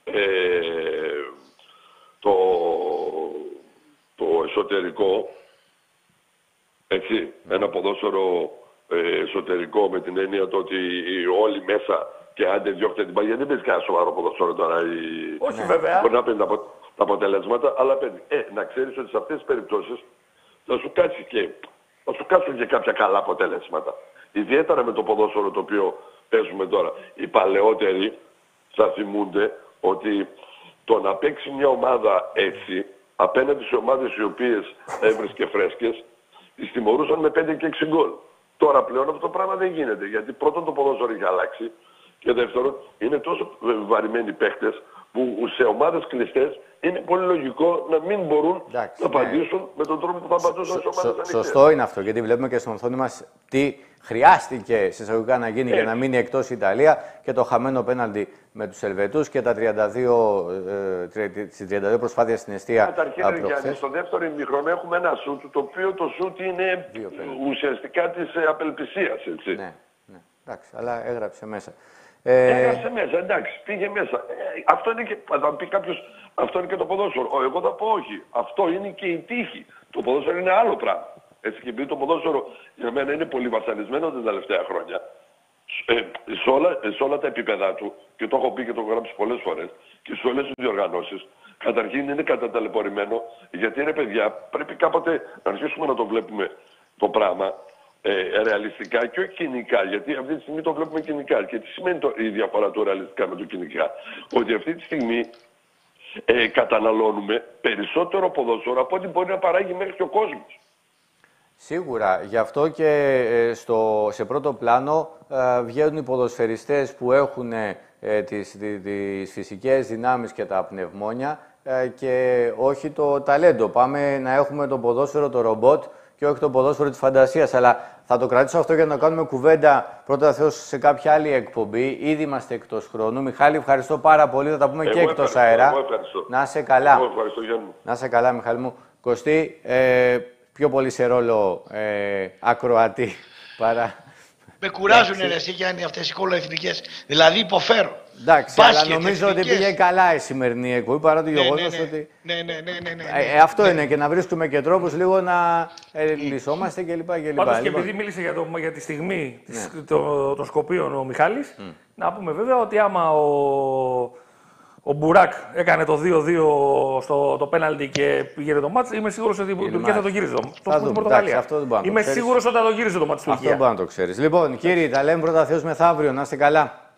το εσωτερικό, έτσι, ένα ποδόσφαιρο εσωτερικό με την έννοια το ότι όλοι μέσα και άντε διώχτε την παγιά, δεν παίζει κανένα σοβαρό ποδόσφαιρο τώρα. Όχι βέβαια. Μπορεί να παίρνει τα αποτελέσματα, αλλά παίρνει. Να ξέρεις ότι σε αυτές τις περιπτώσεις θα σου κάτσουν και κάποια καλά αποτελέσματα. Ιδιαίτερα με το ποδόσφαιρο το οποίο παίζουμε τώρα. Οι παλαιότεροι θα θυμούνται ότι το να παίξει μια ομάδα έτσι, απέναντι σε ομάδες οι οποίες έβρισκε φρέσκες, τις τιμωρούσαν με 5 και 6 γκολ. Τώρα πλέον αυτό το πράγμα δεν γίνεται, γιατί πρώτον το ποδόσφαιρο έχει αλλάξει και δεύτερον είναι τόσο βαρημένοι παίχτες που σε ομάδες κλειστές είναι πολύ λογικό να μην μπορούν να απαντήσουν με τον τρόπο που θα απαντούσαν σε ομάδες ανοιχτές. Σωστό είναι αυτό, γιατί βλέπουμε και στην οθόνη μας τι χρειάστηκε σε εισαγωγικά να γίνει για να μείνει εκτός η Ιταλία και το χαμένο πέναλτι με τους Ελβετούς και τα 32 προσπάθειες στην εστία. Καταρχήν, Γιάννη, στο δεύτερο ημίχρονο έχουμε ένα σούτ, το οποίο το σούτ είναι ουσιαστικά της απελπισίας, έτσι. Ναι, εντάξει, αλλά έγραψε μέσα. Έγραψε μέσα, εντάξει, πήγε μέσα. Αυτό είναι και, θα πει κάποιος, αυτό είναι και το ποδόσφαιρο. Εγώ θα πω όχι. Αυτό είναι και η τύχη. Το ποδόσφαιρο είναι άλλο πράγμα. Έτσι, και επειδή το ποδόσφαιρο για μένα είναι πολύ βασανισμένο τα τελευταία χρόνια, σε όλα τα επίπεδα του, και το έχω πει και το έχω γράψει πολλές φορές, και σε όλες τις διοργανώσεις. Καταρχήν είναι καταταλαιπωρημένο, γιατί είναι παιδιά, πρέπει κάποτε να αρχίσουμε να το βλέπουμε το πράγμα ρεαλιστικά και όχι κοινικά. Γιατί αυτή τη στιγμή το βλέπουμε κοινικά. Και τι σημαίνει η διαφορά του ρεαλιστικά με το κοινικά? Ότι αυτή τη στιγμή καταναλώνουμε περισσότερο ποδόσφαιρο από ό,τι μπορεί να παράγει μέχρι και ο κόσμος. Σίγουρα. Γι' αυτό και σε πρώτο πλάνο βγαίνουν οι ποδοσφαιριστές που έχουν τις φυσικές δυνάμεις και τα πνευμόνια και όχι το ταλέντο. Πάμε να έχουμε το ποδόσφαιρο, το ρομπότ και όχι το ποδόσφαιρο της φαντασίας. Αλλά θα το κρατήσω αυτό για να κάνουμε κουβέντα πρώτα Θεός σε κάποια άλλη εκπομπή. Ήδη είμαστε εκτός χρόνου. Μιχάλη, ευχαριστώ πάρα πολύ. Θα τα πούμε και εκτός αέρα. Να είσαι καλά. Να είσαι καλά, Μιχάλη μου. Κωστή, πιο πολύ σε ρόλο ακροατή παρά... Με κουράζουν εσύ, Γιάννη, αυτές οι κολοεθνικές. Δηλαδή υποφέρω. Εντάξει, αλλά νομίζω ότι πήγε καλά η σημερινή εκπομπή παρά το γεγονός ότι. Ναι. Αυτό είναι και να βρίσκουμε και τρόπους λίγο να λυσόμαστε κλπ. Πάντως και επειδή μίλησε για τη στιγμή των Σκοπίων ο Μιχάλης, να πούμε βέβαια ότι άμα ο Μπουράκ έκανε το 2-2 στο πέναλτι και πήγαινε το μάτς, είμαι σίγουρος ότι η Τουρκία θα το γύριζε. Είμαι σίγουρος ότι θα το γύριζε το μάτς. Αυτό μπορεί να το ξέρεις. Λοιπόν, κύριοι, τα λέμε πρώτα Θεός μεθαύριο. Να είστε καλά.